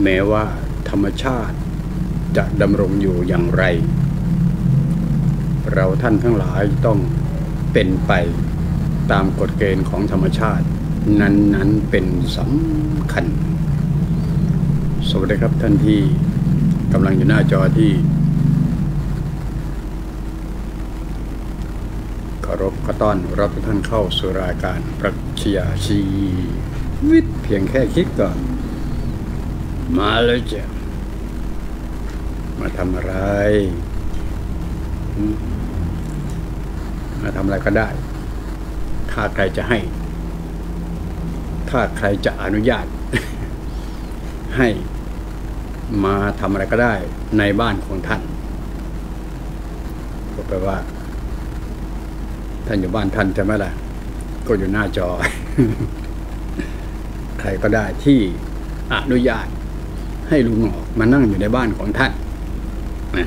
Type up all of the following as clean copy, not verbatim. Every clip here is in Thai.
แม้ว่าธรรมชาติจะดำรงอยู่อย่างไรเราท่านทั้งหลายต้องเป็นไปตามกฎเกณฑ์ของธรรมชาตินั้นเป็นสำคัญสวัสดีครับท่านที่กำลังอยู่หน้าจอที่เคารพขอต้อนรับทุกท่านเข้าสู่รายการปรัชญาชีวิตเพียงแค่คิดก่อนมาเลยจ้ะมาทำอะไรมาทำอะไรก็ได้ถ้าใครจะให้ถ้าใครจะอนุญาต ให้มาทำอะไรก็ได้ในบ้านของท่านก็แปลว่าท่านอยู่บ้านท่านใช่ไหมล่ะก็อยู่หน้าจอ ใครก็ได้ที่อนุญาตให้ลุงหงอกมานั่งอยู่ในบ้านของท่านนะ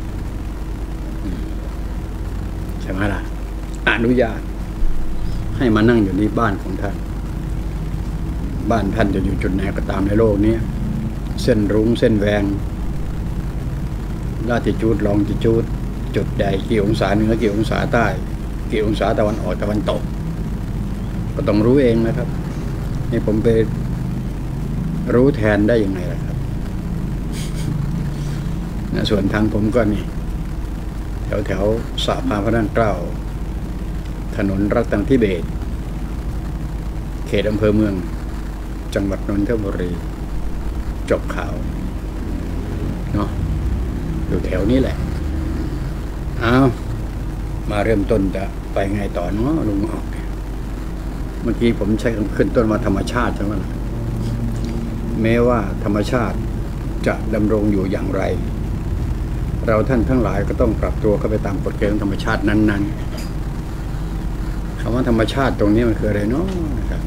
ใช่ไหมล่ะอนุญาตให้มานั่งอยู่ในบ้านของท่านบ้านท่านจะอยู่จุดไหนก็ตามในโลกนี้เส้นรุ้งเส้นแหวงลาติจูดลองติจูดจุดใดกี่องศาเหนือกี่องศาใต้กี่องศาตะวันออกตะวันตกก็ต้องรู้เองนะครับนี่ผมไปรู้แทนได้ยังไงล่ะครับ นะส่วนทางผมก็นี่แถวสะพานพระนั่งเกล้าถนนรัตนทิเบศเขตอำเภอเมืองจังหวัดนนทบุรีจบข่าวเนาะอยู่แถวนี้แหละเอามาเริ่มต้นจะไปไงต่อเนาะลุงออกเมื่อกี้ผมใช้คำขึ้นต้นมาธรรมชาติใช่ไหมแม้ว่าธรรมชาติจะดำรงอยู่อย่างไรเราท่านทั้งหลายก็ต้องปรับตัวเข้าไปตามกฎเกณฑ์ของธรรมชาตินั้นๆคำว่าธรรมชาติตรงนี้มันคืออะไรเนาะนะครับ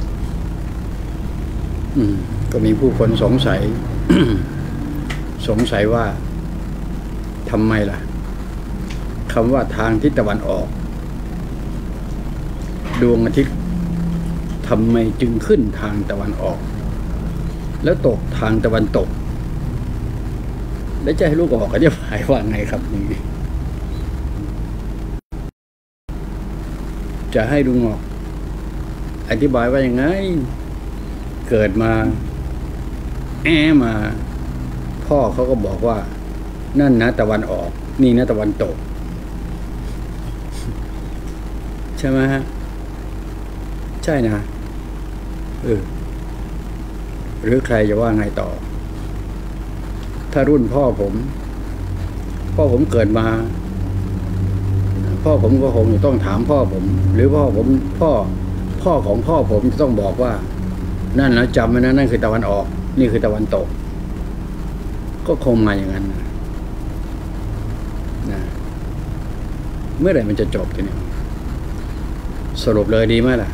ก็มีผู้คนสงสัย สงสัยว่าทำไมล่ะคำว่าทางทิศตะวันออกดวงอาทิตย์ทำไมจึงขึ้นทางตะวันออกแล้วตกทางตะวันตกแล้วจะให้ลูกออกก็จะหมายว่าไงครับนี่จะให้ลุงออกอธิบายว่ายังไงเกิดมามาพ่อเขาก็บอกว่านั่นนะตะวันออกนี่นะตะวันตกใช่ไหมฮะใช่นะหรือใครจะว่าไงต่อถ้ารุ่นพ่อผมเกิดมาพ่อผมก็คงจะต้องถามพ่อผมหรือพ่อของพ่อผมจะต้องบอกว่านั่นนะจำไว้นะนั่นคือตะวันออกนี่คือตะวันตกก็คงมาอย่างนั้นนะเมื่อไหร่มันจะจบทีนี้สรุปเลยดีไหมล่ะ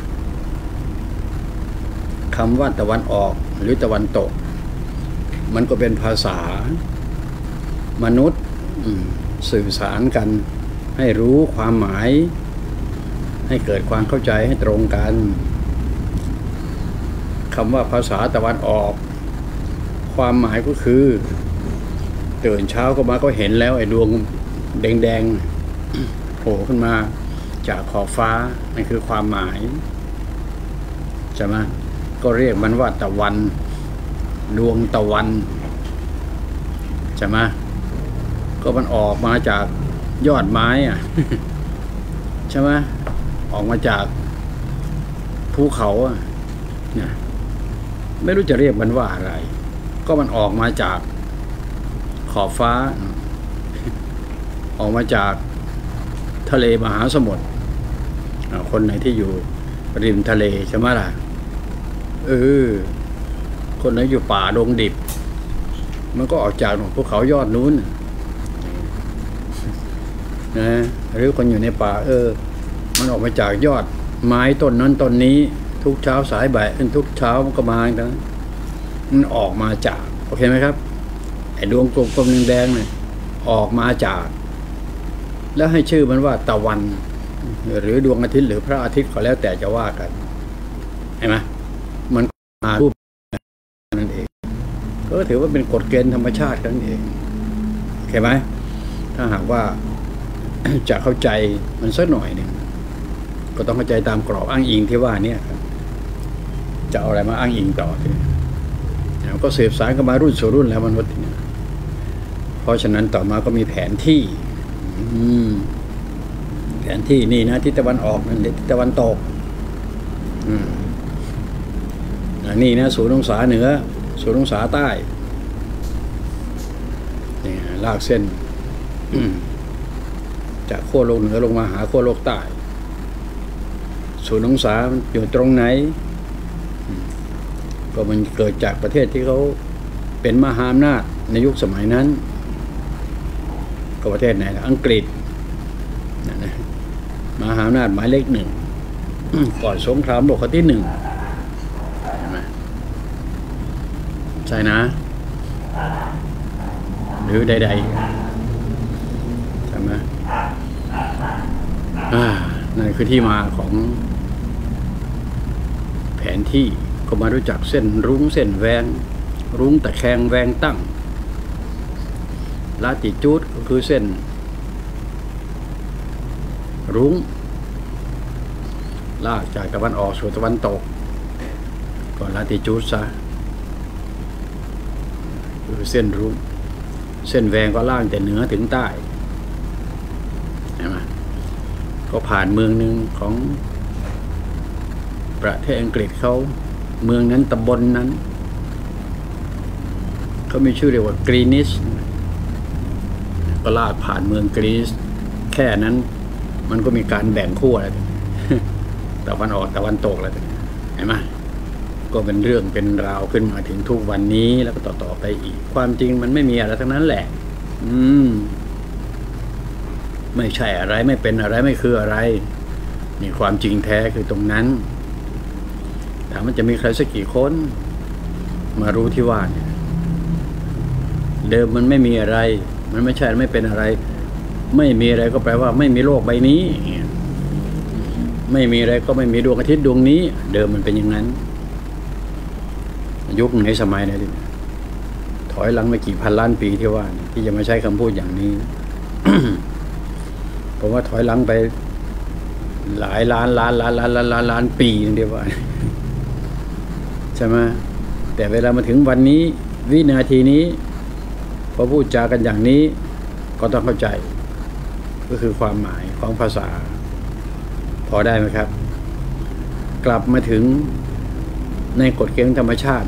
คำว่าตะวันออกหรือตะวันตกมันก็เป็นภาษามนุษย์สื่อสารกันให้รู้ความหมายให้เกิดความเข้าใจให้ตรงกันคำว่าภาษาตะวันออกความหมายก็คือตื่นเช้าก็มาก็เห็นแล้วไอ้ดวงแดงๆโผล่ขึ้นมาจากขอบฟ้านั่นคือความหมายใช่ไหมก็เรียกมันว่าตะวันดวงตะวันใช่ไหมก็มันออกมาจากยอดไม้อ่ะ ใช่ไหมออกมาจากภูเขาอ่ะเนี่ยไม่รู้จะเรียกมันว่าอะไรก็มันออกมาจากขอบฟ้า ออกมาจากทะเลมหาสมุทรคนไหนที่อยู่ริมทะเลใช่ไหมล่ะคนไหนอยู่ป่าดงดิบมันก็ออกจากภูเขายอดนู้นนะหรือคนอยู่ในป่ามันออกมาจากยอดไม้ต้นนั้นต้นนี้ทุกเช้าสายบ่ายทุกเช้ามันก็มาอย่างนั้นมันออกมาจากโอเคไหมครับไอ้ดวงกลมๆแดงๆเนี่ยออกมาจากแล้วให้ชื่อมันว่าตะวันหรือดวงอาทิตย์หรือพระอาทิตย์ก็แล้วแต่จะว่ากันเห็นไหมมันมารูปนั่นเองก็ถือว่าเป็นกฎเกณฑ์ธรรมชาตินั่นเองเข้าไหมถ้าหากว่า จะเข้าใจมันสักหน่อยหนึ่งก็ต้องเข้าใจตามกรอบอ้างอิงที่ว่านี่ครับจะเอาอะไรมาอ้างอิงต่อทีนี้ก็สืบสานกันมารุ่นสู่รุ่นแล้วมนุษย์เนี่ยเพราะฉะนั้นต่อมาก็มีแผนที่แผนที่นี่นะทิศตะวันออกนั่นทิศตะวันตกนี่นะศูนย์องศาเหนือศูนย์องศาใต้นี่ลากเส้นจากขั้วโลกเหนือลงมาหาขั้วโลกใต้ศูนย์องศาอยู่ตรงไหนก็มันเกิดจากประเทศที่เขาเป็นมหาอำนาจในยุคสมัยนั้นก็ประเทศไหนล่ะอังกฤษนะมหาอำนาจหมายเลขหนึ่งก่อนสงครามโลกครั้งที่หนึ่งใช่นะหรือใดๆใช่ไหมนั่นคือที่มาของแผนที่ก็มารู้จักเส้นรุ้งเส้นแวงรุ้งตะแคงแวงตั้งลาติจูดก็คือเส้นรุ้งลากจากตะวันออกสู่ตะวันตกก่อนลาติจูดซะคือเส้นรุ้งเส้นแวงก็ล่างแต่เหนือถึงใต้ใช่ไหมก็ผ่านเมืองหนึ่งของประเทศอังกฤษเขาเมืองนั้นตำบลนั้นเขามีชื่อเรียกว่ากรีนิชก็ลากผ่านเมืองกรีซแค่นั้นมันก็มีการแบ่งขั้วแล้วตะวันออกตะวันตกแล้วเห็นไหมก็เป็นเรื่องเป็นราวขึ้นมาถึงทุกวันนี้แล้วก็ต่อไปอีกความจริงมันไม่มีอะไรทั้งนั้นแหละไม่ใช่อะไรไม่เป็นอะไรไม่คืออะไรนี่ความจริงแท้คือตรงนั้นถามมันจะมีใครสักกี่คนมารู้ที่ว่าเนี่ยเดิมมันไม่มีอะไรมันไม่ใช่ไม่เป็นอะไรไม่มีอะไรก็แปลว่าไม่มีโลกใบนี้ไม่มีอะไรก็ไม่มีดวงอาทิตย์ดวงนี้เดิมมันเป็นอย่างนั้นยุคไหนสมัยไหนถอยหลังไปกี่พันล้านปีที่ว่าที่จะมาใช้คำพูดอย่างนี้ ผมว่าถอยหลังไปหลายล้านปีนึงเดียวว่าใช่ไหมแต่เวลามาถึงวันนี้วินาทีนี้พอพูดจากันอย่างนี้ก็ต้องเข้าใจก็คือความหมายของภาษาพอได้ไหมครับกลับมาถึงในกฎเกณฑ์ธรรมชาติ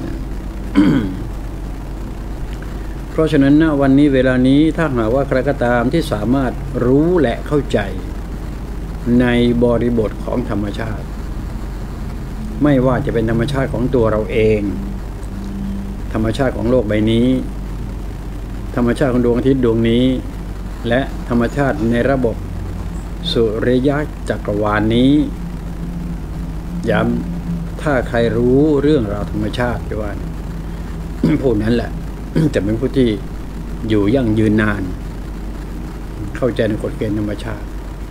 เพราะฉะนั้นณวันนี้เวลานี้ถ้าหากว่าใครก็ตามที่สามารถรู้และเข้าใจในบริบทของธรรมชาติไม่ว่าจะเป็นธรรมชาติของตัวเราเองธรรมชาติของโลกใบนี้ธรรมชาติของดวงอาทิตย์ดวงนี้และธรรมชาติในระบบสุริยะจักรวาลนี้ย้ำถ้าใครรู้เรื่องราวธรรมชาติว่า ผู้นั้นแหละ จะเป็นผู้ที่อยู่ยั่งยืนนานเข้าใจในกฎเกณฑ์ธรรมชาติ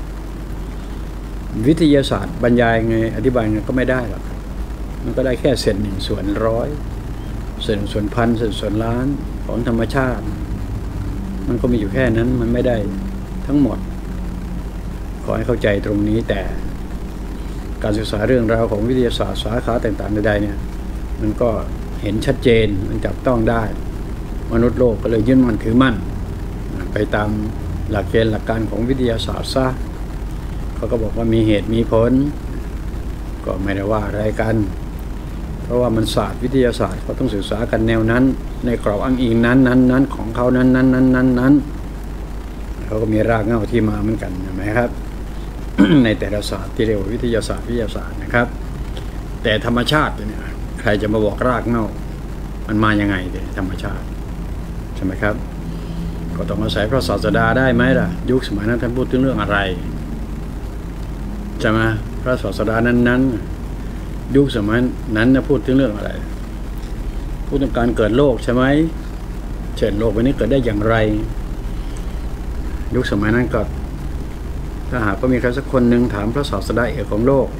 วิทยาศาสตร์บรรยายไงอธิบายไงก็ไม่ได้หรอกมันก็ได้แค่เศษหนึ่งส่วนร้อยเศษส่วนพันเศษส่วนล้านของธรรมชาติมันก็มีอยู่แค่นั้นมันไม่ได้ทั้งหมดขอให้เข้าใจตรงนี้แต่การศึกษาเรื่องราวของวิทยาศาสตร์สาขาต่างๆใดๆเนี่ยมันก็เห็นชัดเจนมันจับต้องได้มนุษย์โลกก็เลยยึดมั่นถือมั่นไปตามหลักเกณฑ์หลักการของวิทยาศาสตร์ซะเขาก็บอกว่ามีเหตุมีผลก็ไม่ได้ว่าอะไรกันเพราะว่ามันศาสตร์วิทยาศาสตร์เขาต้องศึกษากันแนวนั้นในกรอบอ้างอิงนั้นของเขานั้นเขาก็มีรากเหง้าที่มาเหมือนกันใช่ไหมครับ ในแต่ละศาสตร์ที่เรียกว่าวิทยาศาสตร์นะครับแต่ธรรมชาติเนี่ยใครจะมาบอกรากเหง้ามันมายังไงเนี่ยธรรมชาติใช่ไหมครับก็ต้องอาศัยพระศาสดาได้ไหมล่ะยุคสมัยนั้นท่านพูดถึงเรื่องอะไรใช่ไหมพระศาสดานั้นยุคสมัยนั้นนะพูดถึงเรื่องอะไรพูดถึงการเกิดโลกใช่ไหมเช่นโลกวันนี้เกิดได้อย่างไรยุคสมัยนั้นก็ถ้าหากว่ามีใครสักคนหนึ่งถามพระศาสดาเอกของโลก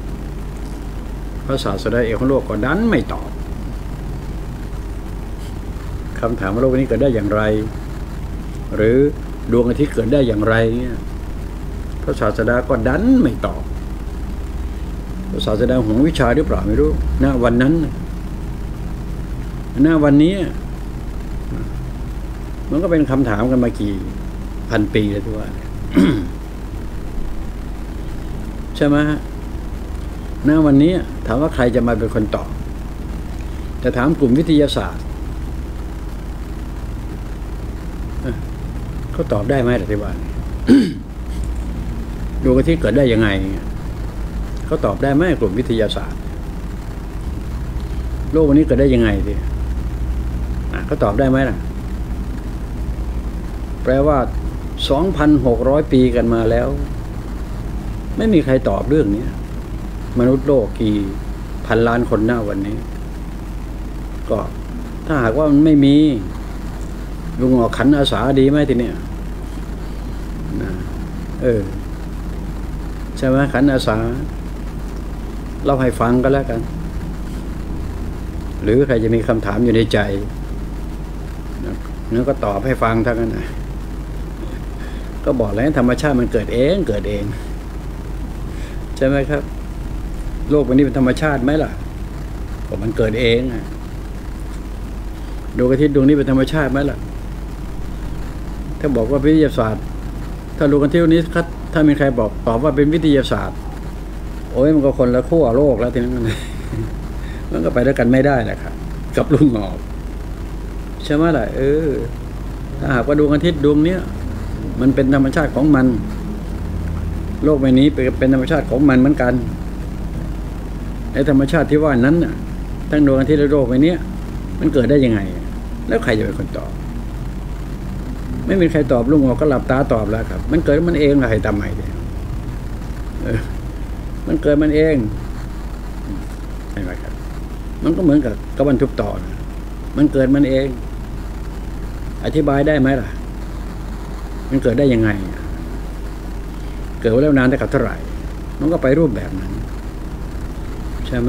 พระศาสดาเอกของโลกก็ดันไม่ตอบคคำถามว่าโลกนี้เกิดได้อย่างไรหรือดวงอาทิตย์เกิดได้อย่างไรเนี่ยพระศาสดาก็ดันไม่ตอบพระศาสดาหวงวิชาหรือเปล่าไม่รู้ณวันนั้นณวันนี้มันก็เป็นคำถามกันมากี่พันปีแล้วที่ว่า ใช่ไหมฮะณวันนี้ถามว่าใครจะมาเป็นคนตอบแต่ถามกลุ่มวิทยาศาสตร์เขาตอบได้ไหมล่ะที่ว่า ดวงอาทิตย์เกิดได้ยังไงเขาตอบได้ไหมกลุ่มวิทยาศาสตร์โลกวันนี้เกิดได้ยังไงดิเขาตอบได้ไหมล่ะแปลว่า 2,600 ปีกันมาแล้วไม่มีใครตอบเรื่องนี้มนุษย์โลกกี่พันล้านคนหน้าวันนี้ก็ถ้าหากว่ามันไม่มีลุงออกขันอาสาดีไหมทีเนี้ยใช่ไหมขันอาสาเล่าให้ฟังก็แล้วกันหรือใครจะมีคำถามอยู่ในใจนั้นก็ตอบให้ฟังเท่านั้นนะก็บอกแล้วธรรมชาติมันเกิดเองใช่ไหมครับโลกวันนี้เป็นธรรมชาติไหมล่ะก็มันเกิดเองดวงอาทิตย์ดวงนี้เป็นธรรมชาติไหมล่ะถ้าบอกว่าวิทยาศาสตร์ถ้าดวงอาทิตย์นี้ถ้ามีใครบอกตอบว่าเป็นวิทยาศาสตร์โอ้ยมันก็คนละขั้วโลกแล้วทีนั้นมันก็ไปด้วยกันไม่ได้แหละครับกับลุงหงอกใช่ไหมล่ะถ้าหากว่าดวงอาทิตย์ดวงเนี้ยมันเป็นธรรมชาติของมันโลกใบนี้เป็นธรรมชาติของมันเหมือนกันไอ้ธรรมชาติที่ว่านั้นน่ะทั้งดวงอาทิตย์และโลกใบนี้มันเกิดได้ยังไงแล้วใครจะเป็นคนตอบไม่มีใครตอบลุงหงอกก็หลับตาตอบแล้วครับมันเกิดมันเองใครทำไมเนี่ยมันเกิดมันเองเห็นไหมครับมันก็เหมือนกับกระบรรทุกต่อนะมันเกิดมันเองอธิบายได้ไหมล่ะมันเกิดได้ยังไงเกิดแล้วนานได้กับเท่าไหร่มันก็ไปรูปแบบนั้นใช่ไหม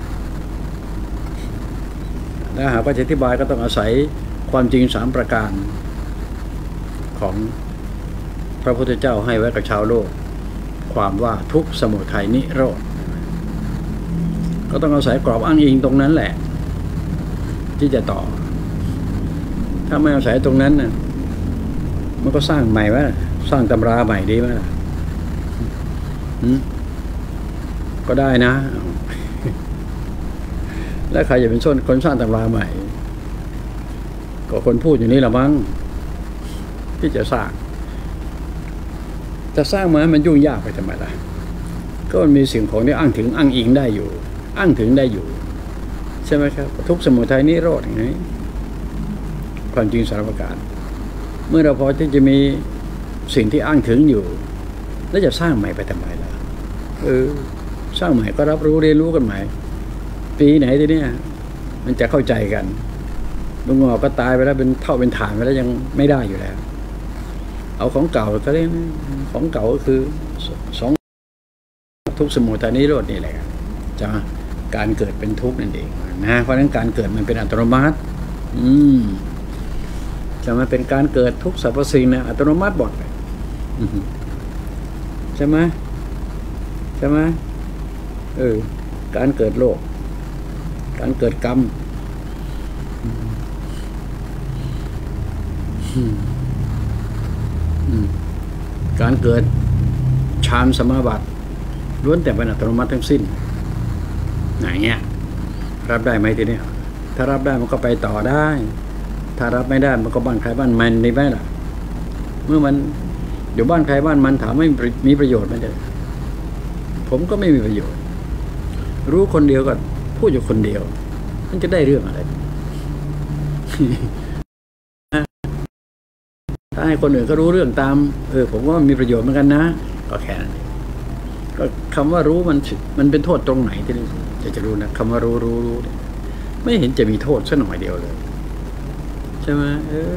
แล้วหากว่าจะอธิบายก็ต้องอาศัยความจริง3ประการของพระพุทธเจ้าให้ไว้กับชาวโลกความว่าทุกข์สมุทัยนิโรธก็ต้องอาศัยกรอบอ้างอิงตรงนั้นแหละที่จะต่อถ้าไม่อาศัยตรงนั้นน่ะมันก็สร้างใหม่วะสร้างตำราใหม่ดีไหมล่ะก็ได้นะแล้วใครจะเป็นคนสร้างตำราใหม่ก็คนพูดอย่างนี้ละมั้งที่จะสร้างมามันยุ่งยากไปทำไมล่ะก็มันมีสิ่งของที่อ้างถึงอ้างอิงได้อยู่อ้างถึงได้อยู่ใช่ไหมครับทุกข์สมุทัยนิโรธอย่างนี้ความจริงสารประการเมื่อเราพอที่จะมีสิ่งที่อ้างถึงอยู่แล้วจะสร้างใหม่ไปทำไมล่ะสร้างใหม่ก็รับรู้เรียนรู้กันใหม่ปีไหนทีเนี้ยมันจะเข้าใจกันลุงหงอกก็ตายไปแล้วเป็นเท่าเป็นฐานไปแล้วยังไม่ได้อยู่แล้วเอาของเก่าก็เรียกของเก่าก็คือ2ทุกข์สมุทัยนิโรธนี่แหละจะการเกิดเป็นทุกข์นั่นเองนะเพราะฉะนั้นการเกิดมันเป็นอัตโนมัติจะมาเป็นการเกิดทุกสรรพสิ่งนะอัตโนมัติหมดเลยใช่ไหมการเกิดโลกการเกิดกรรมการเกิดฌานสมาบัติล้วนแต่เป็นอัตโนมัติทั้งสิ้นไหนเงี้ยรับได้ไหมทีนี้ถ้ารับได้มันก็ไปต่อได้ถ้ารับไม่ได้มันก็บ้านใครบ้านมันได้ไหมล่ะเมื่อมันอยู่บ้านใครบ้านมันถามไม่มีประโยชน์ไหมเด้อผมก็ไม่มีประโยชน์รู้คนเดียวก็พูดอยู่คนเดียวมันจะได้เรื่องอะไรถ้าให้คนอื่นก็รู้เรื่องตามผมว่ามีประโยชน์เหมือนกันนะก็แค่นั้นก็คำว่ารู้มันเป็นโทษตรงไหนที่จะรู้นะคำว่ารู้เนี่ยไม่เห็นจะมีโทษสักหน่อยเดียวเลยใช่ไหม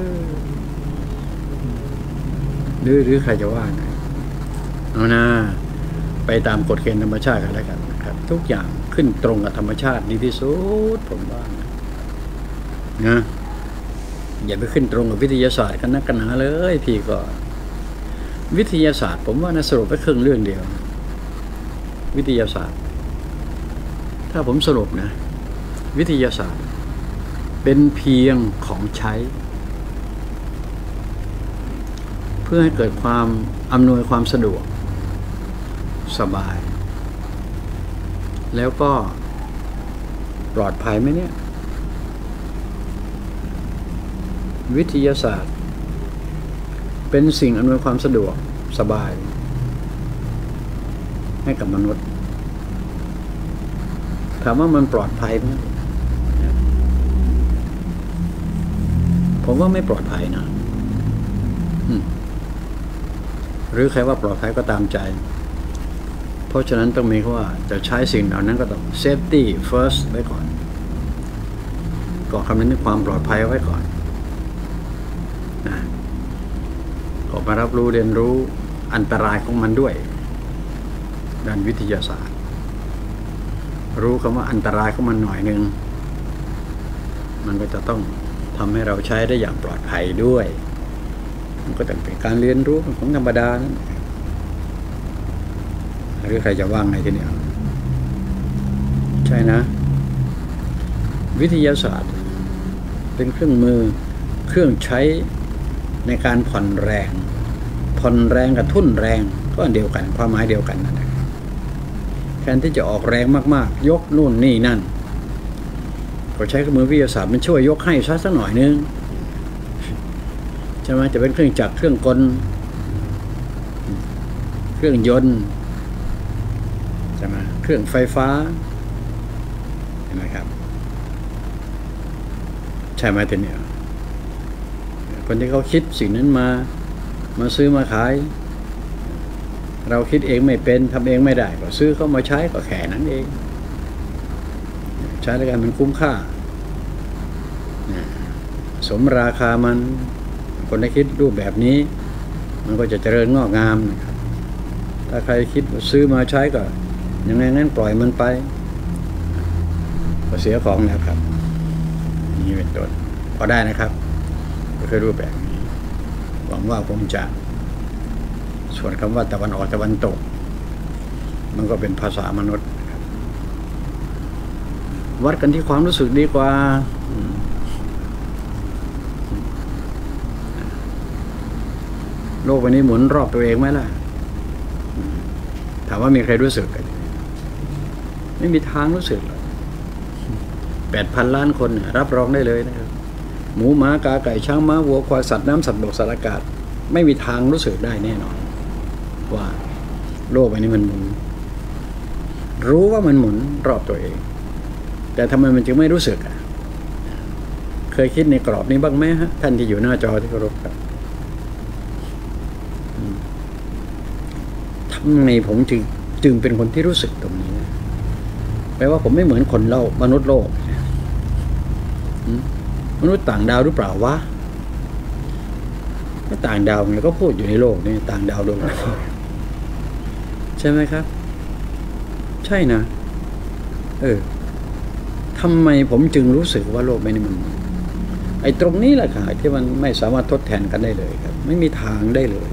หรือใครจะว่าไงเอานะไปตามกฎเกณฑ์ธรรมชาติกันแล้วกันนะครับทุกอย่างขึ้นตรงกับธรรมชาติดีที่สุดผมว่านะอย่าไปขึ้นตรงกับวิทยาศาสตร์กันนักกันหนาเลยพี่ก็วิทยาศาสตร์ผมว่านะสรุปไปครึ่งเรื่องเดียววิทยาศาสตร์ถ้าผมสรุปนะวิทยาศาสตร์เป็นเพียงของใช้เพื่อให้เกิดความอำนวยความสะดวกสบายแล้วก็ปลอดภัยไหมเนี่ยวิทยาศาสตร์เป็นสิ่งอำนวยความสะดวกสบายให้กับมนุษย์ถามว่ามันปลอดภัยไหมผมว่าไม่ปลอดภัยนะหรือใครว่าปลอดภัยก็ตามใจเพราะฉะนั้นต้องมีว่าจะใช้สิ่งเหล่านั้นก็ต้อง safety first ไว้ก่อนคำนึงถึงความปลอดภัยไว้ก่อนนะออกมารับรู้เรียนรู้อันตรายของมันด้วยด้านวิทยาศาสตร์รู้คำว่าอันตรายของมันหน่อยนึงมันก็จะต้องทำให้เราใช้ได้อย่างปลอดภัยด้วยมันก็ต้องเป็นการเรียนรู้ของธรรมดานั่นหรือใครจะว่างไงทีเดียวใช่นะวิทยาศาสตร์เป็นเครื่องมือเครื่องใช้ในการผ่อนแรงกับทุ่นแรงก็อันเดียวกันความหมายเดียวกันนั่นแหละแทนที่จะออกแรงมากๆยกนู่นนี่นั่นก็ใช้เครื่องมือวิทยาศาสตร์มันช่วยยกให้สักหน่อยนึงใช่ไหมจะเป็นเครื่องจักรเครื่องกลเครื่องยนต์ใช่ไหมเครื่องไฟฟ้าเห็นไหมครับใช่ไหมทีนี้คนที่เขาคิดสิ่งนั้นมาซื้อมาขายเราคิดเองไม่เป็นทำเองไม่ได้ก็ซื้อเขามาใช้ก็แค่นั้นเองใช้แล้วกันมันคุ้มค่าสมราคามันคนที่คิดรูปแบบนี้มันก็จะเจริญงอกงามนะครับถ้าใครคิดซื้อมาใช้ก็ยังไงงั้นปล่อยมันไปก็เสียของแล้วครับนี่เป็นต้นพอได้นะครับก็คือรูปแบบนี้หวังว่าคงจะส่วนคำว่าตะวันออกตะวันตกมันก็เป็นภาษามนุษย์วัดกันที่ความรู้สึกดีกว่าโลกวันนี้หมุนรอบตัวเองไหมล่ะถามว่ามีใครรู้สึกกันไม่มีทางรู้สึกหรอก8,000 ล้านคนรับรองได้เลยนะครับหมูหมากาไก่ช้างม้าวัวควายสัตว์น้ำสัตว์บกสัตว์อากาศไม่มีทางรู้สึกได้แน่นอนว่าโลกใบนี้มันหมุนรู้ว่ามันหมุนรอบตัวเองแต่ทำไมมันจึงไม่รู้สึกเคยคิดในกรอบนี้บ้างไหมฮะท่านที่อยู่หน้าจอที่เคารพครับทำไมผมจึงเป็นคนที่รู้สึกตรงนี้แปลว่าผมไม่เหมือนคนโลกมนุษย์โลกมนุษย์ต่างดาวหรือเปล่าวะก็ต่างดาวเนี่ยก็พูดอยู่ในโลกนี่ต่างดาวดวงใช่ไหมครับใช่นะทำไมผมจึงรู้สึกว่าโลกไม่นี่มันไอ้ตรงนี้แหละค่ะที่มันไม่สามารถทดแทนกันได้เลยครับไม่มีทางได้เลย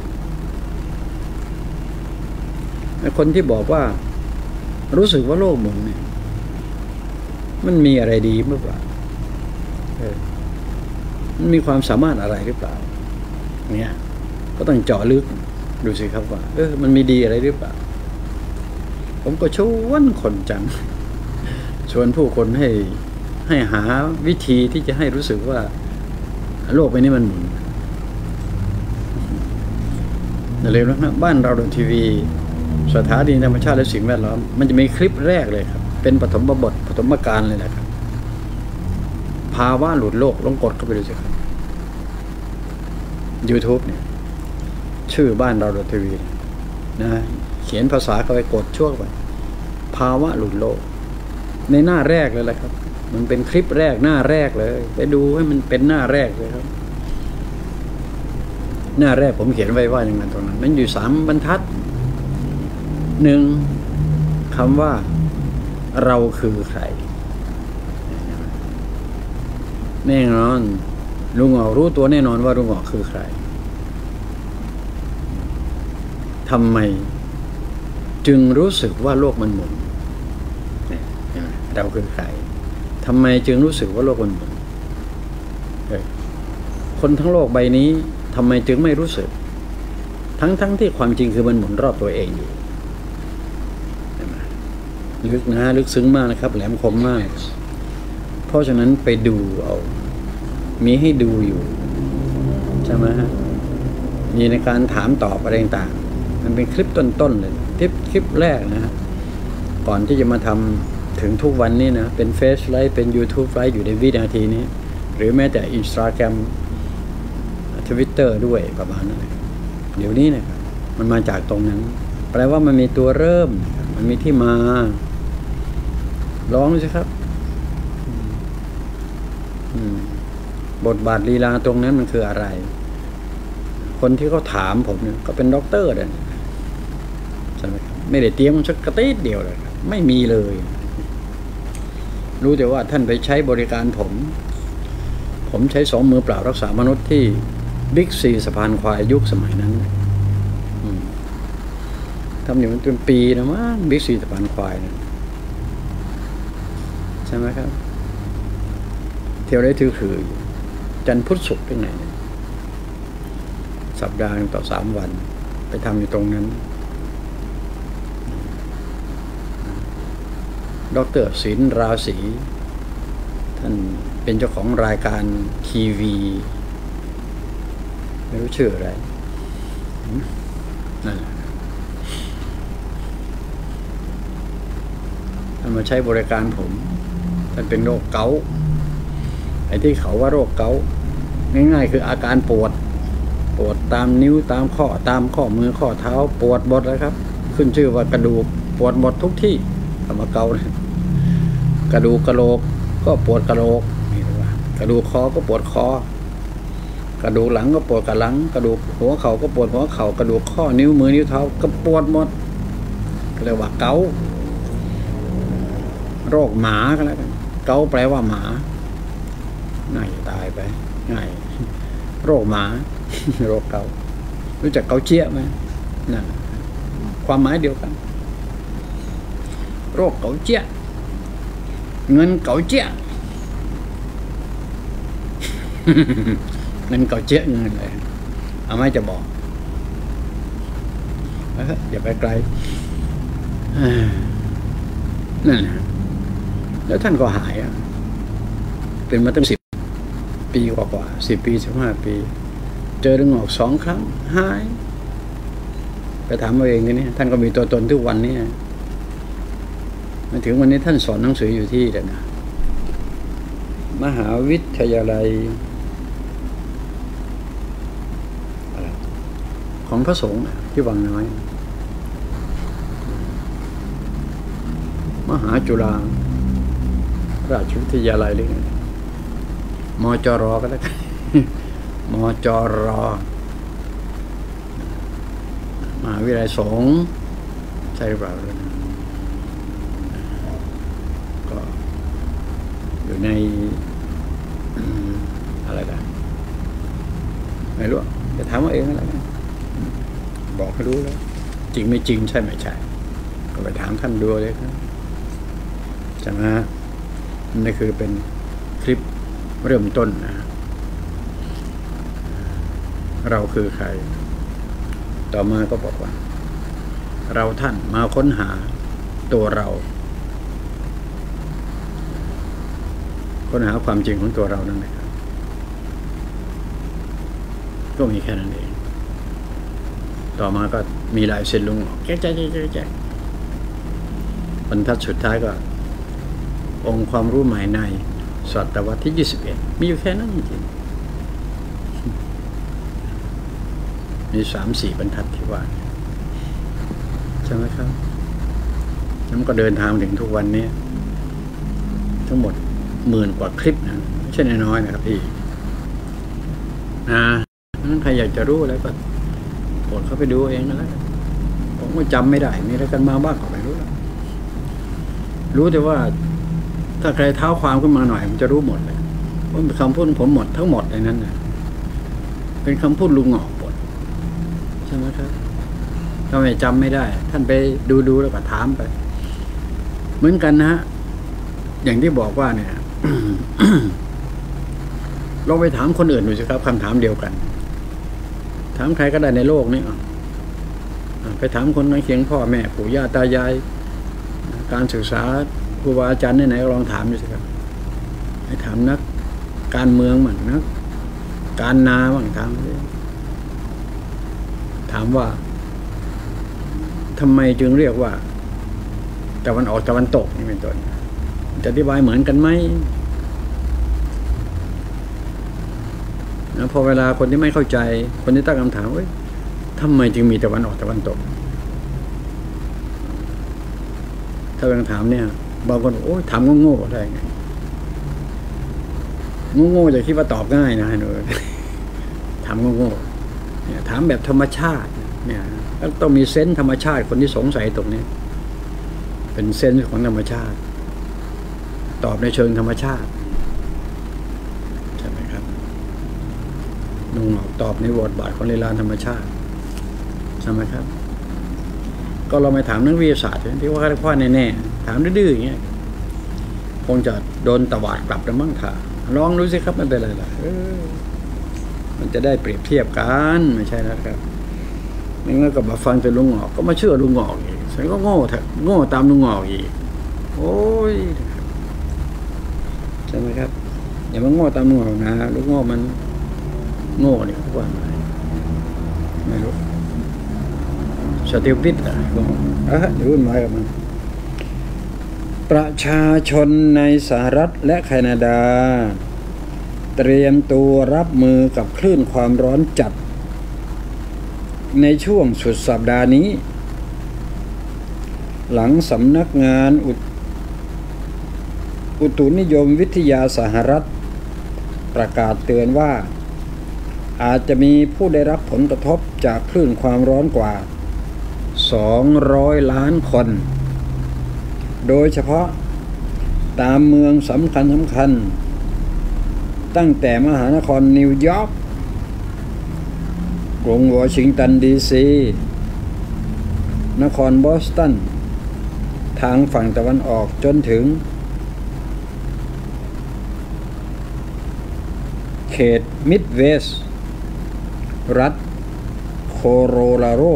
ไอ้คนที่บอกว่ารู้สึกว่าโลกหมุนเนี่ยมันมีอะไรดีหรือเปล่ามันมีความสามารถอะไรหรือเปล่าเนี่ยก็ต้องเจาะลึกดูสิครับว่ามันมีดีอะไรหรือเปล่าผมก็ชวนคนจังชวนผู้คนให้หาวิธีที่จะให้รู้สึกว่าโลกใบนี้มันหมุนอย่าลืมนะบ้านเราดนทีวีสถานีธรรมชาติและสิ่งแวดล้อมมันจะมีคลิปแรกเลยครับเป็นปฐมบทปฐมกาลเลยนะครับภาวะหลุดโลกลองกดเข้าไปดูสิครับ YouTube เนี่ยชื่อบ้านเราดนทีวีนะเขียนภาษาเข้าไปกดช่วงไปภาวะหลุดโลกในหน้าแรกเลยแหละครับมันเป็นคลิปแรกหน้าแรกเลยไปดูให้มันเป็นหน้าแรกเลยครับหน้าแรกผมเขียนไว้ว่าอย่างนั้นตรงนั้นมันอยู่3 บรรทัด 1คำว่าเราคือใครแน่นอนลุงหงอกรู้ตัวแน่นอนว่าลุงหงอกคือใครทำไมจึงรู้สึกว่าโลกมันหมุนเราคือใครทำไมจึงรู้สึกว่าโลกมันหมุนคนทั้งโลกใบนี้ทำไมจึงไม่รู้สึกทั้งที่ความจริงคือมันหมุนรอบตัวเองอยู่ลึกนะลึกซึ้งมากนะครับแหลมคมมากเพราะฉะนั้นไปดูเอามีให้ดูอยู่ใช่ไหมฮะมีในการถามตอบอะไรต่างๆมันเป็นคลิปต้นๆเลยคลิปแรกนะฮะก่อนที่จะมาทำถึงทุกวันนี้นะเป็นเฟซไลฟ์เป็น YouTube ไลฟ์อยู่ในวินาทีนี้หรือแม้แต่ Instagram Twitter ด้วยประมาณนั้นเดี๋ยวนี้นะครับมันมาจากตรงนั้นแปลว่ามันมีตัวเริ่มมันมีที่มาลองสิครับบทบาทลีลาตรงนั้นมันคืออะไรคนที่เขาถามผมเนี่ยก็เป็นด็อกเตอร์เลยใช่ไหมครับไม่ได้เตรียมสักกระติดเดียวเลยไม่มีเลยรู้แต่ว่าท่านไปใช้บริการผมใช้2 มือเปล่ารักษามนุษย์ที่บิ๊กซีสะพานควายยุคสมัยนั้นทำอยู่มันเป็นปีนะมั้งบิ๊กซีสะพานควายนะใช่ไหมครับเที่ยวได้ถือจันทร์พุธศุกร์ที่ไหนสัปดาห์ต่อ3 วันไปทำอยู่ตรงนั้นดร.ศิลป์ราศีท่านเป็นเจ้าของรายการทีวีไม่รู้ชื่ออะไรนั่นแหละท่านมาใช้บริการผมท่านเป็นโรคเกาต์ไอ้ที่เขาว่าโรคเกาต์ง่ายๆคืออาการปวดตามนิ้วตามข้อมือข้อเท้าปวดหมดแล้วครับขึ้นชื่อว่ากระดูกปวดหมดทุกที่คำว่าเกาต์กระดูกกระโหลกก็ปวดกระโหลกกระดูกคอก็ปวดคอกระดูกหลังก็ปวดกระหลังกระดูกหัวเข่าก็ปวดหัวเข่ากระดูกข้อนิ้วมือนิ้วเท้าก็ปวดหมดเรียกว่าเกาต์โรคหมาก็แล้วกันเกาต์แปลว่าหมาง่ายตายไปง่ายโรคหมาโรคเกาต์รู้จักเกาเจี๊ยไหมนั่นความหมายเดียวกันโรคเกาเจี๊ยเงินเกาเจี๊ยเงินเกาเจี๊ยเงินเลยเอาไม่จะบอกอย่าไปไกลนั่นแล้วท่านก็หายเป็นมาตั้ง10 ปีกว่า10 ปี 15 ปีเจอลุงหงอก2 ครั้งหายไปถามเอาเองนี่ท่านก็มีตัวตนทุกวันนี้มาถึงวันนี้ท่านสอนหนังสืออยู่ที่เดี๋ยวนะมหาวิทยาลัยของพระสงฆ์ที่วังน้อยมหาจุฬาราชวิทยาลัยหรือมจร.ก็แล้วกันมจร.มหาวิทยาลัยสงฆ์ใช่หรือเปล่าก็อยู่ในอะไรกันไม่รู้จะถามว่าเองอะไรกันบอกให้รู้แล้วจริงไม่จริงใช่ไม่ใช่ก็ไปถามท่านดูเลยครับใช่ไหมนี่คือเป็นคลิปเริ่มต้นนะเราคือใครต่อมาก็บอกว่าเราท่านมาค้นหาตัวเราค้นหาความจริงของตัวเรานั่นเองก็มีแค่นั้นเองต่อมาก็มีลายเซ็นลุงแจ๊กบรรทัดสุดท้ายก็องค์ความรู้ใหม่ในศตวรรษที่21มีอยู่แค่นั้นจริงมี3-4 บรรทัดที่ว่าใช่ไหมครับแล้วมันก็เดินทางถึงทุกวันนี้ทั้งหมด10,000 กว่าคลิปนะไม่ใช่น้อยๆนะครับพี่นั้นใครอยากจะรู้แล้วก็กดเข้าไปดูเองนั่นแหละผมก็จำไม่ได้มีอะไรกันมาบ้างก็ไม่รู้แล้วรู้แต่ว่าถ้าใครเท้าความขึ้นมาหน่อยมันจะรู้หมดเลยมันเป็นคำพูดผมหมดทั้งหมดในนั้นนะเป็นคำพูดลุงหงอกหมดใช่ไหมครับทำไมจำไม่ได้ท่านไปดูแล้วก็ถามไปเหมือนกันนะฮะอย่างที่บอกว่าเนี่ย ลองไปถามคนอื่นดูสิครับคำถามเดียวกันถามใครก็ได้ในโลกนี้ไปถามคนในเคียงพ่อแม่ปู่ย่าตายายการศึกษาครูบาอาจารย์ไหนๆลองถามดูสิครับให้ถามนักการเมืองบ้างนักการนาบ้างถามว่าทำไมจึงเรียกว่าตะวันออกตะวันตกนี่เป็นต้นจะอธิบายเหมือนกันไหมนะพอเวลาคนที่ไม่เข้าใจคนที่ตั้งคำถามว่าทำไมจึงมีตะวันออกตะวันตกถ้าเป็นคำถามเนี่ยบางคนโอ้ยถามโง่ๆได้ไงโง่ๆจะคิดว่าตอบง่ายนะหนูถามโง่ๆเนี่ยถามแบบธรรมชาติเนี่ยต้องมีเซนส์ธรรมชาติคนที่สงสัยตรงนี้เป็นเซนส์ของธรรมชาติตอบในเชิงธรรมชาติใช่ไหมครับลุงหงอกตอบในบทบาทของลีลาธรรมชาติใช่ไหมครับก็เราไปถามนักวิทยาศาสตร์ที่ว่าแน่ๆถามดื้อๆอย่างเงี้ยคงจะโดนตวาดกลับแล้วมั้งค่ะลองดูสิครับไม่เป็นไรล่ะมันจะได้เปรียบเทียบกันไม่ใช่นะครับไม่งั้นก็มาฟังแต่ลุงหงอกก็มาเชื่อลุงหงอกอีกฉันก็โง่ตามลุงหงอกอีกโอ้ยใช่ไหมครับอย่ามาโง่ตามลุงหงอกนะลุงหงอกมันโง่เนี่ยทุกวันไม่รู้สติปิดเดี๋ยววุ่นวายกับมันประชาชนในสหรัฐและแคนาดาเตรียมตัวรับมือกับคลื่นความร้อนจัดในช่วงสุดสัปดาห์นี้หลังสำนักงานอุตุนิยมวิทยาสหรัฐประกาศเตือนว่าอาจจะมีผู้ได้รับผลกระทบจากคลื่นความร้อนกว่า200 ล้านคนโดยเฉพาะตามเมืองสำคัญตั้งแต่มหานครนิวยอร์กกรุงวอชิงตันดีซีนครบอสตันทางฝั่งตะวันออกจนถึงเขตมิดเวสต์รัฐโคโลราโด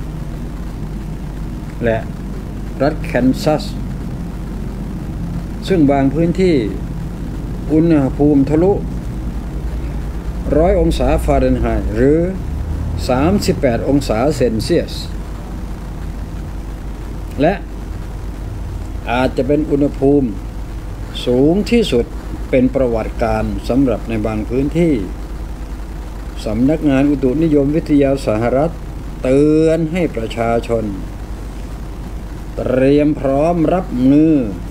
และรัฐแคนซัสซึ่งบางพื้นที่อุณหภูมิทะลุ100 องศาฟาเรนไฮต์หรือ38 องศาเซนเซียสและอาจจะเป็นอุณหภูมิสูงที่สุดเป็นประวัติการสำหรับในบางพื้นที่สำนักงานอุตุนิยมวิทยาสหรัฐเตือนให้ประชาชนเตรียมพร้อมรับมื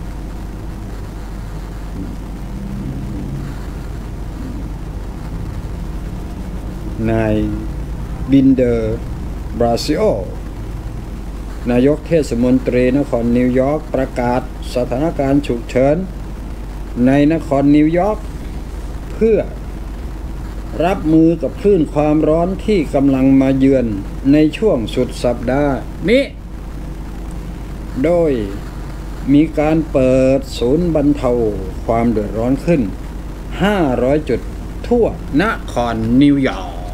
อนายบินเดอร์บราซิโอนายกเทศมนตรีนครนิวยอร์กประกาศสถานการณ์ฉุกเฉินในนครนิวยอร์กเพื่อรับมือกับคลื่นความร้อนที่กำลังมาเยือนในช่วงสุดสัปดาห์นี้โดยมีการเปิดศูนย์บรรเทาความเดือดร้อนขึ้น500 จุดทั่วนครนิวยอร์ก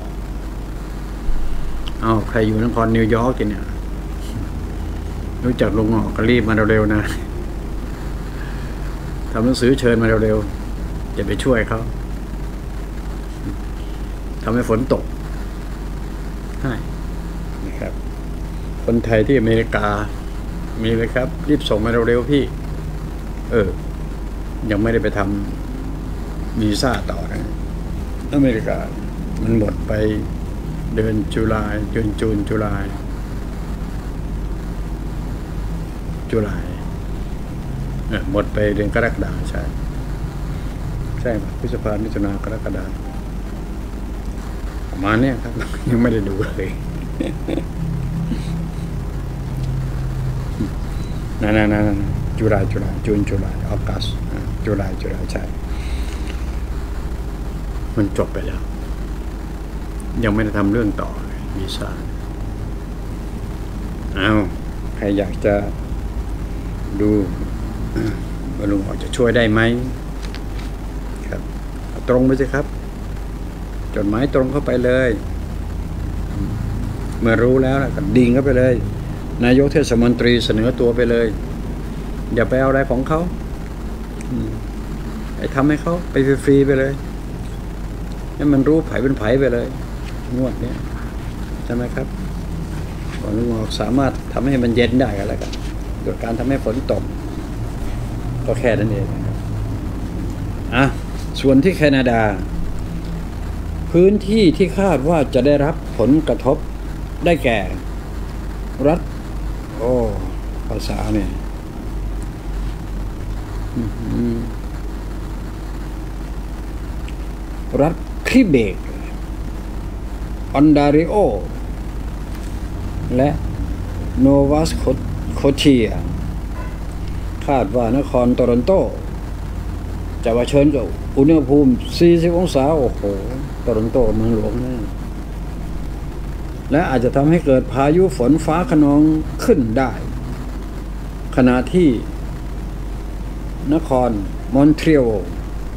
ใครอยู่นครนิวยอร์กกันเนี่ยรู้จักลุงหงอกก็รีบมาเร็วๆนะทำหนังสือเชิญมาเร็วๆจะไปช่วยเขาทำให้ฝนตกให้นะครับคนไทยที่อเมริกามีเลยครับรีบส่งมาเร็วๆพี่ยังไม่ได้ไปทำวีซ่าต่อนะอเมริกามันหมดไปเดือนจุลายเดือนจูนจุลายหมดไปเดือนกรกฎาคมใช่พฤษภาคมมิถุนายนกรกฎาคมประมาณนี้ครับยังไม่ได้ดูเลยนั่นจุลายจูนจุลายออกัสจุลายใช่มันจบไปแล้วยังไม่ได้ทำเรื่องต่อวีซ่าใครอยากจะดูว่าลุงออกจะช่วยได้ไหมครับตรงไปสิครับจดหมายตรงเข้าไปเลยเมื่อรู้แล้วก็ดิ่งเข้าไปเลยนายกเทศมนตรีเสนอตัวไปเลยอย่าไปเอาอะไรของเขาไอ้ทำให้เขาไปฟรีๆไปเลยให้มันรู้ไผเป็นไผไปเลยงวดนี้ใช่ไหมครับก่อนลุงออกสามารถทำให้มันเย็นได้ก็แล้วกันโดยการทำให้ฝนตกก็แค่นั้นเองนะครับส่วนที่แคนาดาพื้นที่ที่คาดว่าจะได้รับผลกระทบได้แก่รัฐภาษาเนี่ยรัฐคริเบกออนดาริโอและโนวาสโคเทียคาดว่านครโตรอนโตจะเผชิญกับอุณหภูมิ40 องศาโอ้โหโตรอนโตเมืองหลวงนะและอาจจะทำให้เกิดพายุฝนฟ้าคะนองขึ้นได้ขณะที่นครมอนทรีออล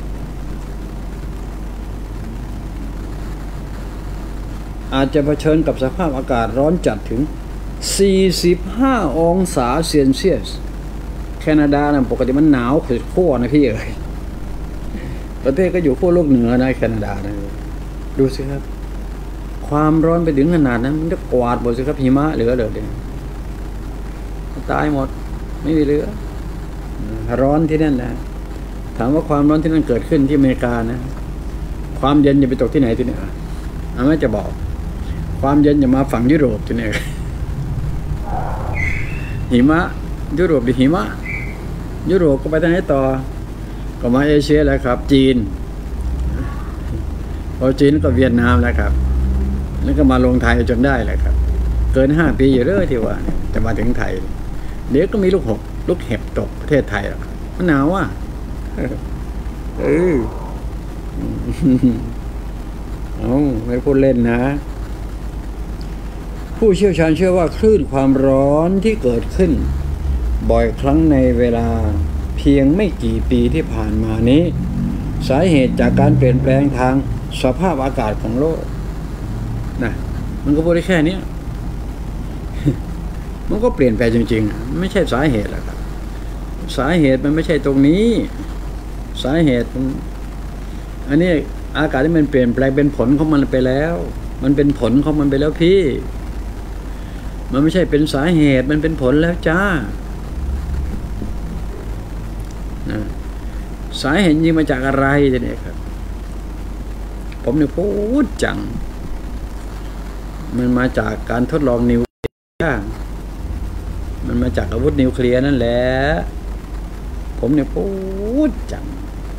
อาจจะเผชิญกับสภาพอากาศร้อนจัดถึง45 องศาเซลเซียสแคนาดานะปกติมันหนาวสุดขั้วนะพี่เอ๋ยประเทศก็อยู่ขั้วโลกเหนือนะแคนาดานะดูสิครับความร้อนไปถึงขนาดนั้นมันจะกวาดหมดสิครับหิมะเหลือเลยตายหมดไม่มีเหลือร้อนที่นั่นนะถามว่าความร้อนที่นั่นเกิดขึ้นที่อเมริกานะความเย็นจะไปตกที่ไหนที่นี่ไม่จะบอกความเย็นจะมาฝั่งยุโรปที่นี่หิมะยุโรปดิหิมะยุโรปก็ไปทางไหนต่อก็มาเอเชียแล้วครับจีนพอจีนก็เวียดนามแล้วครับแล้วก็มาลงไทยจนได้แหละครับเกิน5 ปีอยู่เรื่อยที่ว่าจะมาถึงไทยเดี๋ยวก็มีลูกเห็บตกประเทศไทยแล้วครับมันหนาวอ่ะไม่พูดเล่นนะผู้เชี่ยวชาญเชื่อว่าคลื่นความร้อนที่เกิดขึ้นบ่อยครั้งในเวลาเพียงไม่กี่ปีที่ผ่านมานี้สาเหตุจากการเปลี่ยนแปลงทางสภาพอากาศของโลกนะมันก็พูดได้แค่นี้ มันก็เปลี่ยนไปจริงๆไม่ใช่สาเหตุหรอกครับสาเหตุมันไม่ใช่ตรงนี้สาเหตุอันนี้อากาศที่มันเปลี่ยนแปลงเป็นผลของมันไปแล้วมันเป็นผลของมันไปแล้วพี่มันไม่ใช่เป็นสาเหตุมันเป็นผลแล้วจ้าสาเหตุจริงมาจากอะไรเนี่ยครับผมเนี่ยพูดจังมันมาจากการทดลองนิวเคลียร์มันมาจากอาวุธนิวเคลียร์นั่นแหละผมเนี่ยพูดจัง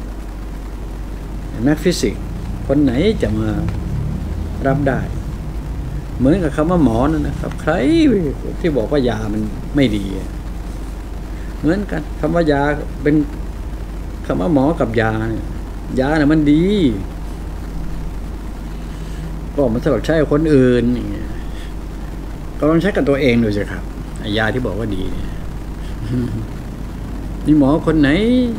นักฟิสิกส์คนไหนจะมารับได้เหมือนกับคำว่าหมอนั่นนะครับใครที่บอกว่ายามันไม่ดีเหมือนกันคำว่ายาเป็นคำว่าหมอกับยาเนี่ยมันดีก็มันสำหรับใช้กับคนอื่นก็ลองใช้กับตัวเองดูสิครับยาที่บอกว่าดีเนี่ยมีหมอคนไหน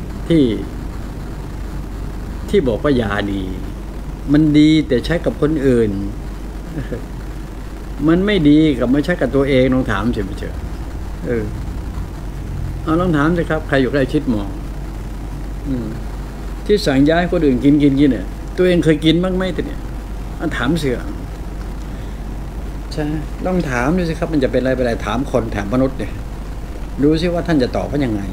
ที่บอกว่ายาดีมันดีแต่ใช้กับคนอื่นมันไม่ดีกับไม่ใช้กับตัวเองลองถามสิไม่เจอเอาลองถามสิครับใครอยู่ใกล้ชิดหมอที่สั่งย้ายคนอื่นกินเนี่ยตัวเองเคยกินบ้างไหมแต่เนี่ยถามเสือใช่ลองถามดูสิครับมันจะเป็นอะไรไปถามคนถามมนุษย์เนี่ยดูสิว่าท่านจะตอบว่ายังไง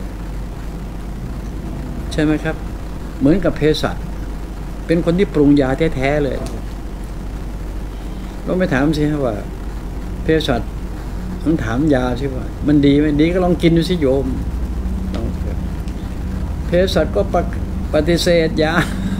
ใช่ไหมครับเหมือนกับเภสัชเป็นคนที่ปรุงยาแท้ๆเลยก็ไม่ถามสิว่าเภสัชต้องถามยาสิว่ามันดีไหมดีก็ลองกินดูสิโยมเภสัชก็ปฏิเสธยา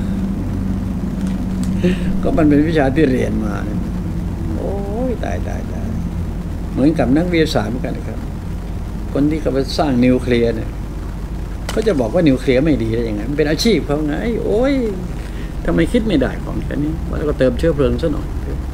ก็มันเป็นวิชาที่เรียนมาโอ้ยตายเหมือนกับนักวิทยาศาสตร์เหมือนกันนะครับคนที่เขาไปสร้างนิวเคลียร์เนี่ยเขาจะบอกว่านิวเคลียร์ไม่ดีได้ยังไงมันเป็นอาชีพเขาไงโอ้ยทำไมคิดไม่ได้ของแค่นี้แล้วก็เติมเชื้อเพลิงซะหน่อย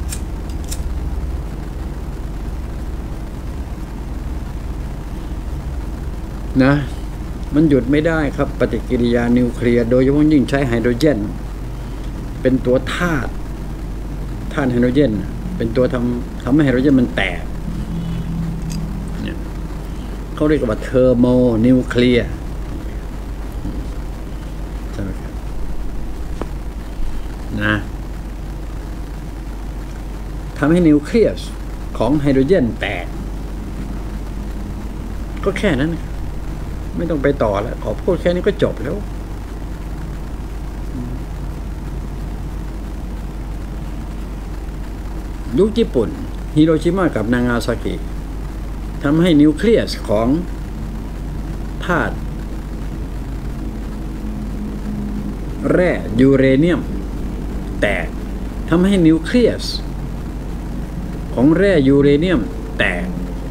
นะมันหยุดไม่ได้ครับปฏิกิริยานิวเคลียร์โดยเฉพาะยิ่งใช้ไฮโดรเจนเป็นตัวธาตุไฮโดรเจนเป็นตัวทำให้ไฮโดรเจนมันแตกเนี่ยเขาเรียกว่าเทอร์โมนิวเคลียร์ใช่ไหมครับนะทำให้นิวเคลียสของไฮโดรเจนแตกก็แค่นั้นไม่ต้องไปต่อแล้วขอพูดแค่นี้ก็จบแล้วยุคญี่ปุ่นฮิโรชิมากับนางาซากิทำให้นิวเคลียสของธาตุแร่ยูเรเนียมแตกทำให้นิวเคลียสของแร่ยูเรเนียมแตก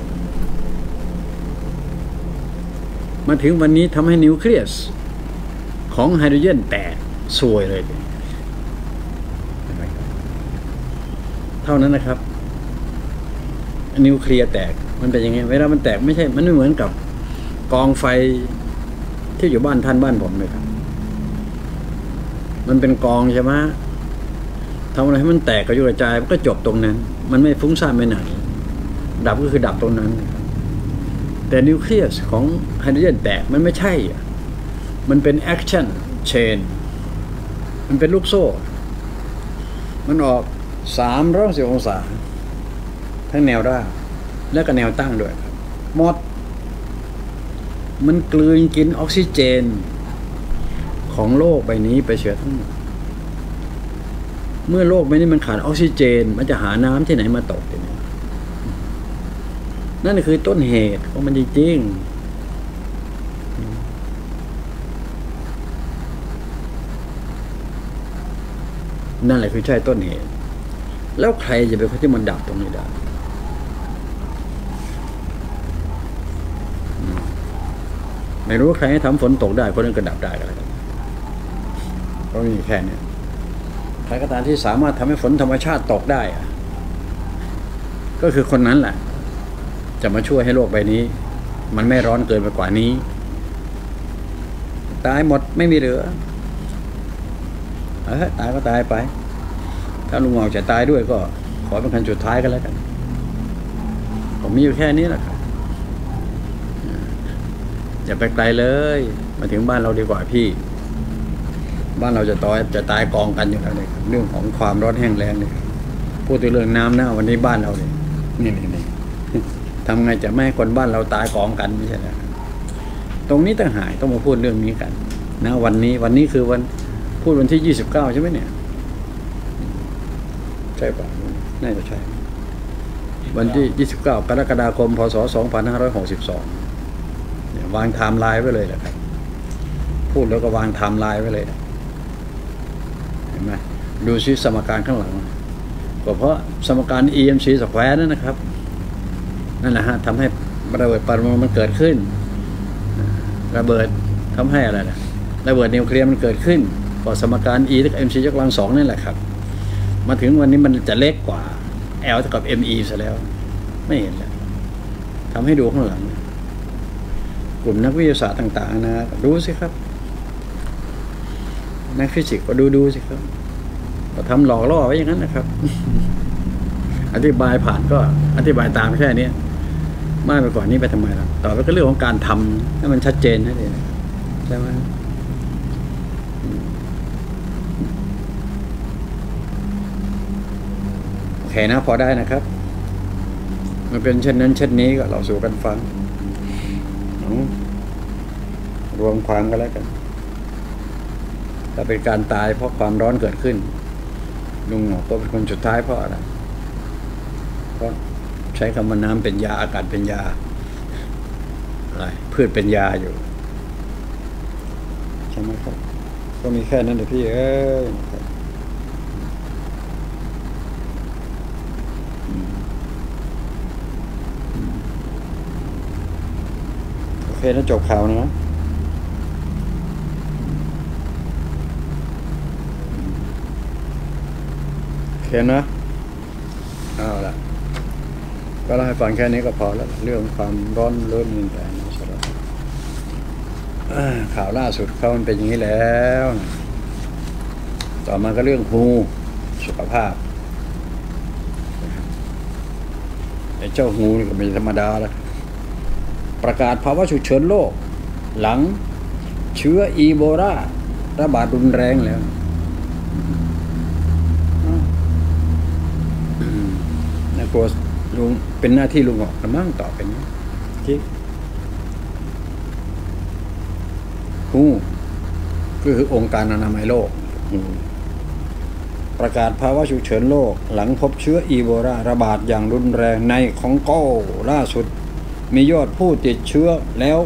มาถึงวันนี้ทำให้นิวเคลียสของไฮโดรเจนแตกซวยเลยเท่านั้นนะครับนิวเคลียร์แตกมันเป็นยังไงเวลามันแตกไม่ใช่มันไม่เหมือนกับกองไฟที่อยู่บ้านท่านบ้านผมเลยครับมันเป็นกองใช่ไหมทำอะไรให้มันแตกกระจุยกระจายมันก็จบตรงนั้นมันไม่ฟุ้งซ่านไปไหนดับก็คือดับตรงนั้นแต่นิวเคลียสของไฮโดรเจนแตกมันไม่ใช่มันเป็นแอคชั่นเชนมันเป็นลูกโซ่มันออก360 องศาทั้งแนวราบและก็แนวตั้งด้วยครับหมดมันกลืนกินออกซิเจนของโลกใบนี้ไปเสียทั้งหมดเมื่อโลกใบนี้มันขาดออกซิเจนมันจะหาน้ำที่ไหนมาตกทีนี้นั่นคือต้นเหตุของมันจริงๆนั่นแหละคือใช่ต้นเหตุแล้วใครจะเป็นคนที่มันดับตรงนี้ได้ไม่รู้ใครให้ทำฝนตกได้คนนั้นก็ดับได้ก็แล้วกันเพราะมีแค่นี้ใครก็ตามที่สามารถทำให้ฝนธรรมชาติตกได้ก็คือคนนั้นแหละจะมาช่วยให้โลกใบนี้มันไม่ร้อนเกินไปกว่านี้ตายหมดไม่มีเหลือตายก็ตายไปถ้าลุงหมอกจะตายด้วยก็ขอเป็นคันสุดท้ายก็แล้วกันผมมีอยู่แค่นี้แหละครับอย่าไปไกลเลยมาถึงบ้านเราดีกว่าพี่บ้านเราจะตายกองกันอยู่แล้วเลยเรื่องของความร้อนแห้งแล้งเนี่ยพูดถึงเรื่องน้ำนะวันนี้บ้านเราเนี่ยนี่ทำไงจะไม่ให้คนบ้านเราตายกองกันไม่ใช่เหรอตรงนี้ต่างหากต้องมาพูดเรื่องนี้กันนะวันนี้คือพูดวันที่29ใช่ไหมเนี่ยใช่ป่ะน่าจะใช่วันที่29 กรกฎาคม พ.ศ. 2562เนี่ยวางไทม์ไลน์ไว้เลยแหละครับพูดแล้วก็วางไทม์ไลน์ไว้เลยเห็นไหมดูซิสมการข้างหลังก็เพราะสมการ EMC square นั่นนะครับนั่นแหละฮะทำให้ระเบิดปรมาณูมันเกิดขึ้นระเบิดทำให้อะไรนะระเบิดนิวเคลียร์มันเกิดขึ้นก็สมการ E เท่ากับ MC ยกกำลัง2นั่นแหละครับมาถึงวันนี้มันจะเล็กกว่า L เท่ากับ ME ซะแล้วไม่เห็นแล้วทำให้ดูข้างหลังกลุ่มนักวิทยาศาสตร์ต่างๆนะดูสิครับนักฟิสิกส์ก็ดูสิครับก็ทำหลอกล่อไว้อย่างนั้นนะครับอธิบายผ่านก็อธิบายตามแค่นี้มากไปกว่านี้ไปทำไมล่ะต่อไปก็เรื่องของการทำให้มันชัดเจนนั่นเองใช่ไหมโอเคนะพอได้นะครับมันเป็นเช่นนั้นเช่นนี้ก็เราสู่กันฟังรวมความกันแล้วกันถ้าเป็นการตายเพราะความร้อนเกิดขึ้นลุงหมอก็เป็นคนสุดท้ายเพราะอะไรเพราะใช้คำว่าน้ำเป็นยาอากาศเป็นยาอะไรพืชเป็นยาอยู่ใช่ไหมครับก็มีแค่นั้นเดี๋ยวพี่โอเคแล้วจบข่าวนะเขียนนะเอาละก็เล่าให้ฟังแค่นี้ก็พอแล้วเรื่องความร้อนเริ่มมีแต่นะสำหรับข่าวล่าสุดเขามันเป็นอย่างนี้แล้วต่อมาก็เรื่องฮูสุขภาพไอ้เจ้าฮูนี่ก็ไม่ธรรมดาแล้วประกาศภาวะฉุกเฉินโลกหลังเชื้ออีโบลาระบาดรุนแรงแล้วนะกลัวลุงเป็นหน้าที่ลุงออกกำลังต่อไปนี้ที่ฮูก็คือองค์การอนามัยโลกประกาศภาวะฉุกเฉินโลกหลังพบเชื้ออีโบลาระบาดอย่างรุนแรงในคองโกล่าสุดมียอดผู้ติดเชื้อแล้ว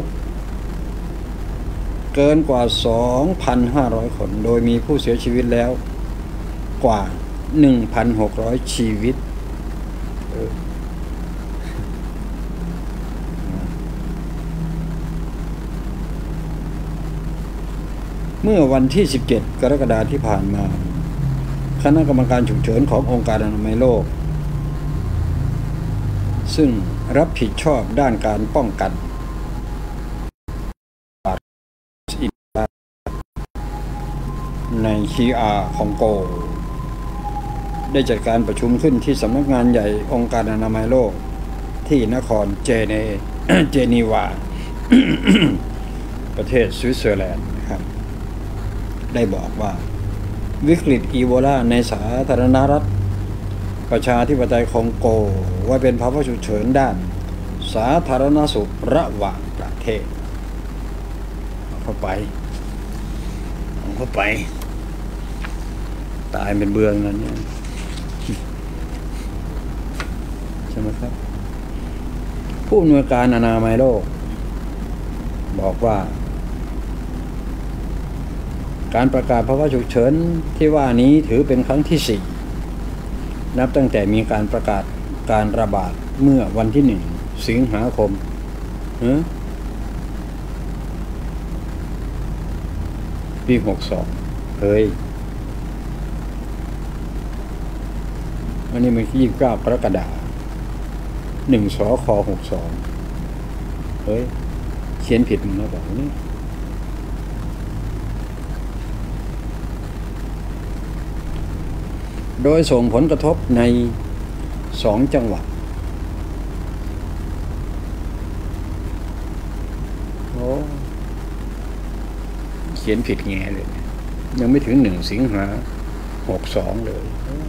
เกินกว่า 2,500 คนโดยมีผู้เสียชีวิตแล้วกว่า 1,600 ชีวิตเมื่อวันที่ 17 กรกฎาคมที่ผ่านมาคณะกรรมการฉุกเฉินขององค์การอนามัยโลกซึ่งรับผิดชอบด้านการป้องกันในคีอาคองโกได้จัดการประชุมขึ้นที่สำนักงานใหญ่องค์การอนามัยโลกที่นครเจนีวา ประเทศสวิตเซอร์แลนด์นะครับได้บอกว่าวิกฤตอีโบลาในสาธารณรัฐประชาธิปไตยคองโกว่าเป็นภาวะฉุกเฉินด้านสาธารณสุขระหว่างประเทศเข้าไปตายเป็นเบืองนั้นเนี่ยใช่ไหมครับผู้อำนวยการอนามัยโลกบอกว่าการประกาศภาวะฉุกเฉินที่ว่านี้ถือเป็นครั้งที่4นับตั้งแต่มีการประกาศการระบาดเมื่อวันที่1 สิงหาคมปี62เฮ้ยวันนี้มัน29 กรกฎาคม1 สค62เฮ้ยเขียนผิดมั้งนะบอกนี่โดยส่งผลกระทบใน2 จังหวัดโอ้เขียนผิดแง่เลยยังไม่ถึง1 สิงหา62เลย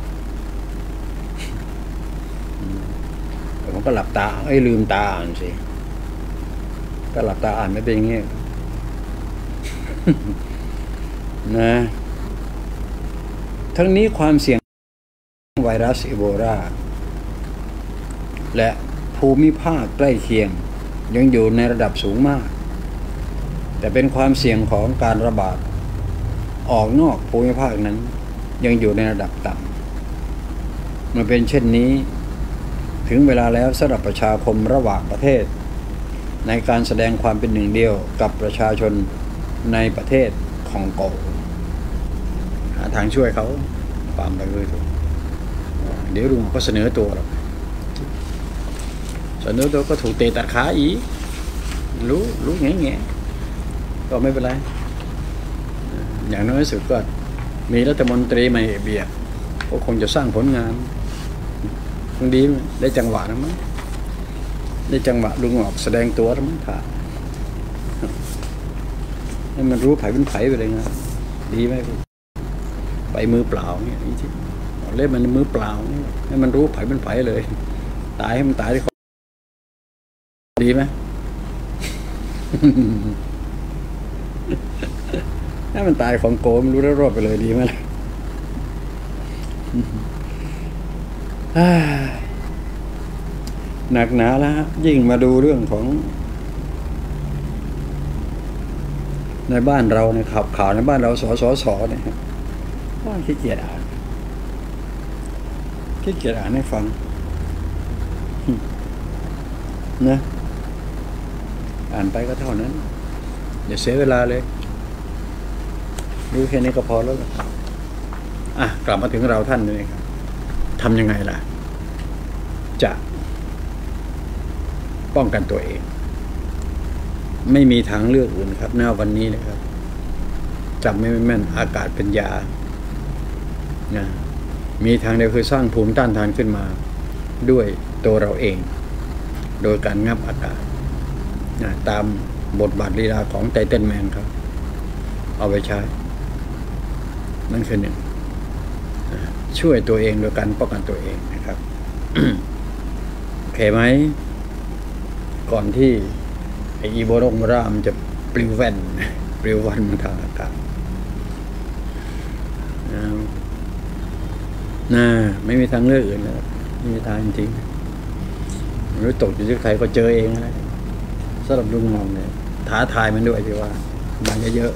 ผมก็หลับตาลืมตาอ่านสิก็หลับตาอ่านไม่เป็นอย่างงี้ นะทั้งนี้ความเสี่ยงไวรัสอีโบลาและภูมิภาคใกล้เคียงยังอยู่ในระดับสูงมากแต่เป็นความเสี่ยงของการระบาดออกนอกภูมิภาคนั้นยังอยู่ในระดับต่ำเมื่อเป็นเช่นนี้ถึงเวลาแล้วสำหรับประชาคมระหว่างประเทศในการแสดงความเป็นหนึ่งเดียวกับประชาชนในประเทศคองโกหาทางช่วยเขาความไปเลยเดี๋ยวลุงก็เสนอตัวหรอกเสนอตัวก็ถูกเตะตัดขาอีกรู้แง่ก็ไม่เป็นไรอย่างน้อยสุดก็มีรัฐมนตรีมาเบียดก็คงจะสร้างผลงานคงดีได้จังหวะนะมั้งได้จังหวะลุงออกแสดงตัวแล้วมั้งถ่าให้มันรู้ไผ่เป็นไผ่ไปเลยนะดีไหมไปมือเปล่าเนี่ยเล่นมันมือเปล่าให้มันรู้ไผ่เป็นไผ่เลยตายให้มันตายได้ดีไหม ให้มันตายของโกมันรู้แล้วรอดไปเลยดีไหมหนักหนาแล้วยิ่งมาดูเรื่องของในบ้านเราเนี่ยข่าวในบ้านเราสเนี่ยว่าขี้เกียจอ่านให้ฟังนะอ่านไปก็เท่านั้นอย่าเสียเวลาเลยรู้แค่นี้ก็พอแล้วกลับมาถึงเราท่านเลยครับทำยังไงล่ะจะป้องกันตัวเอง ไม่มีทางเลือกอื่นครับณวันนี้นะครับจำไม่แม่นอากาศเป็นยานะมีทางเดียวคือสร้างภูมิต้านทานขึ้นมาด้วยตัวเราเองโดยการงับอากาศนะตามบทบาทลีลาของไททันแมนครับเอาไปใช้นั่นคือหนึ่งช่วยตัวเองโดยการป้องกันตัวเองนะครับ โอเคไหมก่อนที่ไออีโบโรมรามจะปลิวแว่นปลิววันทางอากาศไม่มีทางเลือกอื่นแล้วไม่มีทางจริงๆหรือตกอยู่ที่ใครก็เจอเองนะสำหรับลุงงอมเนี่ยท้าทายมันด้วยที่ว่ามาเยอะ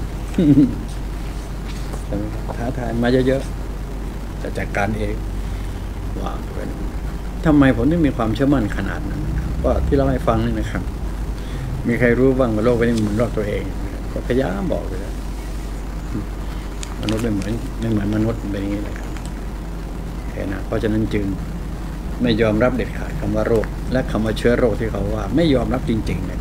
ๆท้าทายมาเยอะๆจะจัดการเองว่าเป็นทำไมผมถึงมีความเชื่อมั่นขนาดนั้นก็ที่เราให้ฟังนี่นะครับมีใครรู้บ้างว่าโลกนี้มันรอบตัวเองก็พยายามบอกเลยมนุษย์ไม่เหมือนมนุษย์เป็นอย่างนี้เลยครับแค่นั้นเพราะฉะนั้นจึงไม่ยอมรับเด็ดขาดคำว่าโรคและคำว่าเชื้อโรคที่เขาว่าไม่ยอมรับจริงๆเลย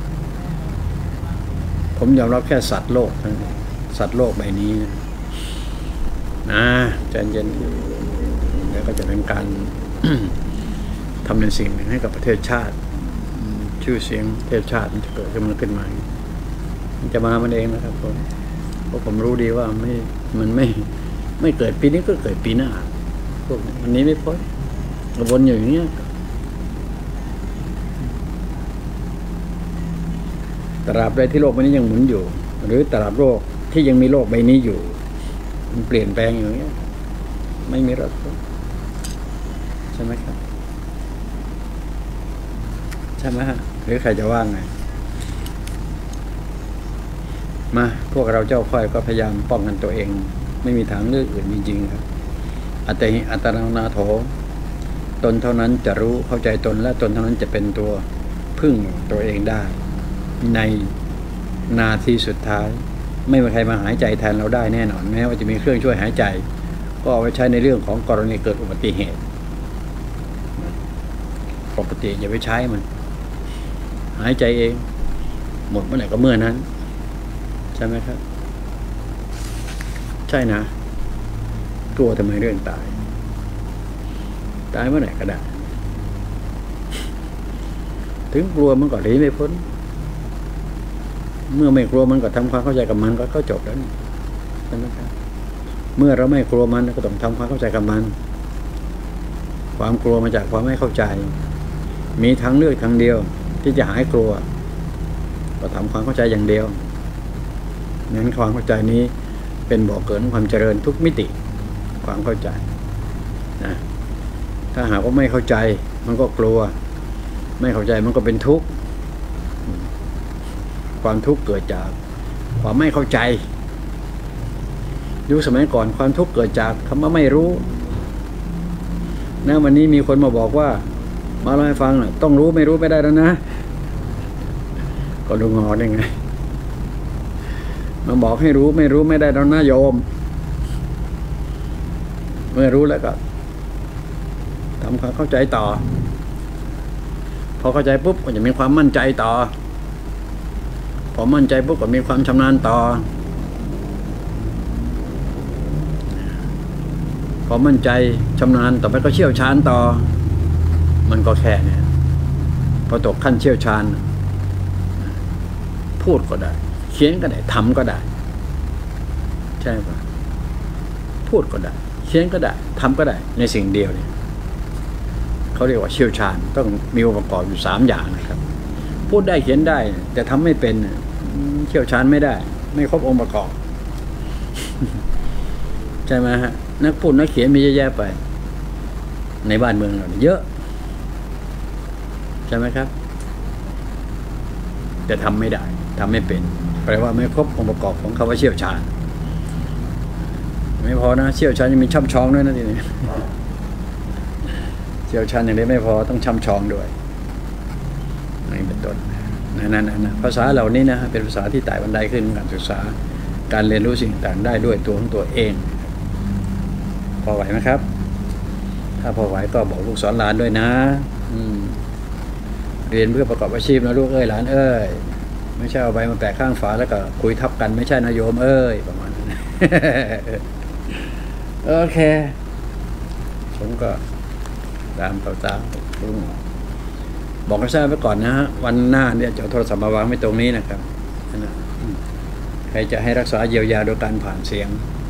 ผมยอมรับแค่สัตว์โลกทั้งสัตว์โลกใบนี้นะใจเย็นแล้วก็จะเป็นการ ทำในสิ่งหนึ่งให้กับประเทศชาติชื่อเสียงประเทศชาติมันจะเกิดขึ้นมามันจะมามันเองนะครับผมเพราะผมรู้ดีว่ามันไม่เกิดปีนี้ก็เกิดปีหน้าพวกนี้วันนี้ไม่พ้นกระวนอยู่อย่างนี้ตราบใดที่โลกใบนี้ยังหมุนอยู่หรือตราบโลกที่ยังมีโลกใบนี้อยู่มันเปลี่ยนแปลงอย่างนี้ไม่มีรัฐใช่ไหมครับใช่ไหมฮะหรือใครจะว่างไงมาพวกเราเจ้าค่อยก็พยายามป้องกันตัวเองไม่มีทางเลือกอื่นจริงๆครับอัตหิอัตโนนาโถตนเท่านั้นจะรู้เข้าใจตนและตนเท่านั้นจะเป็นตัวพึ่งตัวเองได้ในนาทีสุดท้ายไม่มีใครมาหายใจแทนเราได้แน่นอนแม้ว่าจะมีเครื่องช่วยหายใจก็เอาไว้ใช้ในเรื่องของกรณีเกิดอุบัติเหตุปกติอย่าไปใช้มันหายใจเองหมดเมื่อไหร่ก็เมื่อนั้นใช่ไหมครับใช่นะกลัวทำไมเรื่องตายเมื่อไหร่ก็ได้ถึงกลัวมันก็หนีไม่พ้นเมื่อไม่กลัวมันก็ทำความเข้าใจกับมันก็จบแล้วใช่ไหมครับเมื่อเราไม่กลัวมันก็ต้องทำความเข้าใจกับมันความกลัวมาจากความไม่เข้าใจมีทางเลือกทางเดียวที่จะหายกลัวก็ทำความเข้าใจอย่างเดียวนั้นความเข้าใจนี้เป็นบ่อเกิดความเจริญทุกมิติความเข้าใจนะถ้าหากว่าไม่เข้าใจมันก็กลัวไม่เข้าใจมันก็เป็นทุกข์ความทุกข์เกิดจากความไม่เข้าใจยุคสมัยก่อนความทุกข์เกิดจากคำว่าไม่รู้นะวันนี้มีคนมาบอกว่ามาเล่าให้ฟังต้องรู้ไม่รู้ไม่ได้แล้วนะก็ดูงอได้ไงมาบอกให้รู้ไม่รู้ไม่ได้แล้วนะโยมเมื่อรู้แล้วก็ทำความเข้าใจต่อพอเข้าใจปุ๊บก็จะมีความมั่นใจต่อพอมั่นใจปุ๊บก็มีความชำนาญต่อพอมั่นใจชำนาญต่อไปก็เชี่ยวชาญต่อมันก็แค่นี้พอตกขั้นเชี่ยวชาญพูดก็ได้เขียนก็ได้ทำก็ได้ใช่ปะพูดก็ได้เขียนก็ได้ทำก็ได้ในสิ่งเดียวเนี่ยเขาเรียกว่าเชี่ยวชาญต้องมีองค์ประกอบอยู่3อย่างนะครับพูดได้เขียนได้แต่ทำไม่เป็นเชี่ยวชาญไม่ได้ไม่ครบองค์ประกอบใช่ไหมฮะนักพูดนักเขียนมีเยอะแยะไปในบ้านเมืองเราเยอะใช่ไหมครับแต่ทำไม่ได้ทำไม่เป็นแปลว่าไม่ครบองค์ประกอบของคำว่าเชี่ยวชาญไม่พอนะเชี่ยวชาญยังมีช่ำชองด้วยนะทีนี้เชี่ยวชาญอย่างนี้ไม่พอต้องช่ำชองด้วยนี่เป็นต้นนะภาษาเหล่านี้นะเป็นภาษาที่ไต่บันไดขึ้นการศึกษาการเรียนรู้สิ่งต่างได้ด้วยตัวของตัวเองพอไหวไหมครับถ้าพอไหวก็บอกลูกสอนหลานด้วยนะเรียนเพื่อประกอบอาชีพนะลูกเอ้ยหลานเอ้ยไม่ใช่เอาใบมาแปะข้างฝาแล้วก็คุยทับกันไม่ใช่นะโยมเอ้ยประมาณนั้น โอเคผมก็ตามต่อตามลุงบอกให้ทราบไว้ก่อนนะฮะวันหน้าเนี่ยจะเอาโทรศัพท์มาวางไว้ตรงนี้นะครับใครจะให้รักษาเยียวยาโดยการผ่านเสียง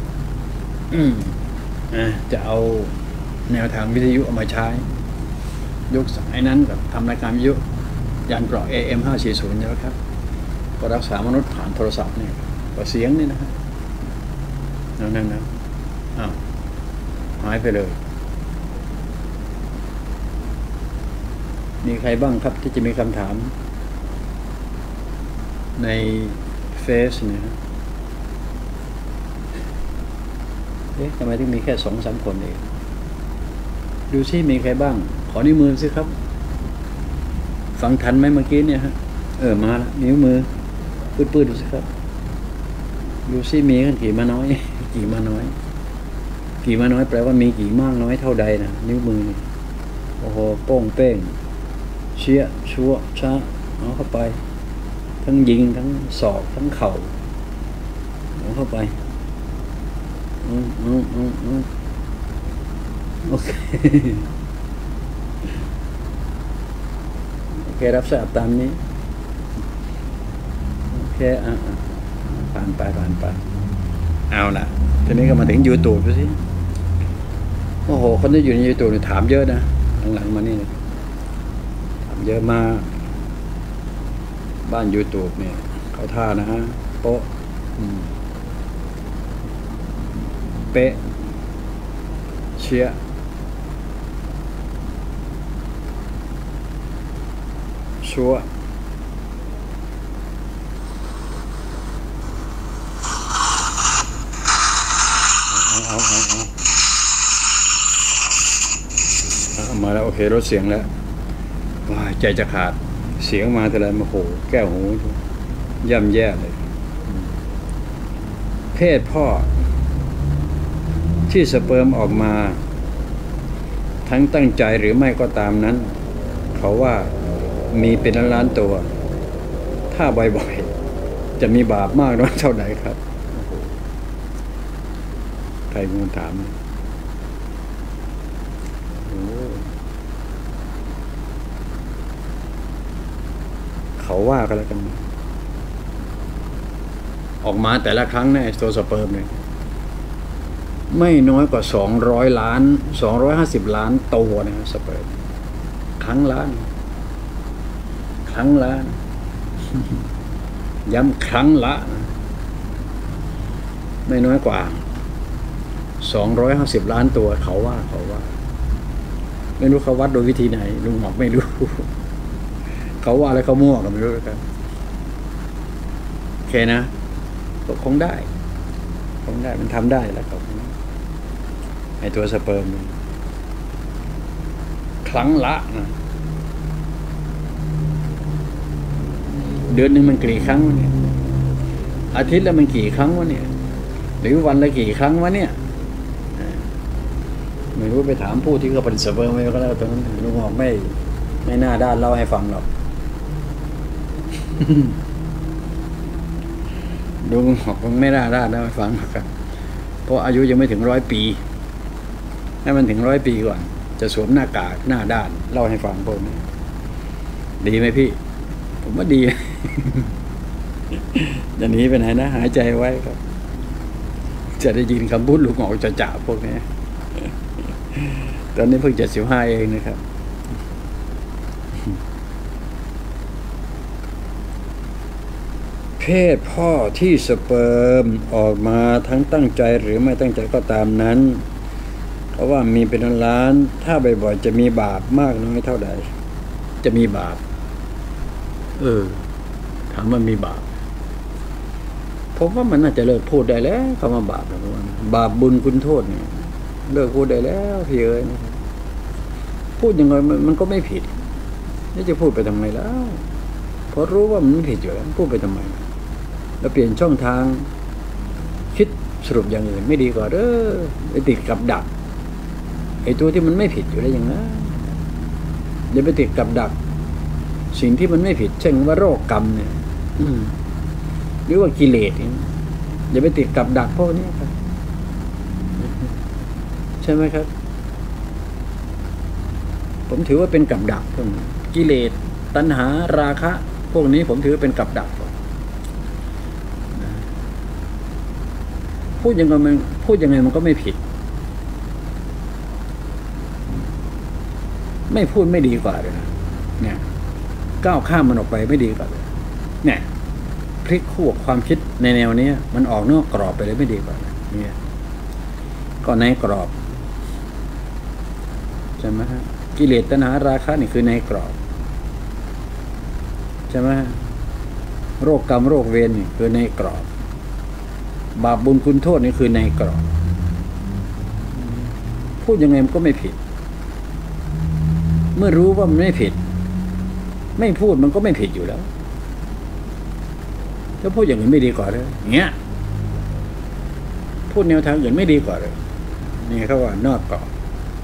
จะเอาแนวทางวิทยุเอามาใช้ยกสายนั้นกับทำรายการวิทยุยานเกราะ AM 540แล้วครับก็รักษามนุษย์ผ่านโทรศัพท์เนี่ยก็เสียงนี่นะครับนั่นนะหายไปเลยมีใครบ้างครับที่จะมีคำถามในเฟซเนี่ยทำไมถึงมีแค่2-3 คนเองดูซิมีใครบ้างขอนิ้วมือสิครับฟังทันไหมเมื่อกี้เนี่ยฮะมาละนิ้วมือปื้ดๆดูสิครับดูซิมีกันกี่มาน้อยกี่มาน้อยกี่มาน้อยแปลว่ามีกี่มากน้อยเท่าใดนะนิ้วมือนี่โอ้โหโป้งเป้งเชี่ยชั่วช้าเอาเข้าไปทั้งยิงทั้งศอกทั้งเข่าเอาเข้าไปโอเคโอเครับทราบตามนี้โอเคผ่านไปเอาล่ะทีนี้ก็มาถึง YouTube ดูสิโอ้โหคนที่อยู่ใน YouTube ถามเยอะนะหลังๆมานี่ถามเยอะมากบ้าน YouTube เนี่ยเขาท่านะฮะโป๊ะเป๊ะเชี่ยชัวเอามาแล้วโอเคลดเสียงแล้วว้าใจจะขาดเสียงมาแต่ละโอ้โหแก้วหูย่ำแย่เลยเพศพ่อที่สเปิร์มออกมาทั้งตั้งใจหรือไม่ก็ตามนั้นเขาว่ามีเป็นล้านตัวถ้าบ่อยๆจะมีบาปมากน้อยเท่าไหร่ครับใครมีคำถามเขาว่ากันแล้วกันออกมาแต่ละครั้งเนี่ยตัวสเปิร์มเนี่ยไม่น้อยกว่า200 ล้าน250 ล้านตัวนะสเปิร์มครั้งล้านย้ำครั้งละไม่น้อยกว่า250 ล้านตัวเขาว่าไม่รู้เขาวัดโดยวิธีไหนลุงหมอกไม่รู้เขาว่าอะไรเขามั่วกันไม่รู้กันโอเคนะก็คงได้มันทำได้แล้วครับไอตัวสเปิร์มครั้งละนะเดือนหนึ่งมันกี่ครั้งวะเนี่ยอาทิตย์ละมันกี่ครั้งวะเนี่ยหรือวันละกี่ครั้งวะเนี่ยไม่รู้ไปถามผู้ที่เขาผลิตสเปิร์มไว้ก็แล้วตอนนั้นลุงหอกไม่น่าด้านเล่าให้ฟังหรอกลุงหอกไม่น่าด้านเล่าให้ฟังหรอกครับเพราะอายุยังไม่ถึง100 ปีให้มันถึง100 ปีก่อนจะสวมหน้ากากหน้าด้านเล่าให้ฟังพวกนี้ดีไหมพี่ผมว่าดี จะหนีไปไหนนะหายใจไว้ครับจะได้ยินคำพูดลุงหอกจะจ่าพวกนี้ตอนนี้เพิ่ง75เองนะครับเพศพ่อที่สเปิร์มออกมาทั้งตั้งใจหรือไม่ตั้งใจก็ตามนั้นเพราะว่ามีเป็นล้านถ้าบ่อยๆจะมีบาปมากน้อยเท่าใดจะมีบาปถามว่ามีบาปผมว่ามันน่าจะเลิกพูดได้แล้วคำว่าบาปนะบาปบุญคุณโทษเนี่ยเลิกพูดได้แล้วพี่เอ๋ยพูดยังไงมันก็ไม่ผิดนี่จะพูดไปทำไมแล้วเพราะรู้ว่ามันผิดอยู่แล้วพูดไปทำไมแล้วเปลี่ยนช่องทางคิดสรุปอย่างอื่นไม่ดีกว่าไปติดกับดักไอ้ตัวที่มันไม่ผิดอยู่ได้ยังไงอย่าไปติดกับดักสิ่งที่มันไม่ผิดเช่นว่าโรคกรรมเนี่ยหรือว่ากิเลสอย่าไปติดกับดักพวกนี้ครับใช่ไหมครับผมถือว่าเป็นกับดักพวกนี้กิเลสตัณหาราคะพวกนี้ผมถือเป็นกับดักพูดยังไงมันก็ไม่ผิดไม่พูดไม่ดีกว่าเลยนะเนี่ยก้าวข้ามมันออกไปไม่ดีกว่าเลยเนี่ยพลิกขั้วความคิดในแนวนี้มันออกนอกกรอบไปเลยไม่ดีกว่าเนี่ยก็ในกรอบใช่ไหมฮะกิเลสตัณหาราคะนี่คือในกรอบใช่ไหมโรคกรรมโรคเวรนี่คือในกรอบบาปบุญคุณโทษนี่คือในกรอบพูดยังไงมันก็ไม่ผิดเมื่อรู้ว่ามันไม่ผิดไม่พูดมันก็ไม่ผิดอยู่แล้วถ้าพูดอย่างอื่นไม่ดีกว่าเลยเงี้ยพูดแนวทางอื่นไม่ดีกว่าเลยนี่เขาว่านอกกรอบ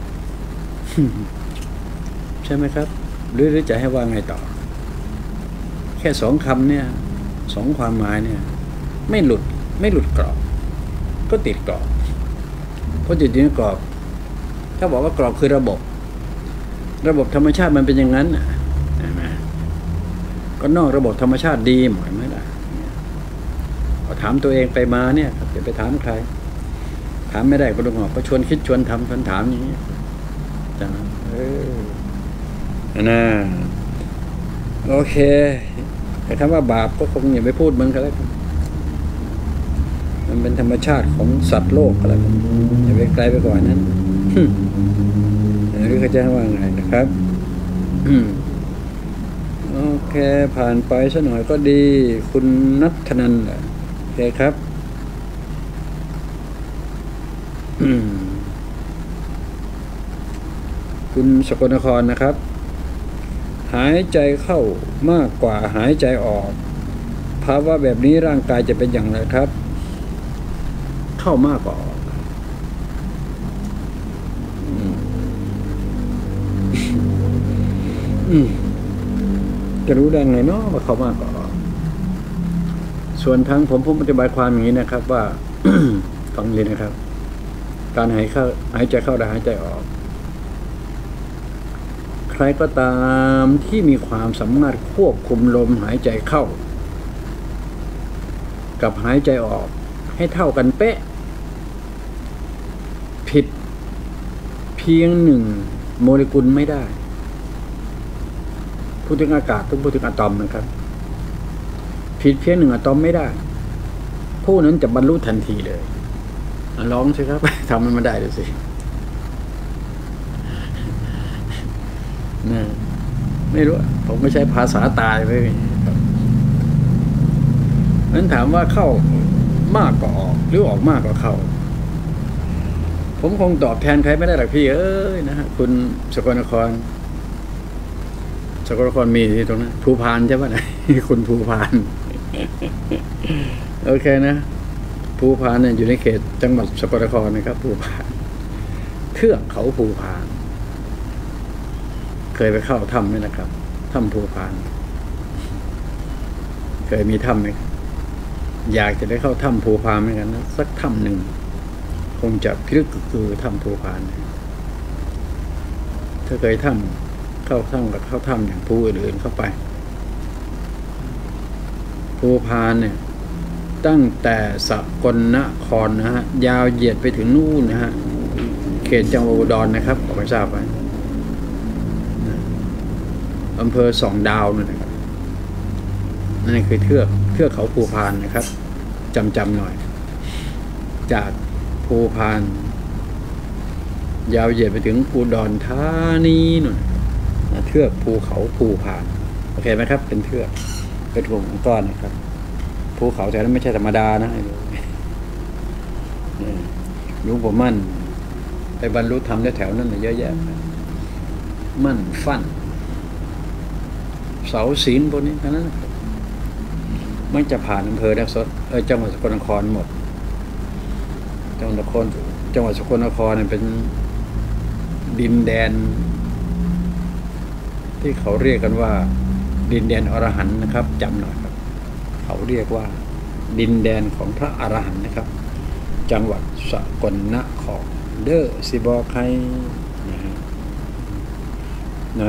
ใช่ไหมครับหรือจะให้ว่าไงต่อแค่2 คำเนี่ย2 ความหมายเนี่ยไม่หลุดกรอบก็ติดกรอบเพราะติดในกรอบถ้าบอกว่ากรอบคือระบบธรรมชาติมันเป็นอย่างนั้นใช่ไหมก็นอกระบบธรรมชาติดีหมดไหมล่ะก็ถามตัวเองไปมาเนี่ยอย่าไปถามใครถามไม่ได้ก็ต้องออกก็ชวนคิดชวนทำชวนถามอย่างนี้จังนะโอเคแต่คำว่าบาปก็คงอย่าไปพูดมันก็แล้วกันมันเป็นธรรมชาติของสัตว์โลกก็แล้วกันอย่าไปไกลไปกว่านั้นหรือเขาจะว่าไงนะครับโอเคผ่านไปสักหน่อยก็ดีคุณนัทนันท์โอเคครับคุณสกลนครนะครับหายใจเข้ามากกว่าหายใจออกภาวะแบบนี้ร่างกายจะเป็นอย่างไรครับเข้ามากกว่าออกจะรู้ได้ไงเนาะว่าเข้ามากกว่าออกส่วนทั้งผมอธิบายความอย่างนี้นะครับว่า ฟังดีนะครับการหายใจเข้าและหายใจออกใครก็ตามที่มีความสามารถควบคุมลมหายใจเข้ากับหายใจออกให้เท่ากันเป๊ะผิดเพียง1 โมเลกุลไม่ได้พูดถึงอากาศต้องพูดถึงอะตอมนะครับผิดเพียง1 อะตอมไม่ได้ผู้นั้นจะบรรลุทันทีเลยลองสิครับทำมันได้ดูสินะไม่รู้ผมไม่ใช่ภาษาตายไปนั้นถามว่าเข้ามากกว่าออกหรือออกมากกว่าเข้าผมคงตอบแทนใครไม่ได้หรอกพี่นะฮะคุณสกลนครมีที่ตรงนั้นภูพานใช่ไหมนะคุณภูพานโอเคนะภูพานเนี่ยอยู่ในเขตจังหวัดสกลนครนะครับภูพานเทือกเขาภูพานเคยไปเข้าถ้ำไหมนะครับถ้ำภูพานเคยมีถ้ำไหมอยากจะได้เข้าถ้ำภูพานเหมือนกันนะสักถ้ำหนึ่งคงจะพิลึกคือถ้ำภูพานถ้าเคยเข้าถ้ำกับเข้าถ้ำอย่างภูอื่นๆเข้าไปภูพานเนี่ยตั้งแต่สกลนครนะฮะยาวเหยียดไปถึงนู่นนะฮะเขตจังหวัดอุดรนะครับขอไม่ทราบไปอำเภอ2 ดาวนั่นนะครับนั่นคือเทือกเขาภูพานนะครับจำหน่อยจากภูพานยาวเหยียดไปถึงอุดรธานีนู่นเทือกภูเขาภูพานโอเคไหมครับเป็นเทือกเป็นกลุ่มก้อนนะครับภูเขาแต่นั้นไม่ใช่ธรรมดานะลุงผมมั่นไปบรรลุธรรมแถวนั้นเยอะแยะมั่นฟั่นเสาศีลพวกนี้ทั้งนั้นมันจะผ่านอำเภอจังหวัดสกลนครหมดจังหวัดสกลนครเนี่ยเป็นดินแดนที่เขาเรียกกันว่าดินแดนอรหันต์นะครับจำหน่อยครับเขาเรียกว่าดินแดนของพระอรหันต์นะครับจังหวัดสกลนครเด้อสิบอกใครนะฮะน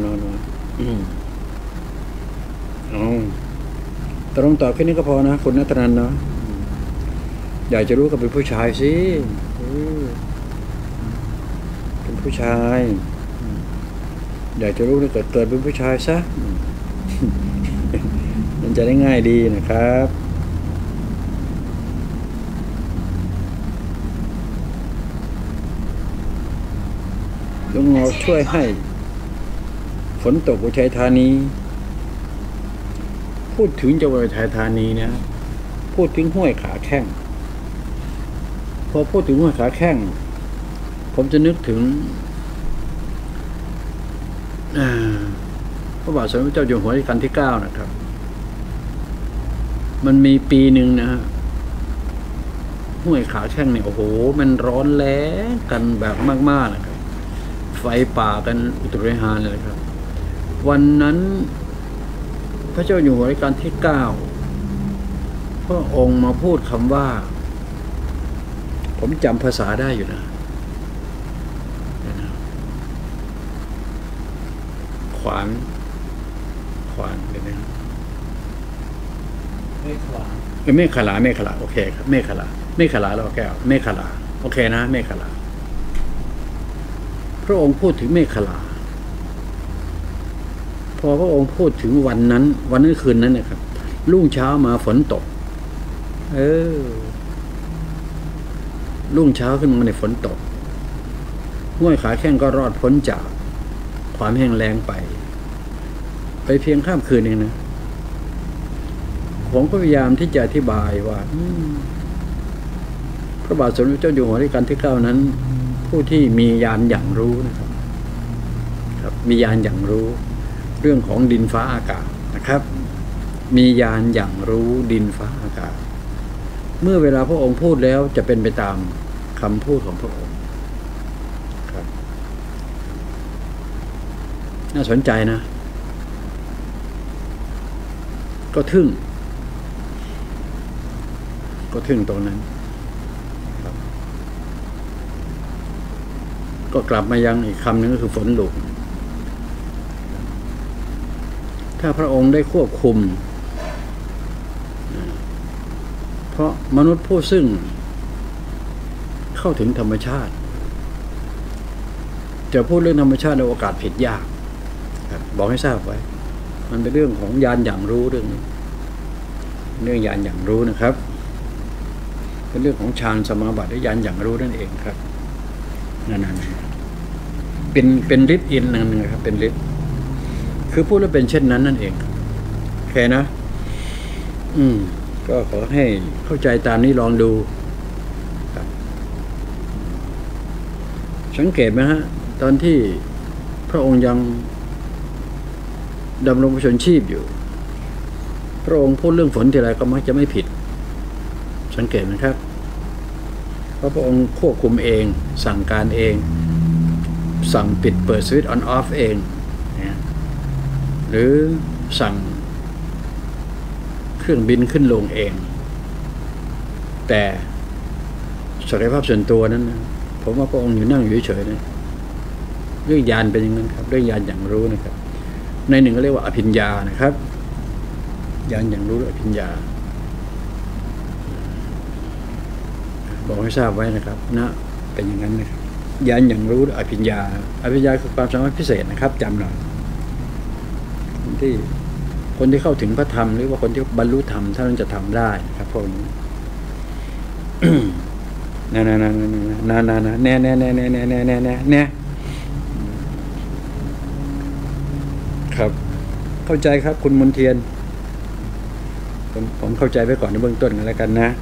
ตรงต่อแค่นี้ก็พอนะคุณนัทนันท์เนาะอยากจะรู้ก็เป็นผู้ชายสิเป็นผู้ชายอยากจะรู้ก็เกิดเป็นผู้ชายซะมันจะได้ง่ายดีนะครับลุงเงาช่วยให้ฝนตกอุทัยธานีพูดถึงจังหวัดอุทัยธานีนะพูดถึงห้วยขาแข้งพอพูดถึงห้วยขาแข้งผมจะนึกถึงพระบาทสมเด็จพระเจ้าอยู่หัวรัชกาลที่ 9นะครับมันมีปีหนึ่งนะฮะห้วยขาแข้งเนี่ยโอ้โหมันร้อนแล้งกันแบบมากๆนะครับไฟป่ากันอุตริหานเลยครับวันนั้นพระเจ้าอยู่หัวรัชกาลที่ 9พระองค์มาพูดคำว่าผมจำภาษาได้อยู่นะขวานเลยนะเมฆขลาโอเคครับเมฆขลาแล้วแก้วเมฆขลาโอเคนะเมฆขลาพระองค์พูดถึงเมฆขลาพอพระองค์พูดถึงวันนั้นคืนนั้นนะครับรุ่งเช้ามาฝนตกรุ่งเช้าขึ้นมาในฝนตกห้วยขาแข้งก็รอดพ้นจากความแห้งแล้งไปเพียงข้ามคืนเองนะผมก็พยายามที่จะอธิบายว่าพระบาทสมเด็จเจ้าอยู่หัวรัชกาลที่ 9นั้นผู้ที่มีญาณอย่างรู้นะครับมีญาณอย่างรู้เรื่องของดินฟ้าอากาศนะครับมีญาณอย่างรู้ดินฟ้าอากาศเมื่อเวลาพระองค์พูดแล้วจะเป็นไปตามคำพูดของพระองค์ครับน่าสนใจนะก็ทึ่งตรงนั้นครับก็กลับมายังอีกคำหนึ่งก็คือฝนหลวงถ้าพระองค์ได้ควบคุมเพราะมนุษย์ผู้ซึ่งเข้าถึงธรรมชาติจะพูดเรื่องธรรมชาติในโอกาสผิดยากบอกให้ทราบไว้มันเป็นเรื่องของญาณอย่างรู้เรื่องนี้เรื่องญาณอย่างรู้นะครับเป็นเรื่องของฌานสมาบัติและญาณอย่างรู้นั่นเองครับนั่นเป็นฤทธิ์อินนั่นนะครับเป็นฤทธิ์คือพูดแล้วเป็นเช่นนั้นนั่นเองโอเคนะก็ขอให้เข้าใจตามนี้ลองดูครับสังเกตไหมฮะตอนที่พระองค์ยังดำรงพระชนชีพอยู่พระองค์พูดเรื่องฝนทีไรก็มักจะไม่ผิดสังเกตไหมครับเพราะพระองค์ควบคุมเองสั่งการเองสั่งปิดเปิดสวิตช์ออนออฟเองนะหรือสั่งเครื่องบินขึ้นลงเองแต่ศักยภาพส่วนตัวนั้นนะผมว่าพระองค์อยู่นั่งอยู่เฉยๆนะเรื่องญาณเป็นอย่างนั้นครับเรื่องญาณอย่างรู้นะครับในหนึ่งก็เรียกว่าอภิญญานะครับญาณอย่างรู้อภิญญาบอกให้ทราบไว้นะครับนะเป็นอย่างนั้นนะครับญาณอย่างรู้อภิญญาคือความสามารถพิเศษนะครับจำหน่อยคนที่เข้าถึงพระธรรมหรือว่าคนที่บรรลุธรรมท่านจะทำได้ครับพวกนี้แน่ครับเข้าใจครับคุณมนเทียนผมเข้าใจไว้ก่อนในเบื้องต้นกันแล้วกันนะ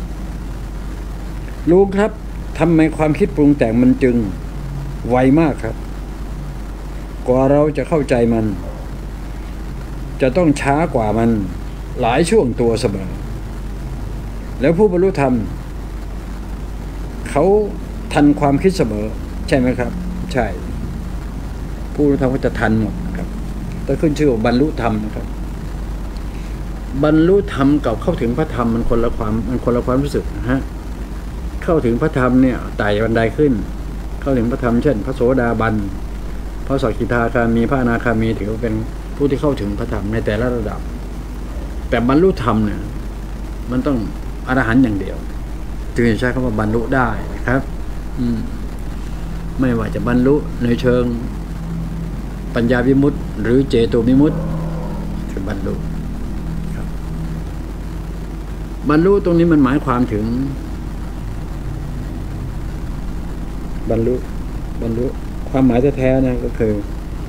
รู้ครับทำไมความคิดปรุงแต่งมันจึงไวมากครับกว่าเราจะเข้าใจมันจะต้องช้ากว่ามันหลายช่วงตัวเสมอแล้วผู้บรรลุธรรมเขาทันความคิดเสมอใช่ไหมครับใช่ผู้รู้ธรรมก็จะทันหมดนะครับแต่ขึ้นชื่อว่าบรรลุธรรมนะครับบรรลุธรรมกับเข้าถึงพระธรรมมันคนละความรู้สึกนะฮะเข้าถึงพระธรรมเนี่ยไต่บันไดขึ้นเข้าถึงพระธรรมเช่นพระโสดาบันพระสกิทาคามีพระอนาคามีถือว่าเป็นผู้ที่เข้าถึงพระธรรมในแต่ละระดับแต่บรรลุธรรมเนี่ยมันต้องอรหันต์อย่างเดียวจึงจะใช้คำว่าบรรลุได้นะครับไม่ว่าจะบรรลุในเชิงปัญญาวิมุตติหรือเจโตวิมุตติคือบรรลุครับบรรลุตรงนี้มันหมายความถึงบรรลุความหมายแท้ๆนะก็คือ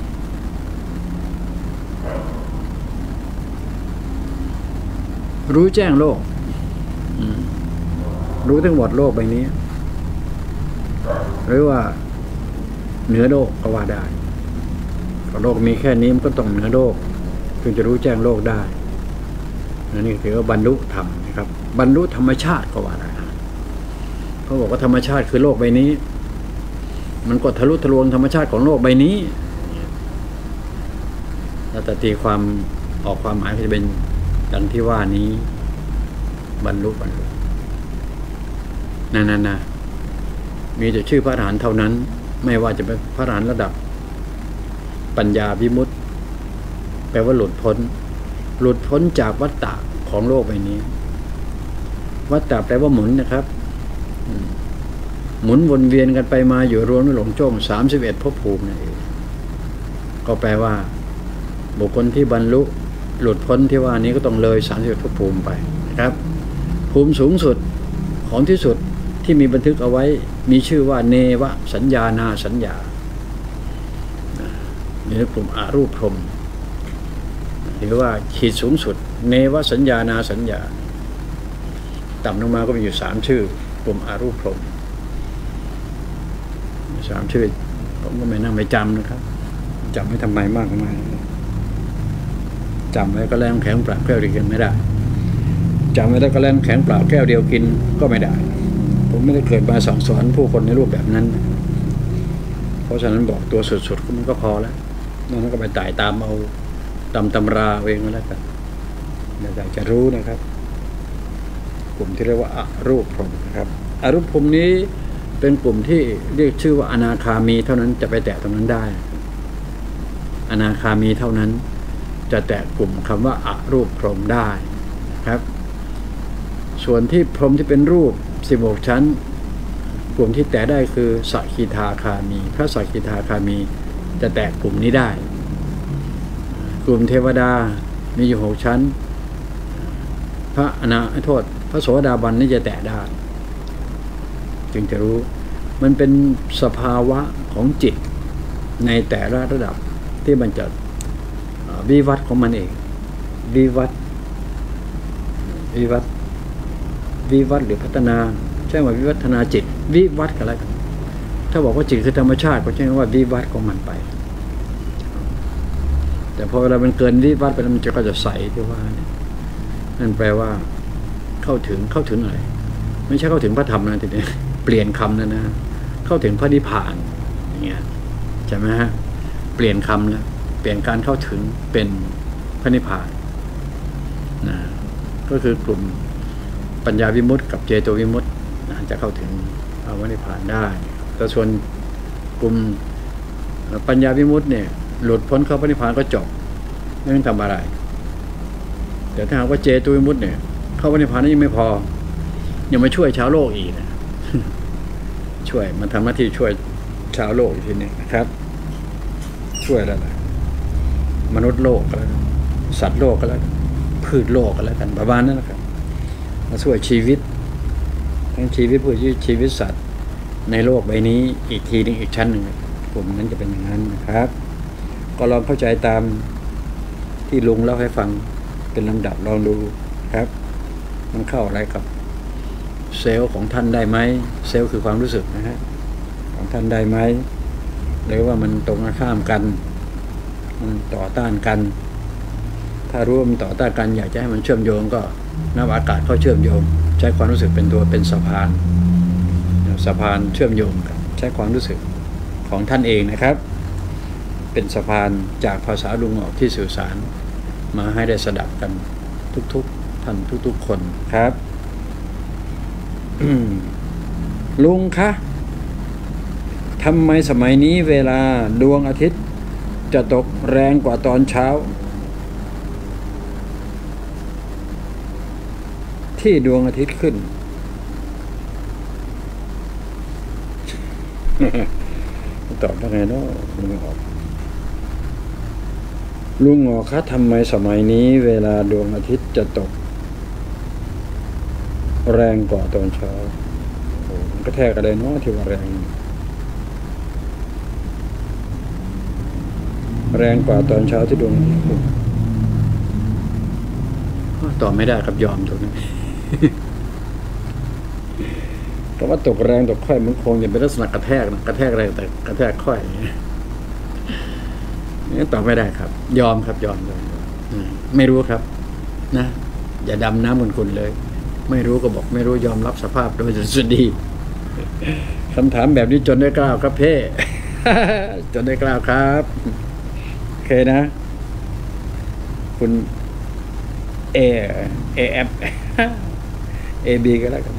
รู้แจ้งโลกรู้ทั้งหมดโลกใบนี้หรือว่าเหนือโลกก็ว่าได้โลกมีแค่นี้มันก็ต้องเหนือโลกจึงจะรู้แจ้งโลกได้นี่ถือว่าบรรลุธรรมนะครับบรรลุธรรมชาติก็ว่าได้เขาบอกว่าธรรมชาติคือโลกใบนี้มันก็ทะลุทะลวงธรรมชาติของโลกใบนี้แล้วแต่ตีความออกความหมายก็จะเป็นดังที่ว่านี้บรรลุนั่นนะมีแต่ชื่อพระอรหันต์เท่านั้นไม่ว่าจะเป็นพระอรหันต์ระดับปัญญาวิมุตติแปลว่าหลุดพ้นจากวัฏฏะของโลกใบนี้วัฏฏะแปลว่าหมุนนะครับหมุนวนเวียนกันไปมาอยู่รวมหลงโจ้ง31ภพภูมินั่นเองก็แปลว่าบุคคลที่บรรลุหลุดพ้นที่ว่านี้ก็ต้องเลย31ภพภูมิไปนะครับภูมิสูงสุดของที่สุดที่มีบันทึกเอาไว้มีชื่อว่าเนวสัญญานาสัญญาในกลุ่มอรูปพรหมหรือว่าขีดสูงสุดเนวสัญญานาสัญญาต่ำลงมาก็มีอยู่3ชื่อกลุ่มอรูปพรหม3ชื่อผมก็ไม่นั่งไม่จำนะครับจำไม่ทำไมมากมายจำไว้ก็แรงแข็งเปล่าแก้วเดียวกินไม่ได้จำไว้แล้วก็แรงแข็งเปล่าแก้วเดียวกินก็ไม่ได้ผมไม่ได้เคยมาสั่งสอนผู้คนในรูปแบบนั้นเพราะฉะนั้นบอกตัวสุดๆมันก็พอแล้วนั่นก็ไปไต่ตามเอาตำราเองก็แล้วกันอยากจะรู้นะครับกลุ่มที่เรียกว่าอรูปพรหมนะครับอรูปพรหมนี้เป็นกลุ่มที่เรียกชื่อว่าอนาคามีเท่านั้นจะไปแตะตรงนั้นได้อนาคามีเท่านั้นจะแตะกลุ่มคำว่าอรูปพรหมได้นะครับส่วนที่พรหมที่เป็นรูป16ชั้นกลุ่มที่แตะได้คือสักขีทาคามีพระสักขีทาคามีจะแตะกลุ่มนี้ได้กลุ่มเทวดามีอยู่6ชั้นพระโสดาบันนี่จะแตะได้จึงจะรู้มันเป็นสภาวะของจิตในแต่ละระดับที่มันจะวิวัฒน์ของมันเองวิวัฒน์หรือพัฒนาใช่ว่าวิวัฒนาจิตวิวัฒน์กันแล้วกันถ้าบอกว่าจิตคือธรรมชาติก็ใช่ว่าวิวัฒน์ของมันไปแต่พอเวลามันเกินวิวัฒน์ไปแล้วมันก็จะใสที่ว่านั่นแปลว่าเข้าถึงอะไรไม่ใช่เข้าถึงพระธรรมนะทีนี้เปลี่ยนคำนะเข้าถึงพระนิพพานอย่างเงี้ยใช่ไหมฮะเปลี่ยนคำแล้วเปลี่ยนการเข้าถึงเป็นพระนิพพานนะก็คือกลุ่มปัญญาวิมุตติกับเจโตวิมุตติจะเข้าถึงพระนิพพานได้แต่ส่วนกลุ่มปัญญาวิมุตติเนี่ยหลุดพ้นเข้าพระนิพพานก็จบไม่ต้องทำอะไรแต่ถ้าหากว่าเจโตวิมุตติเนี่ยเข้าพระนิพพานนั้นยังไม่พอยังมาช่วยชาวโลกอีกนะช่วยมันทำหน้าที่ช่วยชาวโลกอีกทีนึงนะครับช่วยแล้วมนุษย์โลกก็แล้วสัตว์โลกก็แล้วพืชโลกก็แล้วกันประมาณนั้นนะครับมาช่วยชีวิตทั้งชีวิตพืชชีวิตสัตว์ในโลกใบนี้อีกทีนึงอีกชั้นหนึ่งกลุ่มนั้นจะเป็นอย่างนั้นนะครับก็ลองเข้าใจตามที่ลุงเล่าให้ฟังเป็นลำดับลองดูครับมันเข้าอะไรกับเซลล์ของท่านได้ไหมเซลล์คือความรู้สึกนะฮะของท่านได้ไหมหรือว่ามันตรงข้ามกันมันต่อต้านกันถ้ารู้ว่ามันต่อต้านกันอยากจะให้มันเชื่อมโยงก็นำอากาศเข้าเชื่อมโยงใช้ความรู้สึกเป็นตัวเป็นสะพานเชื่อมโยงกันใช้ความรู้สึกของท่านเองนะครับเป็นสะพานจากภาษาลุงออกที่สื่อสารมาให้ได้สดับกันทุกๆท่านทุกๆคนครับ ลุงคะทำไมสมัยนี้เวลาดวงอาทิตย์จะตกแรงกว่าตอนเช้าที่ดวงอาทิตย์ขึ้น ตอบได้ไงเนาะลุงอคะทำไมสมัยนี้เวลาดวงอาทิตย์จะตกแรงกว่าตอนเช้าโอ้มันก็แทกอะไรเนาะที่ว่าแรงกว่าตอนเช้าที่ดวงอาทิตย์ขึ้นตอบไม่ได้ครับยอมตรงนี้ เพราะว่าตกแรงตกค่อยมันคงจะเป็นลักษณะกระแทกนะกระแทกแรงแต่กระแทกค่อยนี่ตอบไม่ได้ครับยอมครับยอมไม่รู้ครับนะอย่าดำน้ำคุณเลยไม่รู้ก็บอกไม่รู้ยอมรับสภาพโดยสุดดีคำถามแบบนี้จนได้กล่าวครับเพ่ จนได้กล่าวครับโอเคนะคุณเอฟเอบีก็แล้วกัน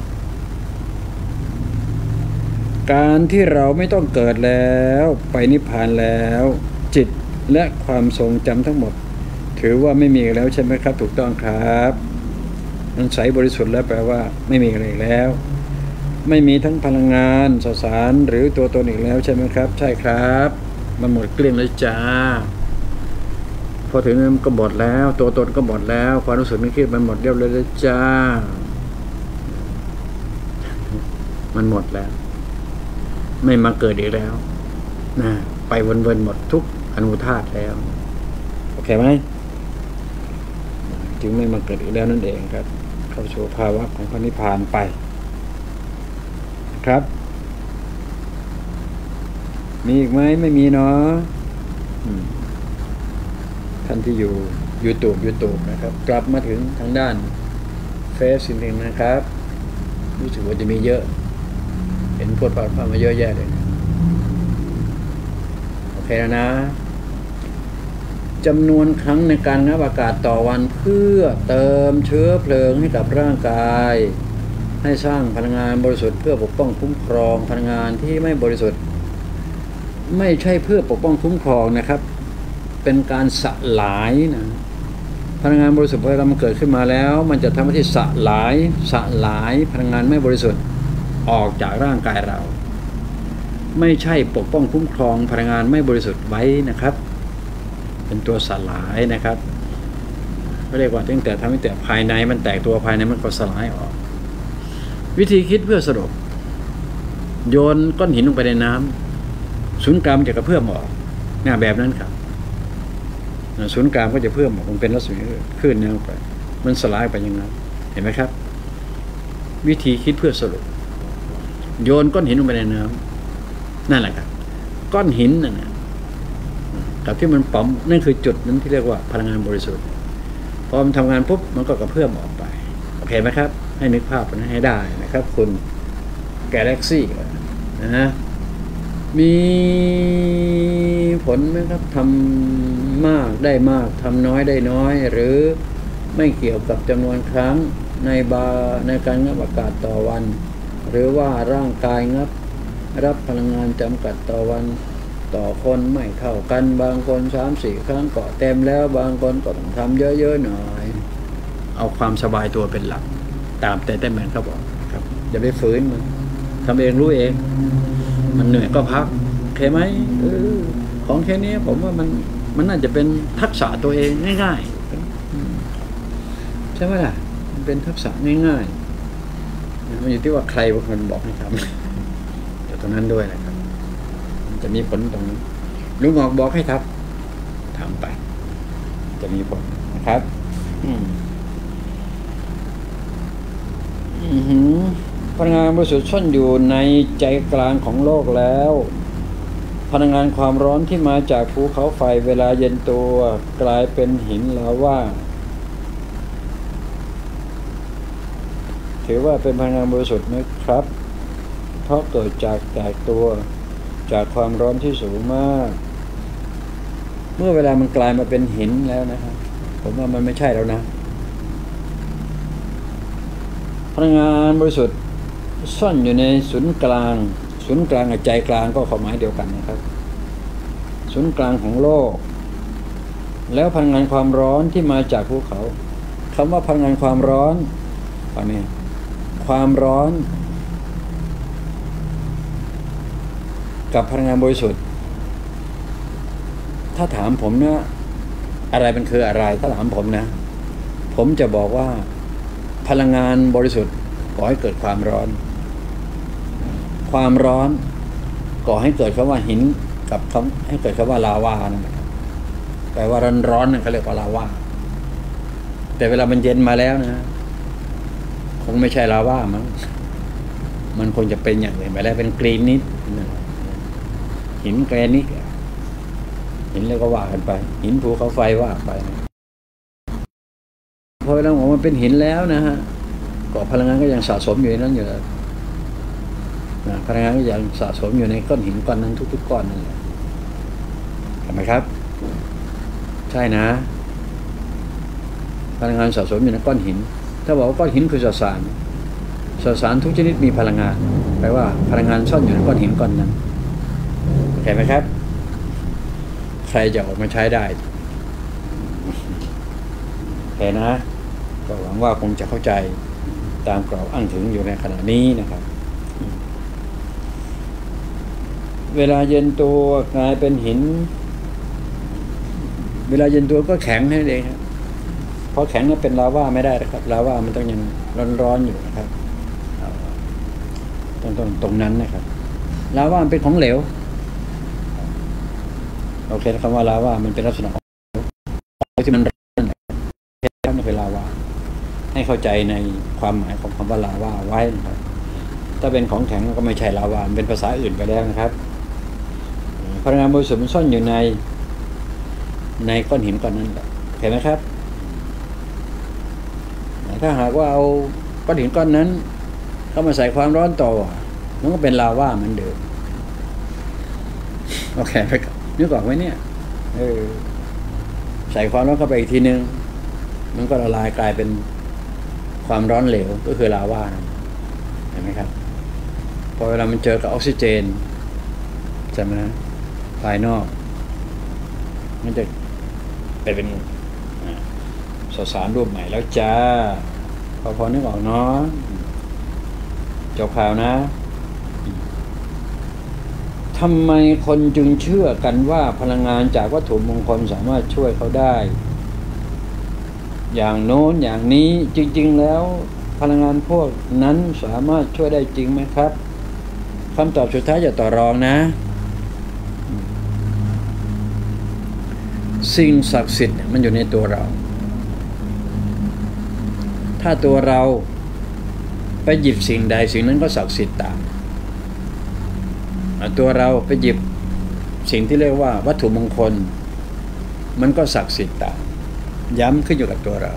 การที่เราไม่ต้องเกิดแล้วไปนิพพานแล้วจิตและความทรงจำทั้งหมดถือว่าไม่มีแล้วใช่ไหมครับถูกต้องครับมันใสบริสุทธิ์แล้วแปลว่าไม่มีอะไรแล้วไม่มีทั้งพลังงานสสารหรือตัวตนอีกแล้วใช่ไหมครับใช่ครับมันหมดเกลี้ยงเลยจ้าพอถึงนั้นก็หมดแล้วตัวตนก็หมดแล้วความรู้สึกนึกคิดมันหมดเรียบร้อยเลยจ้ามันหมดแล้วไม่มาเกิดอีกแล้วนะไปวนๆหมดทุกอนุธาตุแล้วโอเคไหมจึงไม่มาเกิดอีกแล้วนั่นเองครับเข้าสู่ภาวะของพระนิพพานไปครับมีอีกไหมไม่มีเนาะท่านที่อยู่ YouTube นะครับกลับมาถึงทางด้านเฟซสิ่งนะครับรู้สึกว่าจะมีเยอะเห็นพูดผ่านมาเยอะแยะเลยโอเคแล้วนะจำนวนครั้งในการงับอากาศต่อวันเพื่อเติมเชื้อเพลิงให้กับร่างกายให้สร้างพลังงานบริสุทธิ์เพื่อปกป้องคุ้มครองพลังงานที่ไม่บริสุทธิ์ไม่ใช่เพื่อปกป้องคุ้มครองนะครับเป็นการสลายนะพลังงานบริสุทธิ์พอมันเกิดขึ้นมาแล้วมันจะทำหน้าที่สลายพลังงานไม่บริสุทธิ์ออกจากร่างกายเราไม่ใช่ปกป้องคุ้มครองพลังงานไม่บริสุทธิ์ไว้นะครับเป็นตัวสลายนะครับก็เรียกว่าตั้งแต่ทำให้แต่ภายในมันแตกตัวภายในมันก็สลายออกวิธีคิดเพื่อสรุปโยนก้อนหินลงไปในน้ำศูนย์กลางมันจะกระเพื่อมออกแบบนั้นครับศูนย์กลางก็จะเพิ่มออกมันเป็นลักษณะคลื่นแนวไปมันสลายไปอย่างนั้นเห็นไหมครับวิธีคิดเพื่อสรุปโยนก้อนหินลงไปในน้ำนั่นแหละครับก้อนหินนั่นนะกับที่มันป๋อมนั่นคือจุดนั้นที่เรียกว่าพลังงานบริสุทธิ์พอมันทำงานปุ๊บมันก็กระเพื่อมออกไปโอเคไหมครับให้นึกภาพนั้นให้ได้นะครับคุณกาแล็กซี่นะมีผลไหมครับทำมากได้มากทำน้อยได้น้อยหรือไม่เกี่ยวกับจำนวนครั้งในการงับอากาศต่อวันหรือว่าร่างกายงับรับพลังงานจำกัดต่อวันต่อคนไม่เท่ากันบางคน 3-4 ครั้งก็เต็มแล้วบางคนก็ต้องทำเยอะๆหน่อยเอาความสบายตัวเป็นหลักตามแต่เหมือนเขาบอกครับอย่าไปฝืนมันทำเองรู้เองมันเหนื่อยก็พักโอเคไหมของแค่นี้ผมว่ามันน่าจะเป็นทักษะตัวเองง่ายๆใช่ไหมล่ะมันเป็นทักษะง่ายๆมันอยู่ที่ว่าใครบางคนบอกให้ทำเดี๋ยวตรงนั้นด้วยนะครับจะมีผลตรงนี้ลุงออกบอกให้ทำไปจะมีผลนะครับพลังงานบริสุทธิ์ซ่อนอยู่ในใจกลางของโลกแล้วพลังงานความร้อนที่มาจากภูเขาไฟเวลาเย็นตัวกลายเป็นหินลาวาถือว่าเป็นพลังงานบริสุทธิ์ไหมครับเพราะเกิดจากแตกตัวจากความร้อนที่สูงมากเมื่อเวลามันกลายมาเป็นหินแล้วนะครับผมว่ามันไม่ใช่แล้วนะพลังงานบริสุทธิ์ซ่อนอยู่ในศูนย์กลางกับใจกลางก็ความหมายเดียวกันนะครับศูนย์กลางของโลกแล้วพลังงานความร้อนที่มาจากภูเขาคำว่าพลังงานความร้อนฟังนี่ความร้อนกับพลังงานบริสุทธิ์ถ้าถามผมนะอะไรมันคืออะไรถ้าถามผมนะผมจะบอกว่าพลังงานบริสุทธิ์ก่อให้เกิดความร้อนก่อให้เกิดคำว่าหินกับให้เกิดคำว่าลาวานะครับแปลว่าร้อนๆนั่นเขาเรียกว่าลาวาแต่เวลามันเย็นมาแล้วนะคงไม่ใช่ลาวามั้งมันคงจะเป็นอย่างอื่นไปแล้วเป็นกรีนนิดหินแกรนิตหินแล้วก็ว่ากันไปหินภูเขาไฟว่าไปพอเราบอกมันเป็นหินแล้วนะฮะก็พลังงานก็ยังสะสมอยู่ในนั้นอยู่นะพลังงานก็ยังสะสมอยู่ในก้อนหินก้อนนั้นทุกๆก้อนนั่นแหละเห็นไหมครับใช่นะพลังงานสะสมอยู่ในก้อนหินถ้าบอกว่าก้อนหินคือสสารทุกชนิดมีพลังงานแปลว่าพลังงานซ่อนอยู่ในก้อนหินก้อนนั้นเห็นไหมครับใครจะออกมาใช้ได้เห็นนะก็หวังว่าคงจะเข้าใจตามกล่าวอ้างถึงอยู่ในขณะนี้นะครับเวลาเย็นตัวกลายเป็นหินเวลาเย็นตัวก็แข็งให้เองครับเพราะแข็งนั้นเป็นลาวาไม่ได้นะครับลาวามันต้องยังร้อนอยู่นะครับต้องตรงนั้นนะครับลาวามันเป็นของเหลวโอเคคำว่าลาวามันเป็นลักษณะของที่มันร้อนนั่นคือลาวาให้เข้าใจในความหมายของคำว่าลาวาไว้นะครับถ้าเป็นของแข็งก็ไม่ใช่ลาวาเป็นภาษาอื่นไปแล้วนะครับพลังงานบริสุทธิ์มันซ่อนอยู่ในก้อนหินก้อนนั้นเห็นไหมครับถ้าหากว่าเอาก้อนหินก้อนนั้นเข้ามาใส่ความร้อนต่อมันก็เป็นลาวาเหมือนเดิมโอเคไปนึกออกไหมเนี่ยใส่ความร้อนเข้าไปอีกทีนึงมันก็ละลายกลายเป็นความร้อนเหลวก็คือลาวาเห็นไหมครับพอเวลามันเจอกับออกซิเจนใช่ไหมภายนอกมันจะเป็นสสารรูปใหม่แล้วจ้าพอนึกออกเนาะจบข่าวนะทำไมคนจึงเชื่อกันว่าพลังงานจากวัตถุมงคลสามารถช่วยเขาได้อย่างโน้นอย่างนี้จริงๆแล้วพลังงานพวกนั้นสามารถช่วยได้จริงไหมครับคำตอบสุดท้ายจะต่อรองนะสิ่งศักดิ์สิทธิ์มันอยู่ในตัวเราถ้าตัวเราไปหยิบสิ่งใดสิ่งนั้นก็ศักดิ์สิทธิ์ตามตัวเราไปหยิบสิ่งที่เรียกว่าวัตถุมงคลมันก็ศักดิ์สิทธิ์ตามย้ำขึ้นอยู่กับตัวเรา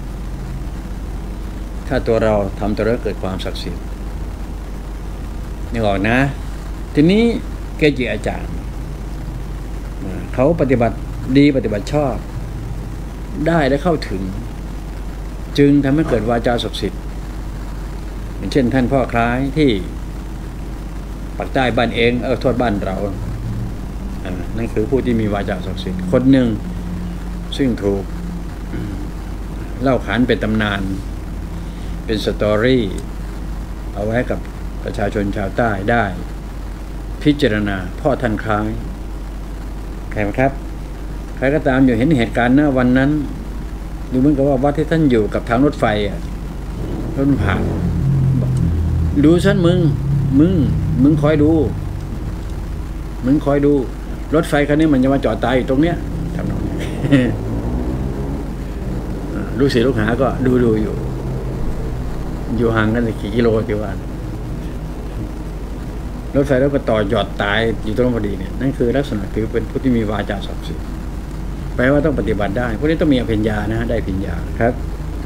ถ้าตัวเราทำตัวเราเกิดความศักดิ์สิทธิ์นึกออกนะทีนี้เกจิอาจารย์เขาปฏิบัติดีปฏิบัติชอบได้และเข้าถึงจึงทำให้เกิดวาจาศักดิ์สิทธิ์อย่างเช่นท่านพ่อคล้ายที่ปากใต้บ้านเองโทษบ้านเรานั่นคือผู้ที่มีวาจาศักดิ์สิทธิ์คนหนึ่งซึ่งถูกเล่าขานเป็นตำนานเป็นสตอรี่เอาไว้กับประชาชนชาวใต้ได้พิจารณาพ่อท่านคล้ายใครครับใครก็ตามอยู่เห็นเหตุการณ์นะวันนั้นดูเหมือนกับว่าวัดที่ท่านอยู่กับทางรถไฟรถผ่านดูฉันมึงคอยดูรถไฟคันนี้มันจะมาจอดตายอยู่ตรงเนี้ยทำนองนี้ลูกศิษย์ลูกหาก็ดูอยู่ห่างกันกี่กิโลกี่วันรถไฟแล้วก็ต่อหยอดตายอยู่ตรงพอดีเนี่ยนั่นคือลักษณะคือเป็นผู้ที่มีวาจาศักดิ์สิทธิ์แปลว่าต้องปฏิบัติได้พวกนี้ต้องมีอภิญญานะได้อภิญญาครับ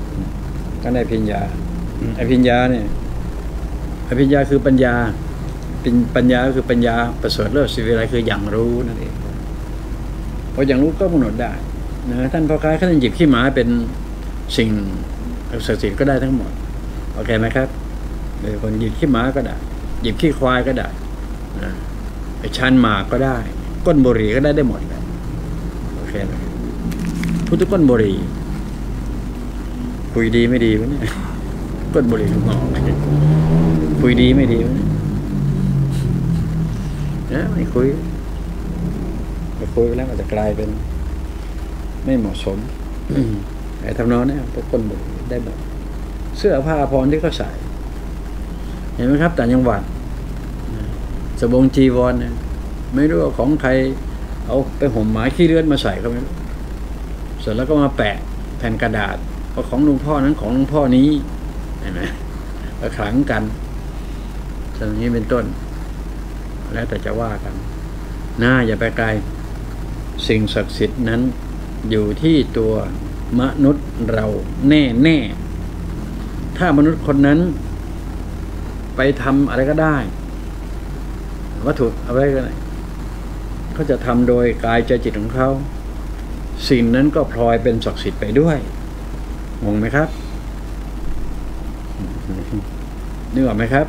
ต้องได้อภิญญาอภิญญาเนี่ยอภิญญาคือปัญญาเป็นปัญญาคือปัญญาประเสริฐเลิศสิวิไลคืออย่างรู้นั่นเองเพราะอย่างรู้ก็กำหนดได้นะท่านพ่อค้าท่านหยิบขี้หมาเป็นสิ่งศักดิ์สิทธิ์ก็ได้ทั้งหมดโอเคไหมครับหรือคนหยิบขี้หมาก็ได้หยิบขี้ควายก็ได้นะไอ้ชันหมากก็ได้ก้นบุหรี่ก็ได้หมดเลยโอเคไหมพูดถึงก้นบุหรี่คุยดีไม่ดีวะเนี่ยก้นบุหรี่ลูกน้องคุยดีไม่ดีวะเนี่ยไม่คุยแล้วมันจะกลายเป็นไม่เหมาะสมไอ้ทำนองนี้พวกก้นบุหรี่ได้หมดเสื้อผ้าพรที่เขาใส่เห็นไหมครับต่างจังหวัดสบงจีวรเนี่ยไม่รู้ว่าของใครเอาไปห่มหมายขี้เลื่อนมาใส่เขาไม่รู้เสร็จแล้วก็มาแปะแผ่นกระดาษเพราะของหลวงพ่อนั้นของหลวงพ่อนี้เห็นไหมก็ขลังกันอย่างนี้เป็นต้นแล้วแต่จะว่ากันอย่าไปไกลสิ่งศักดิ์สิทธิ์นั้นอยู่ที่ตัวมนุษย์เราแน่ถ้ามนุษย์คนนั้นไปทำอะไรก็ได้วัตถุอะไรก็ได้เขาจะทำโดยกายใจจิตของเขาสิ่งนั้นก็พลอยเป็นศักดิ์สิทธิ์ไปด้วยงงไหมครับนึกออกไหมครับ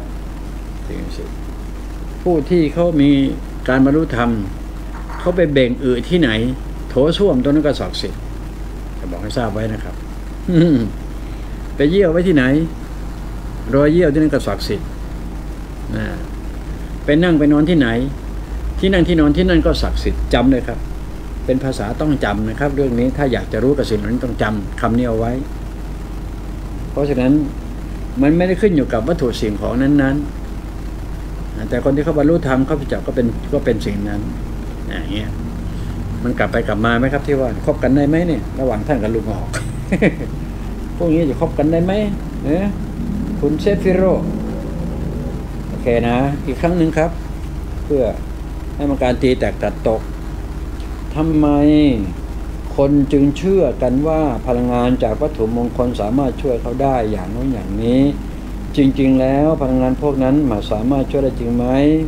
ผู้ที่เขามีการบรรลุธรรมเขาไปเบ่งที่ไหนโถส้วมตัวนั้นก็ศักดิ์สิทธิ์จะบอกให้ทราบไว้นะครับไปเยี่ยวไว้ที่ไหนรอยเยี่ยวที่นั่นก็ศักดิ์สิทธิ์ไปนั่งไปนอนที่ไหนที่นั่งที่นอนที่นั่นก็ศักดิ์สิทธิ์จำเลยครับเป็นภาษาต้องจำนะครับเรื่องนี้ถ้าอยากจะรู้กับสิ่งนั้นต้องจำคำนี้เอาไว้เพราะฉะนั้นมันไม่ได้ขึ้นอยู่กับวัตถุสิ่งของนั้นๆแต่คนที่เขาบรรลุธรรมเขาพิจารณาก็เป็นสิ่งนั้นอย่างเงี้ยมันกลับไปกลับมาไหมครับที่ว่าคบกันได้ไหมเนี่ยระหว่างท่านกับลุงออก พวกนี้จะคบกันได้ไหมคุณเซฟิโรโอเคนะอีกครั้งหนึ่งครับเพื่อให้มันการตีแตกตัดตกทำไมคนจึงเชื่อกันว่าพลังงานจากวัตถุมงคลสามารถช่วยเขาได้อย่างโน้นอย่างนี้จริงๆแล้วพลังงานพวกนั้นมาสามารถช่วยได้จริงไหม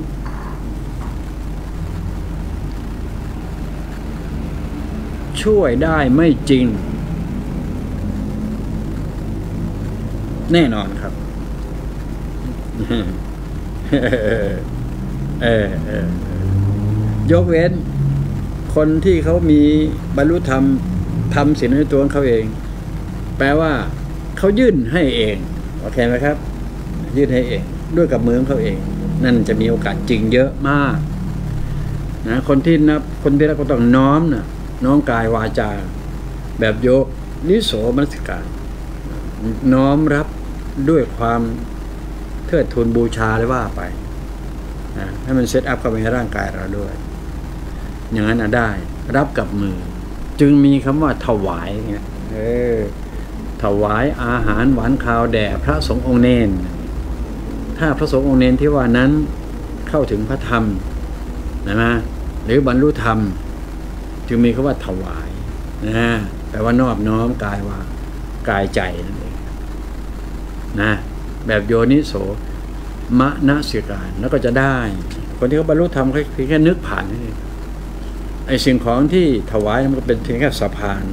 ช่วยได้ไม่จริงแน่นอนครับยกเว้นคนที่เขามีบรรลุธรรมทำสิ่งในตัวของเขาเองแปลว่าเขายื่นให้เองโอเคไหมครับยื่นให้เองด้วยกับมือของเขาเองนั่นจะมีโอกาสจริงเยอะมากนะคนที่รับก็ต้องน้อมกายวาจาแบบโยนิโสมนสิการน้อมรับด้วยความเทิดทูนบูชาเลยว่าไปให้มันเซตอัพเข้าไปในร่างกายเราด้วยอย่างนั้นได้รับกับมือจึงมีคำว่าถวายเงี้ยถวายอาหารหวานข้าวแด่พระสงฆ์องค์เนรถ้าพระสงฆ์องค์เนรที่ว่านั้นเข้าถึงพระธรรมนะหรือบรรลุธรรมจึงมีคำว่าถวายแปลว่านอบน้อมกายใจนั่นเองแบบโยนิโสมนสิการแล้วก็จะได้คนที่เขาบรรลุธรรมแค่นึกผ่านนี่ไอ้สิ่งของที่ถวายมันก็เป็นเพียงแค่สะพาน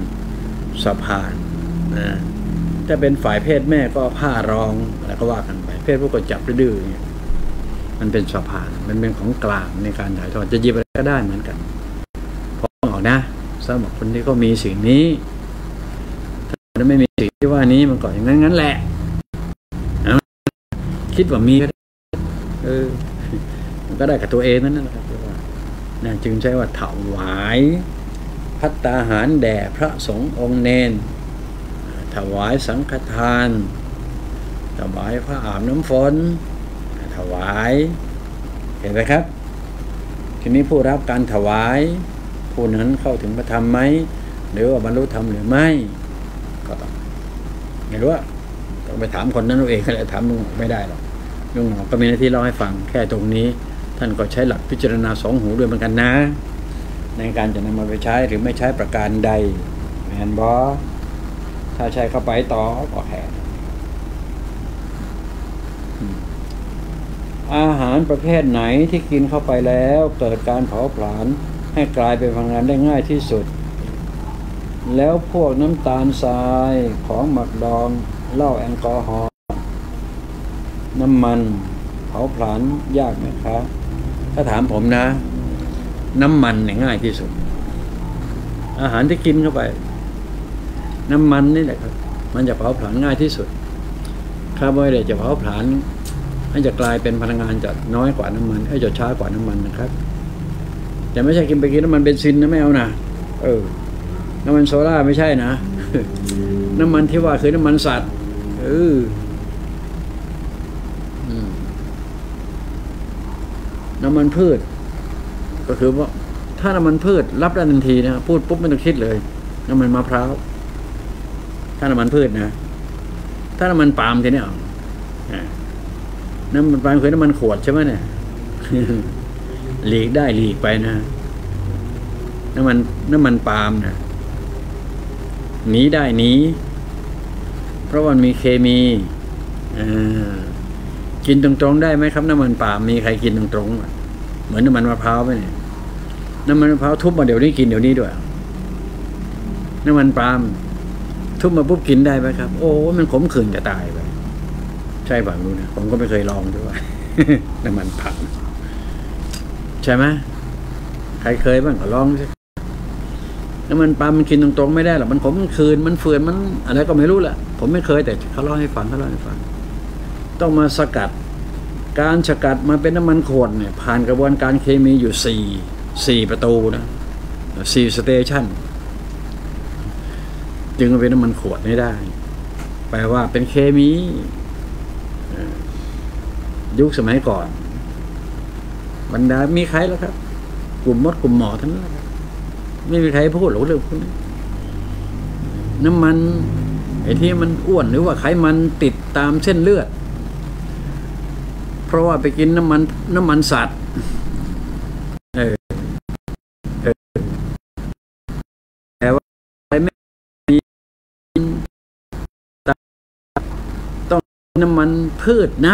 ถ้าเป็นฝ่ายเพศแม่ก็ผ้ารองอะไรก็ว่ากันไปเพศผู้ก็จับดื้อเนี่ยมันเป็นสะพานมันเป็นของกลางในการถ่ายทอดจะหยิบอะไรก็ได้เหมือนกันพอออกนะสำหรับคนที่เขามีสิ่งนี้ถ้าไม่มีสิ่งที่ว่านี้มันก็อย่างนั้นแหละคิดว่ามีก็ได้มันก็ได้กับตัวเองนั่นแหละครับจึงใช้ว่าถวายภัตตาหารแด่พระสงฆ์องค์เนรถวายสังฆทานถวายพระอาบน้ำฝนถวายเห็นไหมครับทีนี้ผู้รับการถวายผู้นั้นเข้าถึงพระธรรมไหมหรือว่าบรรลุธรรมหรือไม่ก็ต้องไม่รู้ว่าต้องไปถามคนนั้นเองอะไรถามลุงไม่ได้หรอกลุงก็มีหน้าที่เล่าให้ฟังแค่ตรงนี้ท่านก็ใช้หลักพิจารณาสองหูด้วยเหมือนกันนะในการจะนำมาไปใช้หรือไม่ใช้ประการใดแมนบอถ้าใช้เข้าไปต่อก็แค่พอาหารประเภทไหนที่กินเข้าไปแล้วเกิดการเผาผลาญให้กลายเป็นพลังงานได้ง่ายที่สุดแล้วพวกน้ำตาลทรายของหมักดองเหล้าแอลกอฮอล์น้ำมันเผาผลาญยากไหมคะถ้าถามผมนะน้ำมันเนี่ยง่ายที่สุดอาหารที่กินเข้าไปน้ำมันนี่แหละครับมันจะเผาผลาญง่ายที่สุดคาร์โบไฮเดรตจะเผาผลาญมันจะกลายเป็นพลังงานจะน้อยกว่าน้ำมันจะช้ากว่าน้ำมันนะครับแต่ไม่ใช่กินน้ำมันเบนซินนะไม่เอานะน้ำมันโซล่าไม่ใช่นะ น้ำมันที่ว่าคือน้ำมันสัตว์น้ำมันพืชก็คือว่าถ้าน้ำมันพืชรับได้ทันทีนะพูดปุ๊บไม่ต้องคิดเลยน้ำมันมะพร้าวถ้าน้ำมันพืชนะถ้าน้ำมันปาล์มทีนี้น้ำมันปาล์มคือน้ำมันขวดใช่ไหมเนี่ย หลีกได้หลีกไปนะน้ำมันปาล์มนะหนีได้หนีเพราะมันมีเคมีกินตรงๆได้ไหมครับน้ำมันปาล์มมีใครกินตรงๆเหมือนน้ำมันมะพร้าวไหมเนี่ยน้ำมันมะพร้าวทุบมาเดี๋ยวนี้กินเดี๋ยวนี้ด้วยน้ำมันปาล์มทุบมาปุ๊บกินได้ไหมครับโอ้มันขมขื่นจะตายไปใช่ป่ะรู้นะผมก็ไม่เคยลองด้วย น้ำมันปาล์มใช่ไหมใครเคยบ้างก็ลองสิน้ำมันปาล์มมันกินตรงๆไม่ได้หรอกมันขมขื่นมันเฟื่อนมันอะไรก็ไม่รู้แหละผมไม่เคยแต่เขาเล่าให้ฟังต้องมาสกัดการสกัดมาเป็นน้ำมันขวดเนี่ยผ่านกระบวนการเคมีอยู่สี่ประตูนะ4 สเตชันจึงมาเป็นน้ำมันขวดไม่ได้แปลว่าเป็นเคมียุคสมัยก่อนบรรดามีใครแล้วครับกลุ่มมดกลุ่มหมอทั้งนั้นไม่มีใครพูดหรอกเรื่องพวกนี้น้ำมันไอ้ที่มันอ้วนหรือว่าไขมันติดตามเส้นเลือดเพราะว่าไปกินน้ำมันสัตว์แต่ว่าไม่มีต้องน้ำมันพืชนะ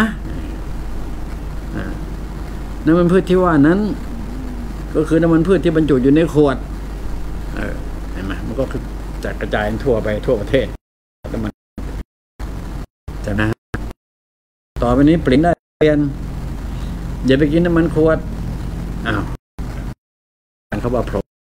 น้ำมันพืชที่ว่านั้นก็คือน้ำมันพืชที่บรรจุอยู่ในขวดเห็นไหมมันก็คือจะกระจายทั่วไปทั่วประเทศน้ำมันจะนะต่อไปนี้เปลี่ยนได้เปลี่ยนอย่าไปกินน้ำมันขวดเขาบอก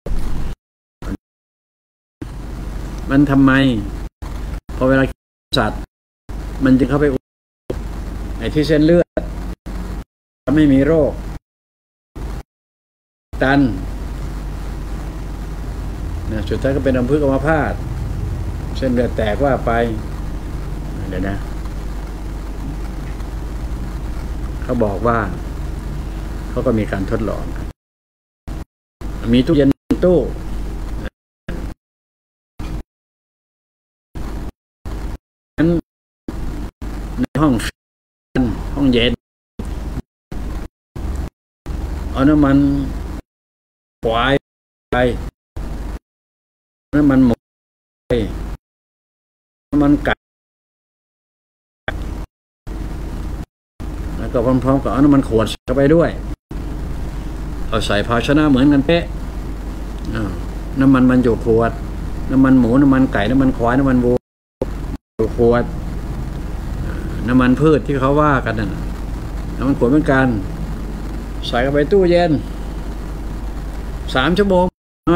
มันทำไมพอเวลาสัตว์มันจะเข้าไปไอ้ที่เส้นเลือดไม่มีโรคตันสุดท้ายก็เป็นอัมพฤกษ์อัมพาตเส้นเลือดแตกว่าไปเดี๋ยวนะเขาบอกว่าเขาก็มีการทดลองมีตู้เย็นตู้ในห้องเย็นเอาน้ำมันควายไปน้ำมันหมูไปน้ำมันไก่แล้วก็พร้อมๆกับเอาน้ำมันขวดเข้าไปด้วยเอาใส่ภาชนะเหมือนกันเป๊ะน้ำมันบรรจุขวดน้ำมันหมูน้ำมันไก่น้ำมันควายน้ำมันวัวขวดน้ำมันพืชที่เขาว่ากันน่ะน้ำมันขวดเหมือนกันใส่เข้าไปตู้เย็น3 ชั่วโมง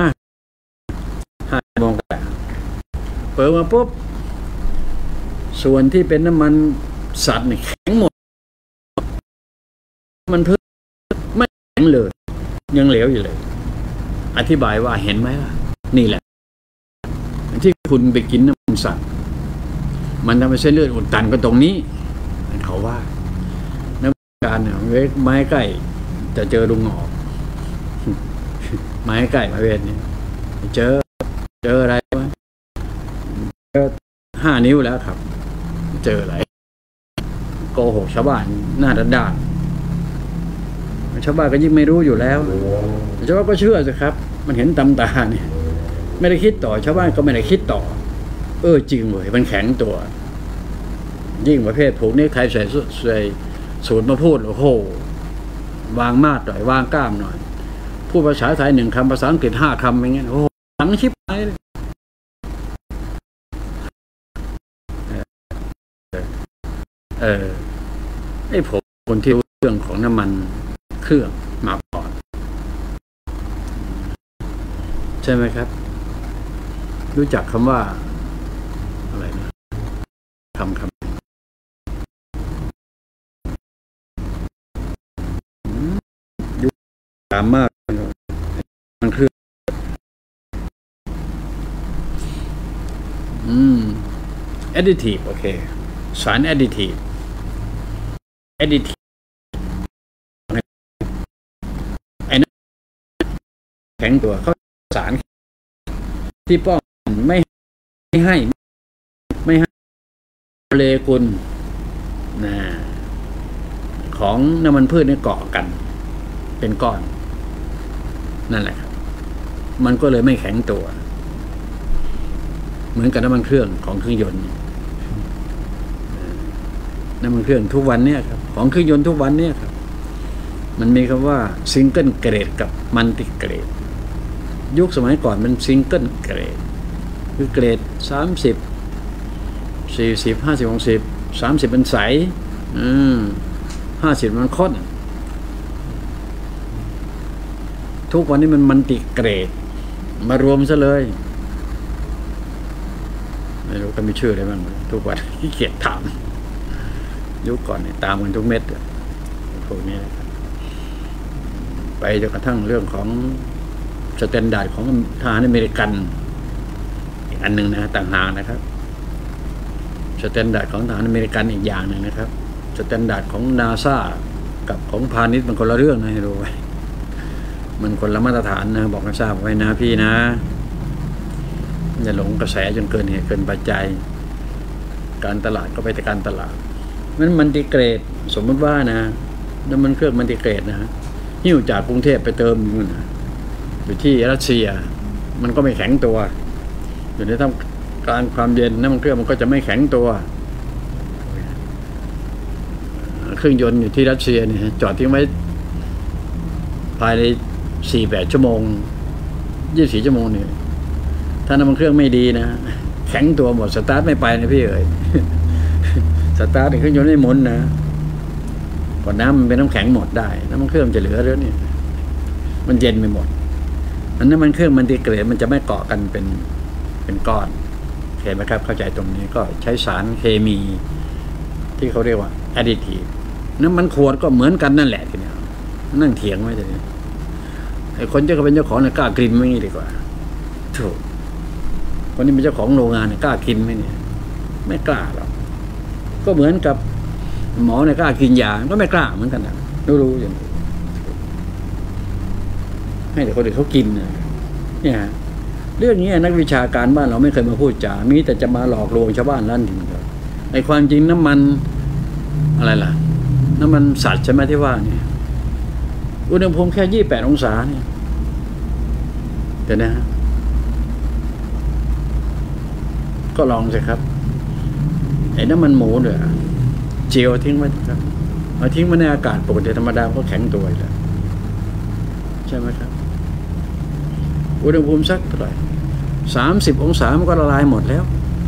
5 ชั่วโมงเปิดมาปุ๊บส่วนที่เป็นน้ำมันสัตว์นี่แข็งหมดมันพืชไม่แข็งเลยยังเหลวอยู่เลยอธิบายว่าเห็นไหมล่ะนี่แหละที่คุณไปกินน้ำมันสัตว์มันทำให้เส้นเลือดอุดตันก็ตรงนี้เขาว่าน้ำการเนี่ยไม้ใกล้จะเจอลุงหงอกไม้ใกล้มาเวทนี่เจออะไรวะเจอ5 นิ้วแล้วครับเจออะไรโกหกชาวบ้านหน้าด้านชาวบ้านก็ยิ่งไม่รู้อยู่แล้วชาวบ้านก็เชื่อสิครับมันเห็นตำตาเนี่ยไม่ได้คิดต่อชาวบ้านก็ไม่ได้คิดต่อจริงเลยมันแข็งตัวยิ่งประเภทผูกนี่ใครใส่สูตรมาพูดโอ้โหวางมาดหน่อยวางกล้ามหน่อยพูดภาษาไทย1 คำภาษาอังกฤษ5 คำอย่างเงี้ยโอ้โหหลังชิบหายเลยไอ้ผมคนที่รู้เรื่องของน้ำมันเครื่องมาก่อนใช่ไหมครับรู้จักคำว่าอะไรนะคำยุคตามมากมันเครื่องadditive โอเคสาร additive ไอ้นั่นแข็งตัวเขาสารที่ป้องไม่ให้โมเลกุลของน้ำมันพืชเนี่ยเกาะกันเป็นก้อนนั่นแหละครับมันก็เลยไม่แข็งตัวเหมือนกับน้ำมันเครื่องของเครื่องยนต์น้ำมันเครื่องทุกวันเนี่ยครับของเครื่องยนต์ทุกวันเนี่ยครับมันมีคำว่าซิงเกิลเกรดกับมัลติเกรดยุคสมัยก่อนมันซิงเกิลเกรดคือเกรด30 40 50 60 30เป็นใส50มันข้นทุกวันนี้มันมัลติเกรดมารวมซะเลยไม่รู้ก็มีชื่ออะไรบ้างทุกวันขี้เกียจถามยุคก่อนเนี่ยตามกันทุกเม็ดพวกนี้ไปจนกระทั่งเรื่องของสแตนดาร์ดของทหารอเมริกันอีกอันหนึ่งนะต่างหากนะครับสแตนดาร์ดของทหารอเมริกันอีกอย่างหนึ่งนะครับสแตนดาร์ดของนาซากับของพาณิชย์มันคนละเรื่องนะให้รู้ไว้มันคนละมาตรฐานนะบอกให้ทราบไว้นะพี่นะอย่าหลงกระแสจนเกินเหตุเกินปัจจัยการตลาดก็ไปแต่การตลาดมันติเกรดสมมติว่านะน้ำมันเครื่องมันติเกรดนะหิ้วจากกรุงเทพไปเติมอยู่ที่รัสเซียมันก็ไม่แข็งตัวอยู่ในท่ามกลางความเย็นน้ำมันเครื่องมันก็จะไม่แข็งตัวเครื่องยนต์อยู่ที่รัสเซียเนี่ยจอดทิ้งไว้ภายใน48 ชั่วโมง24 ชั่วโมงเนี่ยถ้าน้ำมันเครื่องไม่ดีนะแข็งตัวหมดสตาร์ทไม่ไปนะพี่เอ๋ยสตาร์ทเครื่องยนต์ไม่หมุนนะก่อนน้ำมันเป็นน้ำแข็งหมดได้น้ำมันเครื่องจะเหลือแล้วเนี่ยมันเย็นไปหมดอันนั้นมันเครื่องมันติเกรดมันจะไม่เกาะกันเป็นก้อนเห็นไหมครับเข้าใจตรงนี้ก็ใช้สารเคมีที่เขาเรียกว่า additive น้ำมันขวดก็เหมือนกันนั่นแหละทีนี้นั่งเถียงไว้ทีนี้ไอ้คนที่เขาเป็นเจ้าของเนี่ยกล้ากลิ่นไม่ดีกว่าถูกคนนี้เป็นเจ้าของโรงงานเนี่ยกล้ากินไหมเนี่ยไม่กล้าหรอกก็เหมือนกับหมอเนี่ยกล้ากินยาก็ไม่กล้าเหมือนกันนะรู้อย่างนี้ให้แต่คนอื่นเขากินเนี่ยเรื่องนี้นักวิชาการบ้านเราไม่เคยมาพูดจามีแต่จะมาหลอกลวงชาวบ้านนั่นเองไอ้ความจริงน้ำมันอะไรล่ะน้ำมันสัตว์ใช่ไหมที่ว่าเนี่ยอุณหภูมิแค่28 องศาเนี่ยเดี๋ยวนะฮะก็ลองสิครับไอ้น้ำมันหมูเนี่ยเจียวทิ้งไว้ครับเอาทิ้งไว้ในอากาศปกติธรรมดาก็แข็งตัวแล้วใช่ไหมครับอุณหภูมิสักเท่าไหร่30 องศามันก็ละลายหมดแล้ว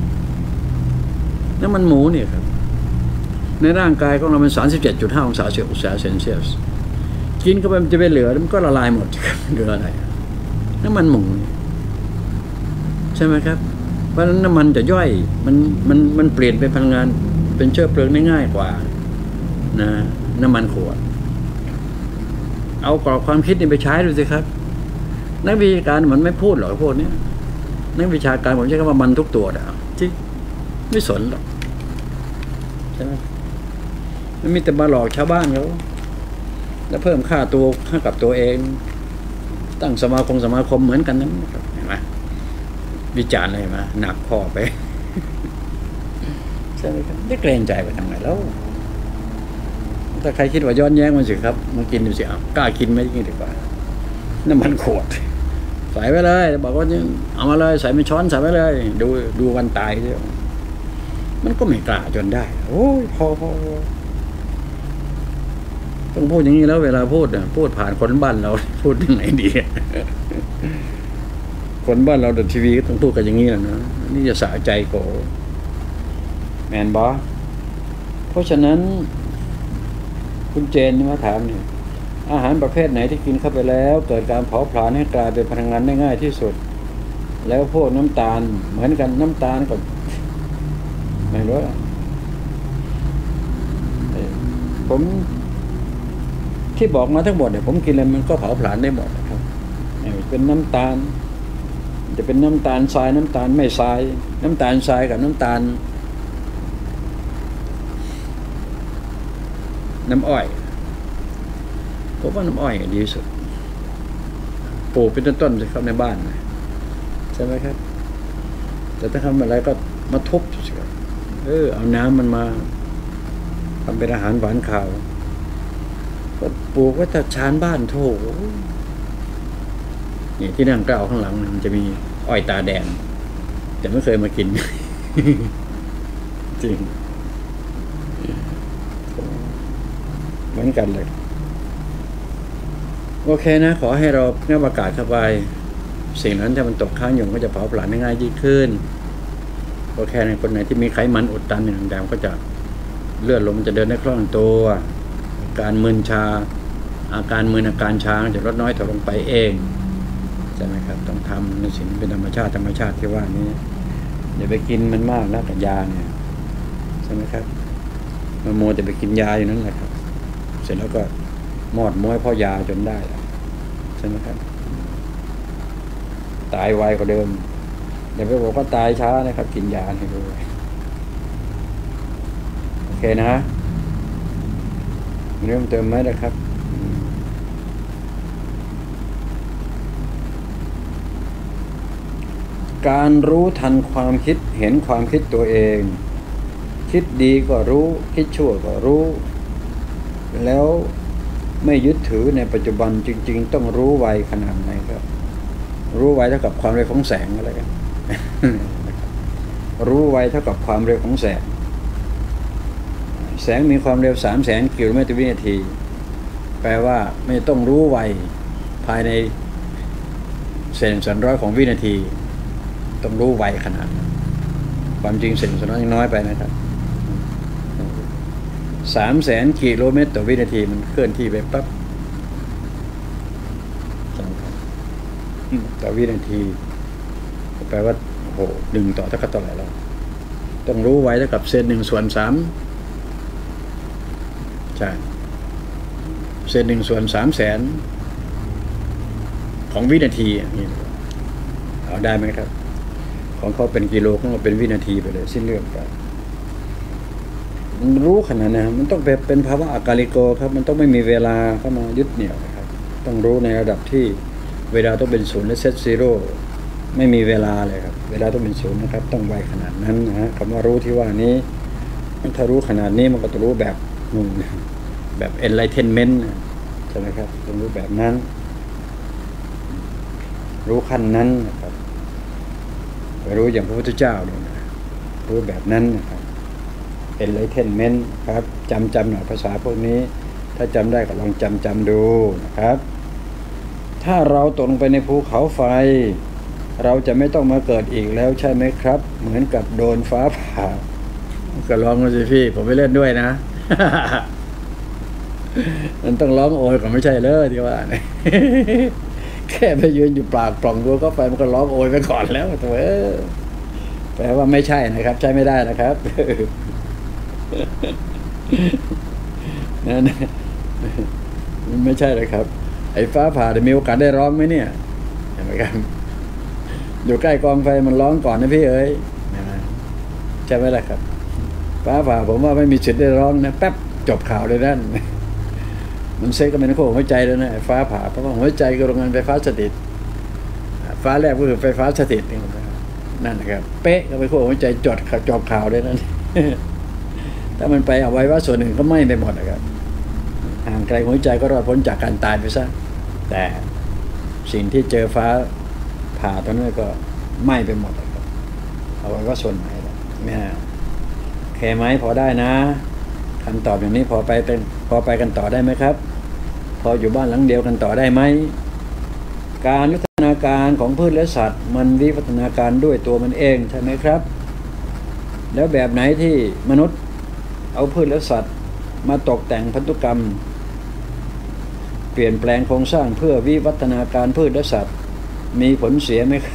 น้ำมันหมูเนี่ยครับในร่างกายของเรามัน37.5 องศาเซลเซียสกินเข้าไปมันจะไปเหลือมันก็ละลายหมดเหลืออะไรน้ำมันหมูใช่ไหมครับเพราะฉะนั้นน้ำมันจะย่อยมันเปลี่ยนเป็นพลังงานเป็นเชื้อเพลิงได้ง่ายกว่านะน้ำมันขวดเอากรอบความคิดนี่ไปใช้ดูสิครับนักวิชาการมันไม่พูดหรอกพวกนี้นักวิชาการผมใช้คำว่ามันทุกตัวนะที่ไม่สนหรอกใช่ไหมมันมีแต่มาหลอกชาวบ้านเขาแล้วเพิ่มค่าตัวให้กับตัวเองตั้งสมาคมเหมือนกันนั้นเห็นไหมวิจารณ์อะไรมาหนักพอไปใช่ไหมครับได้เกรงใจไปทำไงแล้วถ้าใครคิดว่าย้อนแย้งมันสิครับมากินดูสิกล้ากินไหมยิ่งดีกว่าน้ำมันขวดใส่ไว้เลยบอกว่าเอามาเลยใส่เป็นช้อนใส่ไว้เลยดูวันตายเดียวมันก็ไม่กล้าจนได้โอ้ยพอต้องพูดอย่างนี้แล้วเวลาพูดเนี่ยพูดผ่านคนบ้านเราพูดยังไงดี คนบ้านเราดูทีวีก็ต้องพูดกันอย่างนี้แหละนะนี่จะสะใจโกแมนบอเพราะฉะนั้นคุณเจนมาถามเนี่ยอาหารประเภทไหนที่กินเข้าไปแล้วเกิดการเผาผลาญให้กลายเป็นพลังงานได้ง่ายที่สุดแล้วพวกน้ำตาลเหมือนกันน้ำตาลก็ไม่รู้ผมที่บอกมาทั้งหมดเนี่ยผมกินอะไรมันก็เผาผลาญได้หมดนะครับเป็นน้ำตาลจะเป็นน้ำตาลทรายน้ำตาลไม่ทรายน้ำตาลทรายกับน้ำตาลน้ำอ้อยผมว่าน้ำอ้อยดีสุดปลูกเป็นต้นๆจะเข้าในบ้านใช่ไหมครับแต่ถ้าทำอะไรก็มาทุบสิครับเอาน้ำมันมาทำเป็นอาหารหวานข้าวก็ปลูกไว้แต่ชานบ้านโถนี่ที่นั่งกล่าวข้างหลังมันจะมีอ้อยตาแดงแต่ไม่เคยมากิน จริงเหมือนกันเลยโอเคนะขอให้เราเนื้ออากาศเข้าไปสิ่งนั้นถ้ามันตกค้างอยู่ก็จะเผาผลาญได้ง่ายยิ่งขึ้นโอเคในคนไหนที่มีไขมันอุดตันในต่างๆก็จะเลือดลมจะเดินได้คล่องตัวการมึนชาอาการมึนอาการชาจะลดน้อยถอยลงไปเองใช่ไหมครับต้องทำในสิ่งเป็นธรรมชาติที่ว่านี้อย่าไปกินมันมากนะกับยาเนี่ยใช่ไหมครับมันโมจะไปกินยาอยู่นั่นแหละครับเสร็จแล้วก็มอดม้วยพ่อยาจนได้ใช่ไหมครับตายไวกว่าเดิมเดี๋ยวไปบอกว่าตายช้านะครับกินยาให้ด้วยโอเคนะเริ่มเติมไหมนะครับการรู้ทันความคิดเห็นความคิดตัวเองคิดดีก็รู้คิดชั่วก็รู้แล้วไม่ยึดถือในปัจจุบันจริงๆต้องรู้ไวขนาดไหนครับรู้ไวเท่ากับความเร็วของแสงอะไรกัน รู้ไวเท่ากับความเร็วของแสงแสงมีความเร็ว300,000 กิโลเมตรต่อวินาทีแปลว่าไม่ต้องรู้ไวภายใน1/1000ของวินาทีต้องรู้ไวขนาดความจริง1/1000ยังน้อยไปนะครับ300,000 กิโลเมตรต่อวินาทีมันเคลื่อนที่ไปปั๊บต่อวินาทีแปลว่าโอ้โห1ต่อเท่ากับเท่าไหร่แล้วต้องรู้ไว้เท่ากับ1/3ใช่1/300,000ของวินาทีนี่เอาได้ไหมครับของเขาเป็นกิโลของเราเป็นวินาทีไปเลยสิ้นเรื่องไปมันรู้ขนาดนั้นมันต้องเป็นภาวะอากาลิโกครับมันต้องไม่มีเวลาเข้ามายึดเหนี่ยวนะครับต้องรู้ในระดับที่เวลาต้องเป็น0และเซตซีโร่ไม่มีเวลาเลยครับเวลาต้องเป็น0นะครับต้องไวขนาดนั้นนะฮะคำว่ารู้ที่ว่านี้ถ้ารู้ขนาดนี้มันก็จะรู้แบบแบบ enlightenment ใช่ไหมครับต้องรู้แบบนั้นรู้ขั้นนั้นนะครับไปรู้อย่างพระพุทธเจ้าเนี่ยนะรู้แบบนั้นนะครับenlightenment ครับจำหน่อยภาษาพวกนี้ถ้าจำได้ก็ลองจำดูนะครับถ้าเราตกลงไปในภูเขาไฟเราจะไม่ต้องมาเกิดอีกแล้วใช่ไหมครับเหมือนกับโดนฟ้าผ่าก็ลองดูสิพี่ผมไม่เล่นด้วยนะ มันต้องร้องโอยก็ไม่ใช่เลยที่ว่า แค่ไปยืนอยู่ปากปล่องดูก็ไปมันก็ร้องโอยไปก่อนแล้วตัวแปลว่าไม่ใช่นะครับใช่ไม่ได้นะครับ นั่นไม่ใช่เลยครับไอ้ฟ้าผ่าจะมีโอกาสได้ร้องไหมเนี่ยเห็นไหมครับอยู่ใกล้กองไฟมันร้องก่อนนะพี่เอ้ยใช่ไหมล่ะครับฟ้าผ่าผมว่าไม่มีสิทธิ์ได้ร้องนะแป๊บจบข่าวเลยนั่นมันเซ็กก็เป็นข้อหัวใจแล้วนะฟ้าผ่าเพราะว่าหัวใจก็โรงงานไฟฟ้าสถิตฟ้าแลบก็คือไฟฟ้าสถิตนั่นนะครับเป๊ะก็เป็นข้อหัวใจจบข่าวเลยนั่น ถ้ามันไปเอาไว้ว่าส่วนหนึ่งก็ไหม้ไปหมดนะครับห่างไกลหัวใจก็รอดพ้นจากการตายไปซะแต่สิ่งที่เจอฟ้าผ่าตอนนั้นก็ไหม้ไปหมดนะครับเอาไว้ว่าส่วนไหนเนี่ยโอเคไหมพอได้นะคำตอบอย่างนี้พอไปกันต่อได้ไหมครับพออยู่บ้านหลังเดียวกันต่อได้ไหมการวิวัฒนาการของพืชและสัตว์มันวิวัฒนาการด้วยตัวมันเองใช่ไหมครับแล้วแบบไหนที่มนุษย์เอาพืชและสัตว์มาตกแต่งพันธุกรรมเปลี่ยนแปลงโครงสร้างเพื่อวิวัฒนาการพืชและสัตว์มีผลเสียไหมครับ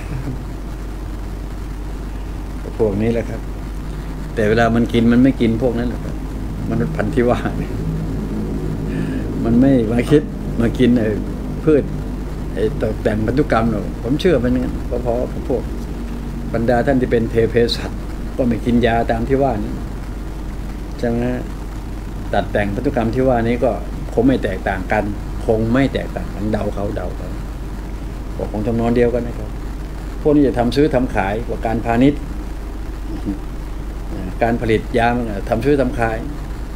พวกนี้แหละครับแต่เวลามันกินมันไม่กินพวกนั้นหรอกครับมนุษย์พันธุ์ที่ว่ามันไม่มาคิดมากินพืชตกแต่งพันธุกรรมหรอกผมเชื่อมันงั้นพอพวกบรรดาท่านที่เป็นเทเพสัตก็ไม่กินยาตามที่ว่านี้ใช่ไหมตัดแต่งพันธุกรรมที่ว่านี้ก็คงไม่แตกต่างกันคงไม่แตกต่างกันเดาเขาบอกของจำนวนเดียวกันนะครับพวกนี้จะทำซื้อทำขายกว่าการพาณิชย์การผลิตยาทำซื้อทำขาย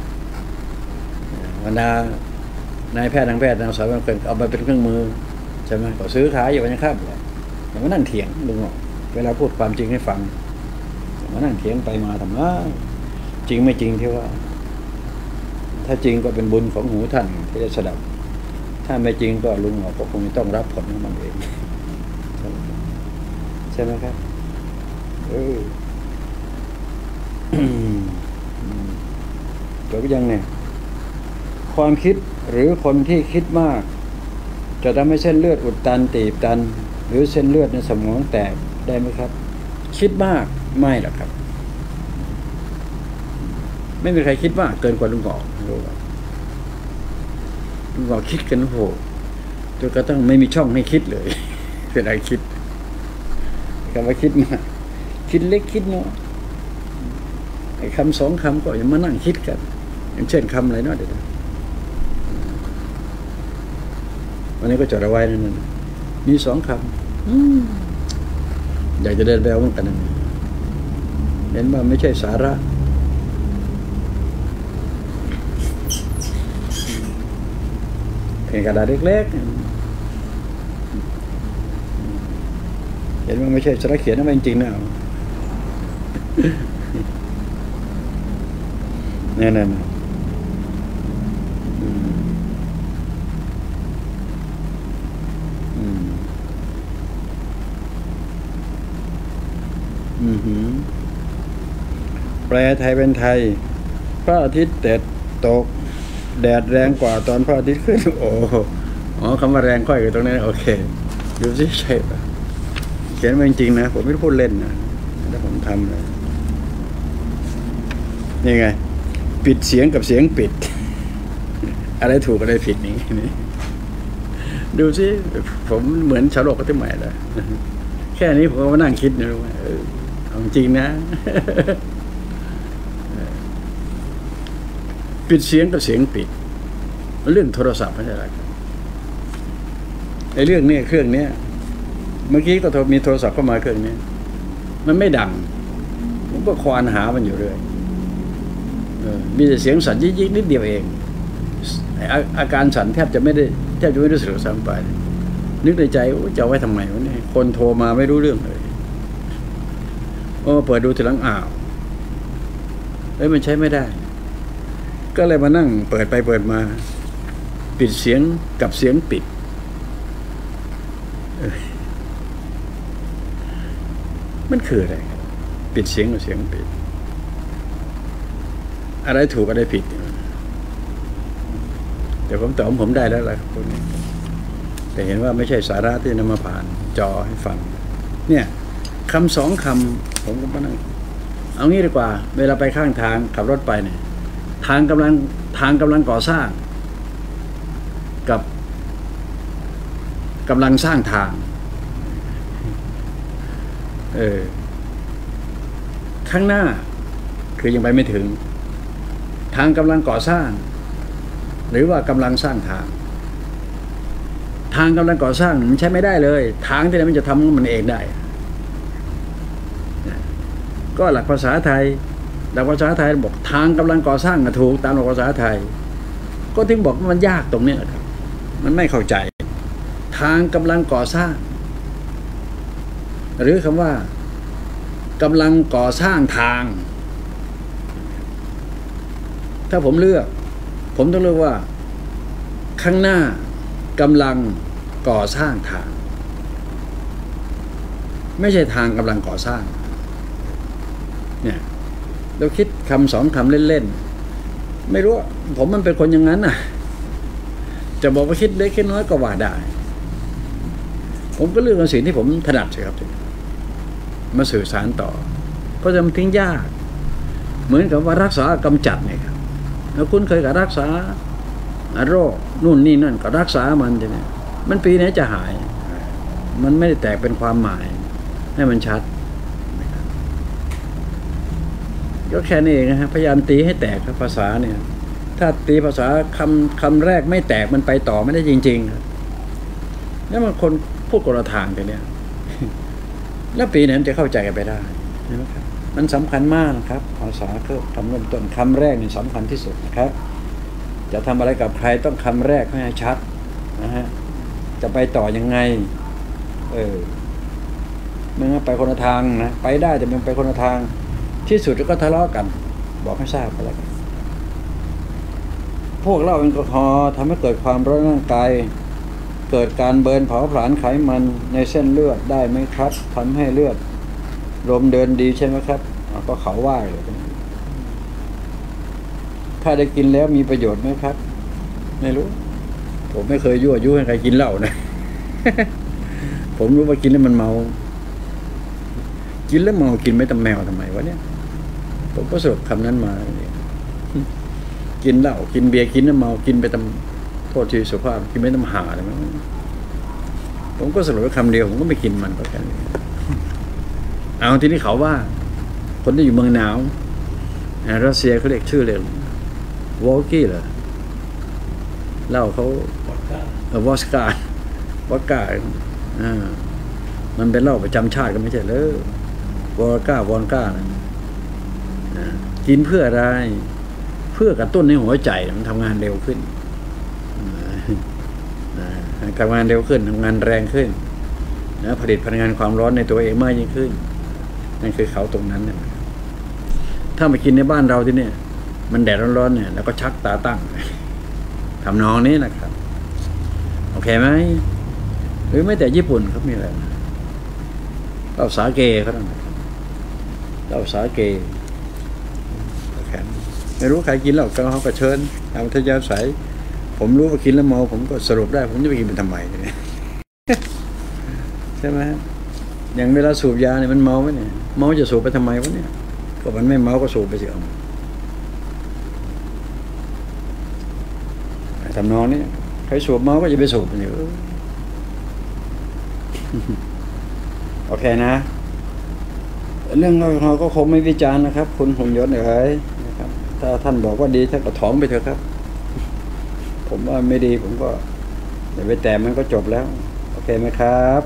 บรรดานายแพทย์ทางแพทย์นางสาวบางคนเอาไปเป็นเครื่องมือใช่ไหมก็ซื้อขายอยู่วันยังข้ามเลยอย่างมานั่งเถียงลุงบอกเวลาพูดความจริงให้ฟังมานั่งเถียงไปมาทำไมจริงไม่จริงที่ว่าถ้าจริงก็เป็นบุญของหูท่านที่ได้สดับถ้าไม่จริงก็ลุงบอกก็คงต้องรับผลของมันเองใช่ไหมครับจบยังเนี่ยความคิดหรือคนที่คิดมากจะทำให้เส้นเลือดอุดตันตีบตันหรือเส้นเลือดในสมองแตกได้ไหมครับคิดมากไม่หรอกครับไม่มีใครคิดมากเกินกว่าลุงหงอกรู้ป่ะลุงหงอกคิดกันโหจนกระทั่งไม่มีช่องให้คิดเลยเป็นอะไรคิดคำว่าคิดมากคิดเล็กคิดน้อยไอ้คำสองคำก็ยังมานั่งคิดกันอย่างเช่นคำอะไรเนาะเดี๋ยววันนี้ก็จดเอาไว้นั่นมีสองคำอยากจะเดินไปเอาเหมือนกันนั่นเห็นว่าไม่ใช่สาระเป็นกระดาษเล็กๆเห็นว่าไม่ใช่สาระเขียนนั่นจริงๆนะนั่นแปลไทยเป็นไทยพระอาทิตย์ตกแดดแรงกว่าตอนพระอาทิตย์ขึ้นคำว่าแรงค่อยอยู่ตรงนี้โอเคดูสิใช่ป่ะเขียนมาจริงๆนะผมไม่ได้พูดเล่นนะแต่ผมทำเลยนี่ไงปิดเสียงกับเสียงปิดอะไรถูกอะไรผิดนี่ดูสิผมเหมือนชาวโลกก็ที่ใหม่เลยแค่นี้ผมก็มานั่งคิดนะว่าของจริงนะปิดเสียงกับเสียงปิดเรื่องโทรศัพท์ไม่ใช่อะไรไอ้เรื่องนี้เครื่องนี้เมื่อกี้ก็มีโทรศัพท์เข้ามาเครื่องนี้มันไม่ดังผมก็ควานหามันอยู่เรื่อยมีแต่เสียงสั่นยิกๆนิดเดียวเองอาการสั่นแทบจะไม่รู้สึกซ้ำไปนึกในใจจะเอาไว้ทำไมวะเนี่ยคนโทรมาไม่รู้เรื่องเลยเปิดดูทีหลังมันใช้ไม่ได้ก็เลยมานั่งเปิดไปเปิดมาปิดเสียงกับเสียงปิดมันคืออะไรปิดเสียงกับเสียงปิดอะไรถูกอะไรผิดแต่ผมตอบผมได้แล้วล่ะพวกนี้แต่เห็นว่าไม่ใช่สาระที่นำมาผ่านจอให้ฟังเนี่ยคำสองคำผมก็มานั่งเอางี้ดีกว่าเวลาไปข้างทางขับรถไปเนี่ยทางกำลังก่อสร้างกับกำลังสร้างทางข้างหน้าคือยังไปไม่ถึงทางกำลังก่อสร้างหรือว่ากำลังสร้างทางกำลังก่อสร้างมันใช้ไม่ได้เลยทางที่ไหนมันจะทำมันเองได้ก็หลักภาษาไทยบอกทางกำลังก่อสร้างถูกตามหลักภาษาไทยก็ถึงบอกมันยากตรงนี้แหละครับมันไม่เข้าใจทางกำลังก่อสร้างหรือคำว่ากำลังก่อสร้างทางถ้าผมเลือกผมต้องเลือกว่ากข้างหน้ากำลังก่อสร้างทางไม่ใช่ทางกำลังก่อสร้างเนี่ยเราคิดคำสองคำเล่นๆไม่รู้ผมมันเป็นคนอย่างนั้นน่ะจะบอกว่าคิดเล็กคิดน้อยก็ว่าได้ผมก็เลือกสิ่งที่ผมถนัดสิครับมาสื่อสารต่อเพราะจะมันทิ้งยากเหมือนกับว่ารักษากำจัดเนี่ยครับแล้วคุณเคยกับรักษาโรคนู่นนี่นั่นก็รักษามันใช่ไหมมันปีไหนจะหายมันไม่ได้แตกเป็นความหมายให้มันชัดก็แค่นี้เองนะฮะพยายามตีให้แตกภาษาเนี่ยถ้าตีภาษาคำแรกไม่แตกมันไปต่อไม่ได้จริงๆครับแล้วมันคนพูดคนละทางกันเนี่ยแล้วปีนั้นจะเข้าใจกันไปได้นะครับมันสำคัญมากนะครับภาษาคือคำเริ่มต้นคำแรกนี่สำคัญที่สุดนะครับจะทำอะไรกับใครต้องคำแรกให้ชัดนะฮะจะไปต่อยังไงมันไปคนละทางนะไปได้แต่มันไปคนละทางที่สุดก็ทะเลาะกันบอกให้ทราบกันแล้วกันพวกเหล้าแอลกอฮอล์ทำให้เกิดความร้อนร่างกายเกิดการเบิร์นเผาผลาญไขมันในเส้นเลือดได้ไหมครับทำให้เลือดลมเดินดีใช่ไหมครับก็เขาว่าเลยถ้าได้กินแล้วมีประโยชน์ไหมครับไม่รู้ผมไม่เคยยั่วยุให้ใครกินเหล้านะ ผมรู้ว่ากินแล้วมันเมากินแล้วเมากินไม่ตำแมวทำไมวะเนี่ยผมก็สรุปคำนั้นมากินเหล้ากินเบียร์กินแล้วเมากินไปตำโทษทีสุภาพกินไม่ตำหาเลยมั้งผมก็สรุปว่าคำเดียวผมก็ไม่กินมันก็แค่นี้เอาทีนี้เขาว่าคนที่อยู่เมืองหนาวรัสเซียเขาเรียกชื่อเรียกวอลกี้เหรอเหล้าเขาวอสก้าวอดก้ามันเป็นเหล้าประจำชาติก็ไม่ใช่เลยวอดก้าวอนก้ากินเพื่ออะไรเพื่อกระตุ้นในหัวใจมันทำงานเร็วขึ้นทำงานเร็วขึ้นทำงานแรงขึ้นนะผลิตพลังงานความร้อนในตัวเองมากยิ่งขึ้นนั่นคือเขาตรงนั้นเนี่ยถ้ามากินในบ้านเราที่เนี่ยมันแดดร้อนๆเนี่ยแล้วก็ชักตาตั้งทำนองนี้นะครับโอเคไหมหรือไม่แต่ญี่ปุ่นเขามีอะไรเหล้าสาเกเขาต้องเหล้าสาเกไม่รู้ใครกินเหล้าก็เขาก็เชิญตามอัธยาศัยผมรู้ว่ากินแล้วเมาผมก็สรุปได้ผมจะไปกินเป็นทำไมเนี่ยใช่ไหมอย่างเวลาสูบยาเนี่ยมันเมาไหมเนี่ยเมาจะสูบไปทำไมวะเนี่ยก็มันไม่เมาก็สูบไปเสียทำนองนี้ใครสูบเมาก็จะไปสูบอยู่โอเคนะเรื่องเราก็คงไม่วิจารณ์นะครับคุณหุ่นยนต์เลยนะครับถ้าท่านบอกว่าดีท่านก็ถองไปเถอะครับผมว่าไม่ดีผมก็อย่าไปแต่มันก็จบแล้วโอเคไหมครับ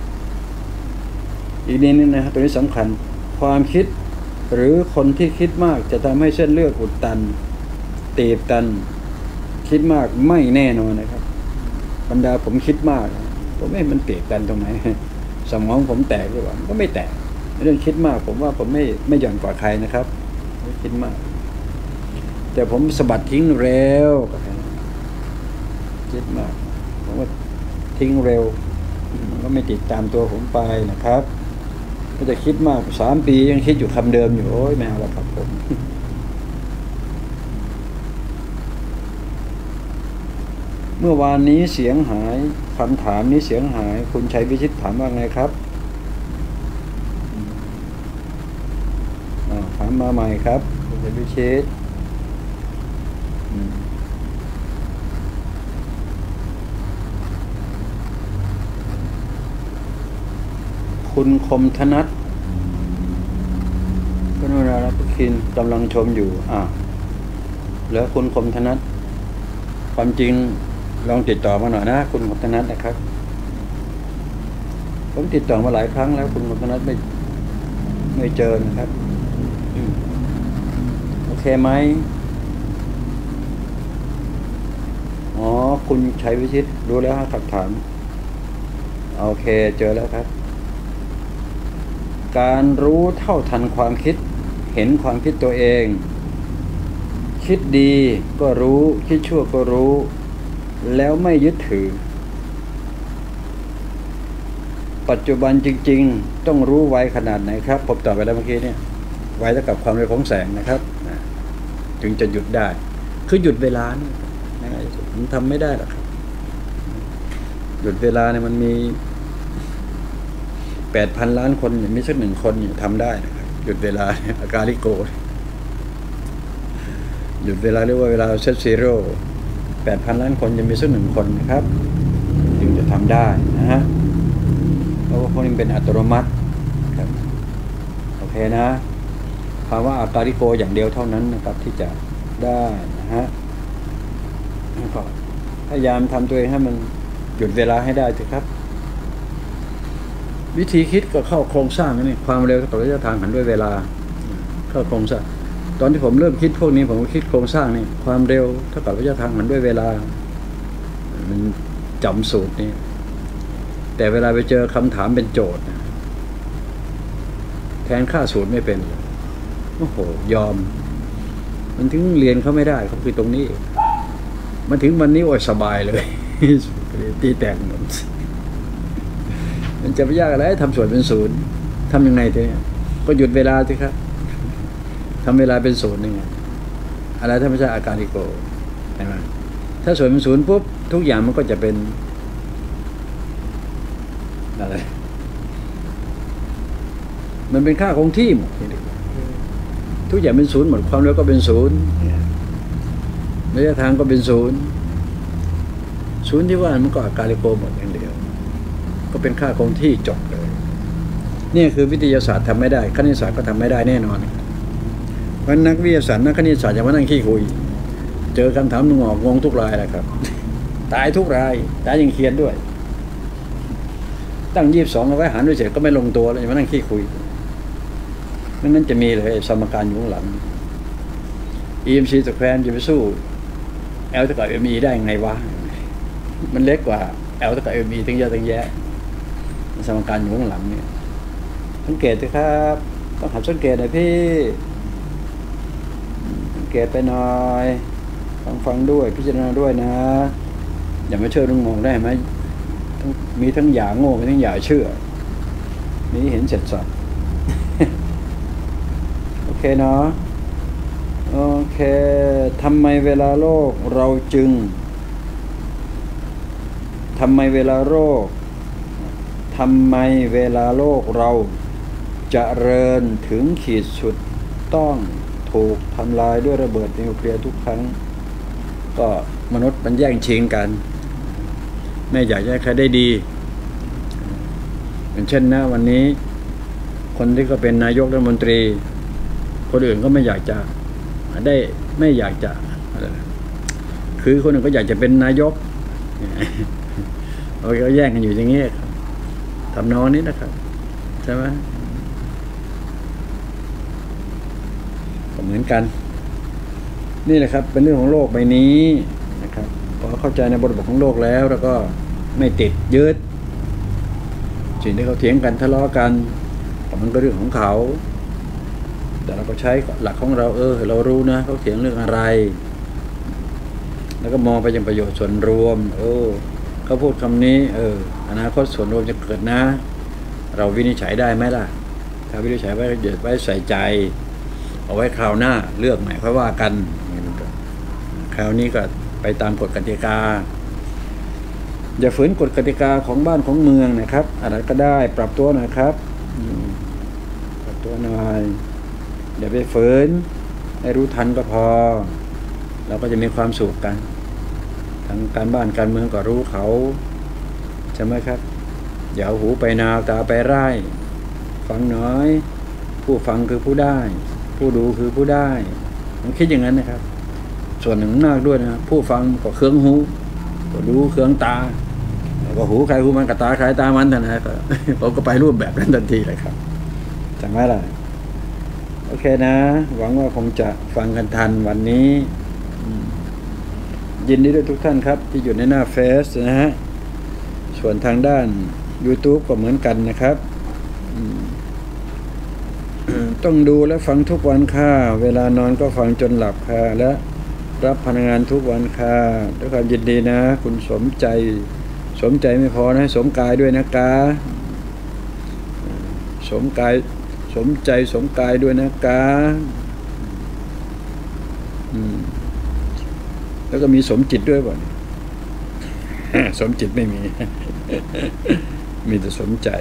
อีกนิดนึงนะครับตัวนี้สำคัญความคิดหรือคนที่คิดมากจะทำให้เส้นเลือดอุดตันตีบตันคิดมากไม่แน่นอนนะครับบรรดาผมคิดมากผมไม่มันตีบตันตรงไหนสมองผมแตกหรือเปล่าก็ไม่แตกเรื่องคิดมากผมว่าผมไม่หย่อนกว่าใครนะครับไม่คิดมากแต่ผมสะบัดทิ้งเร็วคิดมากผมว่าทิ้งเร็วมันก็ไม่ติดตามตัวผมไปนะครับก็จะคิดมาก3 ปียังคิดอยู่คำเดิมอยู่โอ้ยไม่เอาละครับผมเมื่อวานนี้เสียงหายคำถามนี้เสียงหายคุณชัยวิชิตถามว่าไงครับถามมาใหม่ครับคุณชัยวิชิตคุณคมธนัทก็นู่นนะคุณคินกำลังชมอยู่แล้วคุณคมธนัทความจริงลองติดต่อมาหน่อยนะคุณคมธนัทนะครับผมติดต่อมาหลายครั้งแล้วคุณคมธนัทไม่เจอนะครับโอเคไหมคุณชัยวิชิตรู้แล้วครับถามโอเคเจอแล้วครับการรู้เท่าทันความคิดเห็นความคิดตัวเองคิดดีก็รู้คิดชั่วก็รู้แล้วไม่ยึดถือปัจจุบันจริงๆต้องรู้ไวขนาดไหนครับผมตอบไปแล้วเมื่อกี้เนี่ยไวเท่ากับความเร็วของแสงนะครับถึงจะหยุดได้คือหยุดเวลานี่ผมทำไม่ได้หรอกครับหยุดเวลาเนี่ยมันมี8,000 ล้านคนอย่างมีสัก1 คนทำได้นะครับหยุดเวลาอาการลิโกหยุดเวลาเรียกว่าเวลาเซตซีโร่8,000 ล้านคนยังมีสัก1 คนนะครับถึงจะทำได้นะฮะเพราะว่าพวกนี้เป็นอัตโนมัติครับโอเคนะคำว่าอาการลิโกอย่างเดียวเท่านั้นนะครับที่จะได้นะฮะก็พยายามทำตัวเองให้มันหยุดเวลาให้ได้เถอะครับวิธีคิดก็เข้าโครงสร้างนี่ความเร็วต่อระยะทางหันด้วยเวลาเข้าโครงสร้างตอนที่ผมเริ่มคิดพวกนี้ผมก็คิดโครงสร้างนี่ความเร็วเท่ากับระยะทางหันด้วยเวลามันจำสูตรนี้แต่เวลาไปเจอคำถามเป็นโจทย์แทนค่าสูตรไม่เป็นโอ้โหยอมมันถึงเรียนเขาไม่ได้เขาคือตรงนี้มันถึงวันนี้โอ้ยสบายเลยตีแตกหมดมันจะไปยากอะไรทำส่วนเป็นศูนย์ทำยังไงทีนี้ก็หยุดเวลาสิครับทำเวลาเป็นศูนย์นี่ไงอะไรถ้าไม่ใช่อาการลิโกเห็นไหมถ้าส่วนเป็นศูนย์ปุ๊บทุกอย่างมันก็จะเป็นอะไรมันเป็นค่าคงที่หมดทุกอย่างเป็นศูนย์หมดความเร็วก็เป็นศูนย์ระยะทางก็เป็นศูนย์ที่ว่ามันก็อาการลิโกหมดอย่างเดียวก็เป็นค่าคงที่จบเลยนี่คือวิทยาศาสตร์ทำไม่ได้คณิตศาสตร์ก็ทำไม่ได้แน่นอนเพราะนักวิทยาศาสตร์นักคณิตศาสตร์อย่ามานั่งขี้คุยเจอคำถามงอกงงทุกรายแหละครับตายทุกรายตายยังเขียนด้วยตั้ง22เอาไว้หารด้วยเฉยก็ไม่ลงตัวแล้วอย่ามานั่งขี้คุยนั้นจะมีเลยสมการอยู่ข้างหลัง EMC สแควร์จะไปสู้ L เท่ากับ ME ได้ยังไงวะมันเล็กกว่า L เท่ากับ ME ตั้งเยอะตั้งแยะสมการอยู่ข้างหลังเนี่ยสังเกตสิครับต้องหัดสังเกตหน่อยพี่สังเกตไปหน่อยฟังด้วยพิจารณาด้วยนะอย่ามาเชื่อลุงงงได้ไหมมีทั้งอย่าโง่มีทั้งอย่าเชื่อนี่เห็นเสร็จสับ โอเคเนาะโอเคทำไมเวลาโลกเราจึงทำไมเวลาโลกเราเจริญถึงขีดสุดต้องถูกทำลายด้วยระเบิดนิวเคลียร์ทุกครั้งก็มนุษย์มันแย่งชิงกันไม่อยากให้ใครได้ดีอย่างเช่นนะวันนี้คนที่ก็เป็นนายกรัฐมนตรีคนอื่นก็ไม่อยากจะได้ไม่อยากจะคือคนอื่นก็อยากจะเป็นนายกเราก็แย่งกันอยู่อย่างนี้ทำนองนี้นะครับใช่ไหมก็เหมือนกันนี่แหละครับเป็นเรื่องของโลกใบนี้นะครับพอเข้าใจในบริบทของโลกแล้วก็ไม่ติดยึดสิ่งที่เขาเถียงกันทะเลาะกันมันก็เรื่องของเขาแต่เราก็ใช้หลักของเราเรารู้นะเขาเถียงเรื่องอะไรแล้วก็มองไปยังประโยชน์ส่วนรวมเขาพูดคำนี้อนาคตส่วนรวมจะเกิดนะเราวินิจฉัยได้ไหมล่ะถ้าวินิจฉัยไว้ใส่ใจเอาไว้คราวหน้าเลือกใหม่ค่อยว่ากันคราวนี้ก็ไปตามกฎกติกาอย่าฝืนกฎกติกาของบ้านของเมืองนะครับอะไรก็ได้ปรับตัวหน่อยครับปรับตัวหน่อยอย่าไปฝืนให้รู้ทันก็พอเราก็จะมีความสุขกันทั้งการบ้านการเมืองก็รู้เขาใช่ไหมครับอย่าเอาหูไปนาตาไปไร่ฟังน้อยผู้ฟังคือผู้ได้ผู้ดูคือผู้ได้ผมคิดอย่างนั้นนะครับส่วนหนึ่งมากด้วยนะผู้ฟังก็เครื่องหูก็ดูเครื่องตาก็หูใครหูมันกับตาใครตามันนะก็ผมก็ไปรูปแบบนั้นทันทีเลยครับจำไว้ล่ะโอเคนะหวังว่าคงจะฟังกันทันวันนี้ยินดีด้วยทุกท่านครับที่อยู่ในหน้าเฟซนะฮะส่วนทางด้าน YouTube ก็เหมือนกันนะครับต้องดูและฟังทุกวันค่ะเวลานอนก็ฟังจนหลับค่ะและรับพนักงานทุกวันค่ะด้วยความยินดีนะคุณสมใจไม่พอนะสมกายด้วยนะกาสมกายสมใจสมกายด้วยนะกาแล้วก็มีสมจิตด้วยบ่สมจิตไม่มี มีแต่สมใจ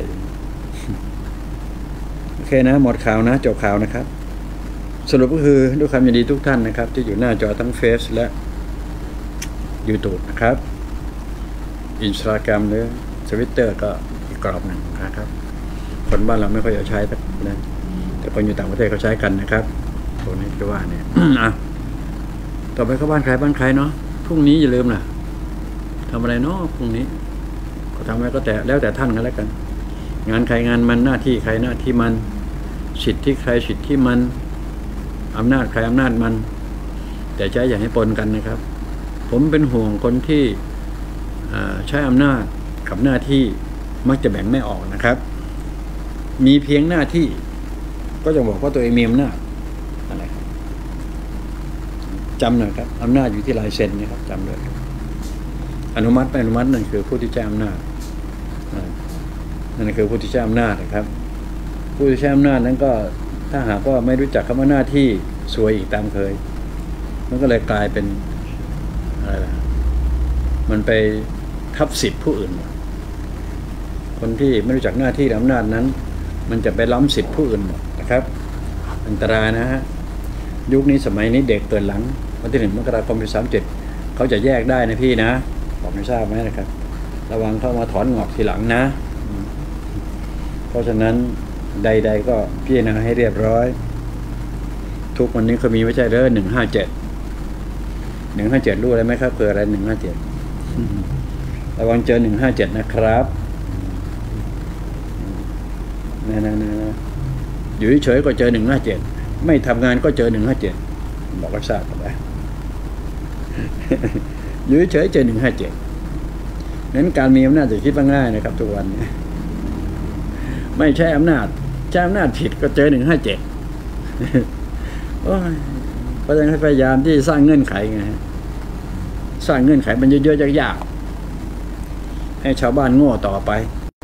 โอเคนะหมดข่าวนะจบข่าวนะครับสรุปก็คือด้วยความยินดีทุกท่านนะครับที่อยู่หน้าจอทั้งเฟซและ YouTube นะครับ Instagram หรือ Twitter ก็อีกกรอบหนึ่งนะครับคนบ้านเราไม่ค่อยจะใช้นะแต่คนอยู่ต่างประเทศเขาใช้กันนะครับตัวนี้คือว่าเนี่ย ต่อไปก็บ้านใครเนาะพรุ่งนี้อย่าลืมนะทำอะไรเนาะพรุ่งนี้ก็ทำอะไรก็แต่แล้วแต่ท่านกันแล้วกันงานใครงานมันหน้าที่ใครหน้าที่มันสิทธิใครสิทธิมันอำนาจใครอำนาจมันแต่ใช้อย่าให้ปนกันนะครับผมเป็นห่วงคนที่ใช้อำนาจกับหน้าที่มักจะแบ่งไม่ออกนะครับมีเพียงหน้าที่ก็จะบอกว่าตัวเองมีอำนาจอะไรครับจำหน่อยครับอำนาจอยู่ที่ลายเซ็นนะครับจำเลยอนุมัติไม่อนุมัตินั่นคือผู้ที่ใช้อำนาจนั่นคือผู้ที่ใช้อำนาจนะครับผู้ที่ใช้อำนาจนั้นก็ถ้าหากว่าไม่รู้จักคำว่าหน้าที่ซวยอีกตามเคยมันก็เลยกลายเป็นอะไรล่ะมันไปทับสิทธิผู้อื่นคนที่ไม่รู้จักหน้าที่อำนาจนั้นมันจะไปล้ำสิทธิผู้อื่นหมดนะครับอันตรายนะฮะยุคนี้สมัยนี้เด็กเกิดหลังวันที่ 1 มกราคม 37เขาจะแยกได้นะพี่นะผมไม่ทราบไหมนะครับระวังเข้ามาถอนงอกทีหลังนะเพราะฉะนั้นใดๆก็พิจารณาให้เรียบร้อยทุกวันนี้เขามีไม่ใช่เด้อ157รู้อะไรไหมครับคืออะไร157ระวังเจอ157นะครับนะอยู่เฉยๆก็เจอ157ไม่ทำงานก็เจอ157บอกว่าทราบกันไปอยู่เฉยๆเจอ157นั้นการมีอำนาจจะคิดว่าง่ายนะครับทุกวันนี้ไม่ใช่อำนาจผิดก็เจอ157โอ้ยเพราะฉะนั้นพยายามที่สร้างเงื่อนไขไงสร้างเงื่อนไขมันเยอะๆยากๆให้ชาวบ้านโง่ต่อไป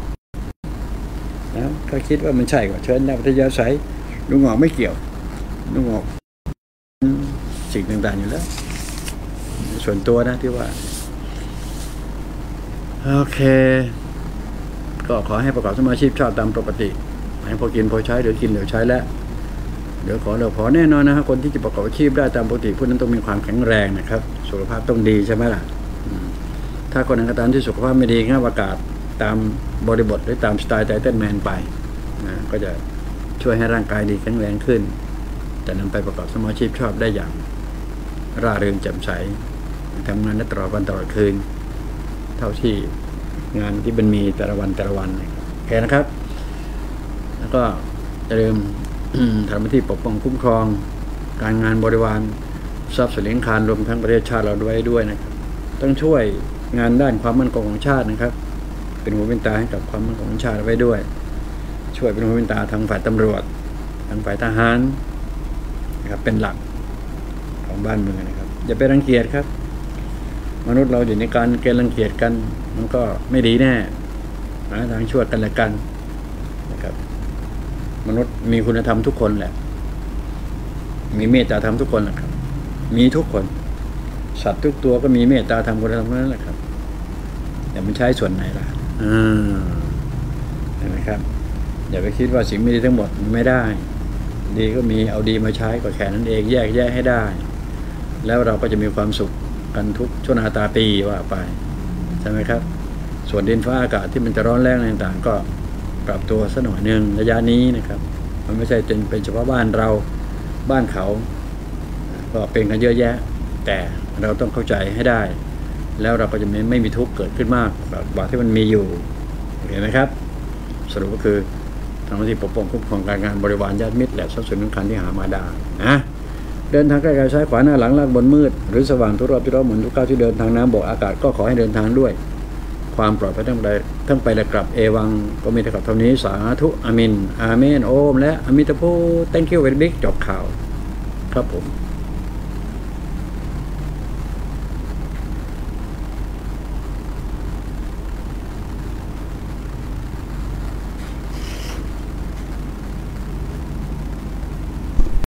นะถ้าคิดว่ามันใช่ก็เชิญนักวิทยาศาสตร์ลุงหงอกไม่เกี่ยวลุงหงอกสิ่งต่างๆอยู่แล้วส่วนตัวนะที่ว่าโอเคก็ขอให้ประกอบสมาชีพชอบตามปกติให้พอกินพอใช้เดี๋ยวกินเดี๋ยวใช้แล้วเดี๋ยวขอแน่นอนนะครับคนที่จะประกอบอาชีพได้ตามปกติผู้นั้นต้องมีความแข็งแรงนะครับสุขภาพต้องดีใช่ไหมล่ะถ้าคนนั้นก็ตามที่สุขภาพไม่ดีง่ายประกาศตามบริบทหรือตามสไตล์ไทเทิลแมนไปนะก็จะช่วยให้ร่างกายดีแข็งแรงขึ้นจะนำไปประกอบสมาชีพชอบได้อย่างร่าเริงแจ่มใสทำงานได้ตลอดวันตลอดคืนเท่าที่งานที่มันมีแต่ละวันโอเคนะครับแล้วก็จะเริ่มทำหน้าที่ปกป้องคุ้มครองการงานบริวารทรัพย์สินเลี้ยงคานรวมทั้งประเทศชาติเราด้วยนะครับต้องช่วยงานด้านความมั่นคงของชาตินะครับเป็นหูเป็นตาให้กับความมั่นคงของชาติไว้ด้วยช่วยเป็นหูเป็นตาทางฝ่ายตำรวจทางฝ่ายทหารนะครับเป็นหลักของบ้านเมืองนะครับอย่าไปรังเกียจครับมนุษย์เราอยู่ในการเกลียดรังเกียจกันมันก็ไม่ดีแน่หาทางช่วยกันและกันนะครับมนุษย์มีคุณธรรมทุกคนแหละมีเมตตาธรรมทุกคนแหละครับมีทุกคนสัตว์ทุกตัวก็มีเมตตาธรรมคุณธรรมนั่นแหละครับแต่มันใช้ส่วนไหนล่ะเห็นไหมครับอย่าไปคิดว่าสิ่งไม่ดีทั้งหมดไม่ได้ดีก็มีเอาดีมาใช้ก็แค่นั้นเองแยกแยะให้ได้แล้วเราก็จะมีความสุขกันทุกชั่วนาตาปีว่าไปใช่ไหมครับส่วนดินฟ้าอากาศที่มันจะร้อนแรงต่างๆก็ปรับตัวสักหน่อยนึงระยะนี้นะครับมันไม่ใช่เป็นเฉพาะบ้านเราบ้านเขาก็เป็นกันเยอะแยะแต่เราต้องเข้าใจให้ได้แล้วเราก็จะไม่มีทุกข์เกิดขึ้นมากแบบที่มันมีอยู่เห็นไหมครับสรุปก็คือทำหน้าที่ปกป้องคุ้มครองการงานบริวารญาติมิตรและทรัพย์สินสำคัญที่หามาได้นะเดินทางใกล้ๆซ้ายขวาหน้าหลังลากบนมืดหรือสว่างทุกรอบเหมือนทุกก้าวที่เดินทางน้ำบกอากาศก็ขอให้เดินทางด้วยความปลอดภัยทั้งไปและกลับเอวังก็มีเท่านี้สาธุอามินอาเมนโอมและอมิตาโพ thank you very big จบข่าวครับผม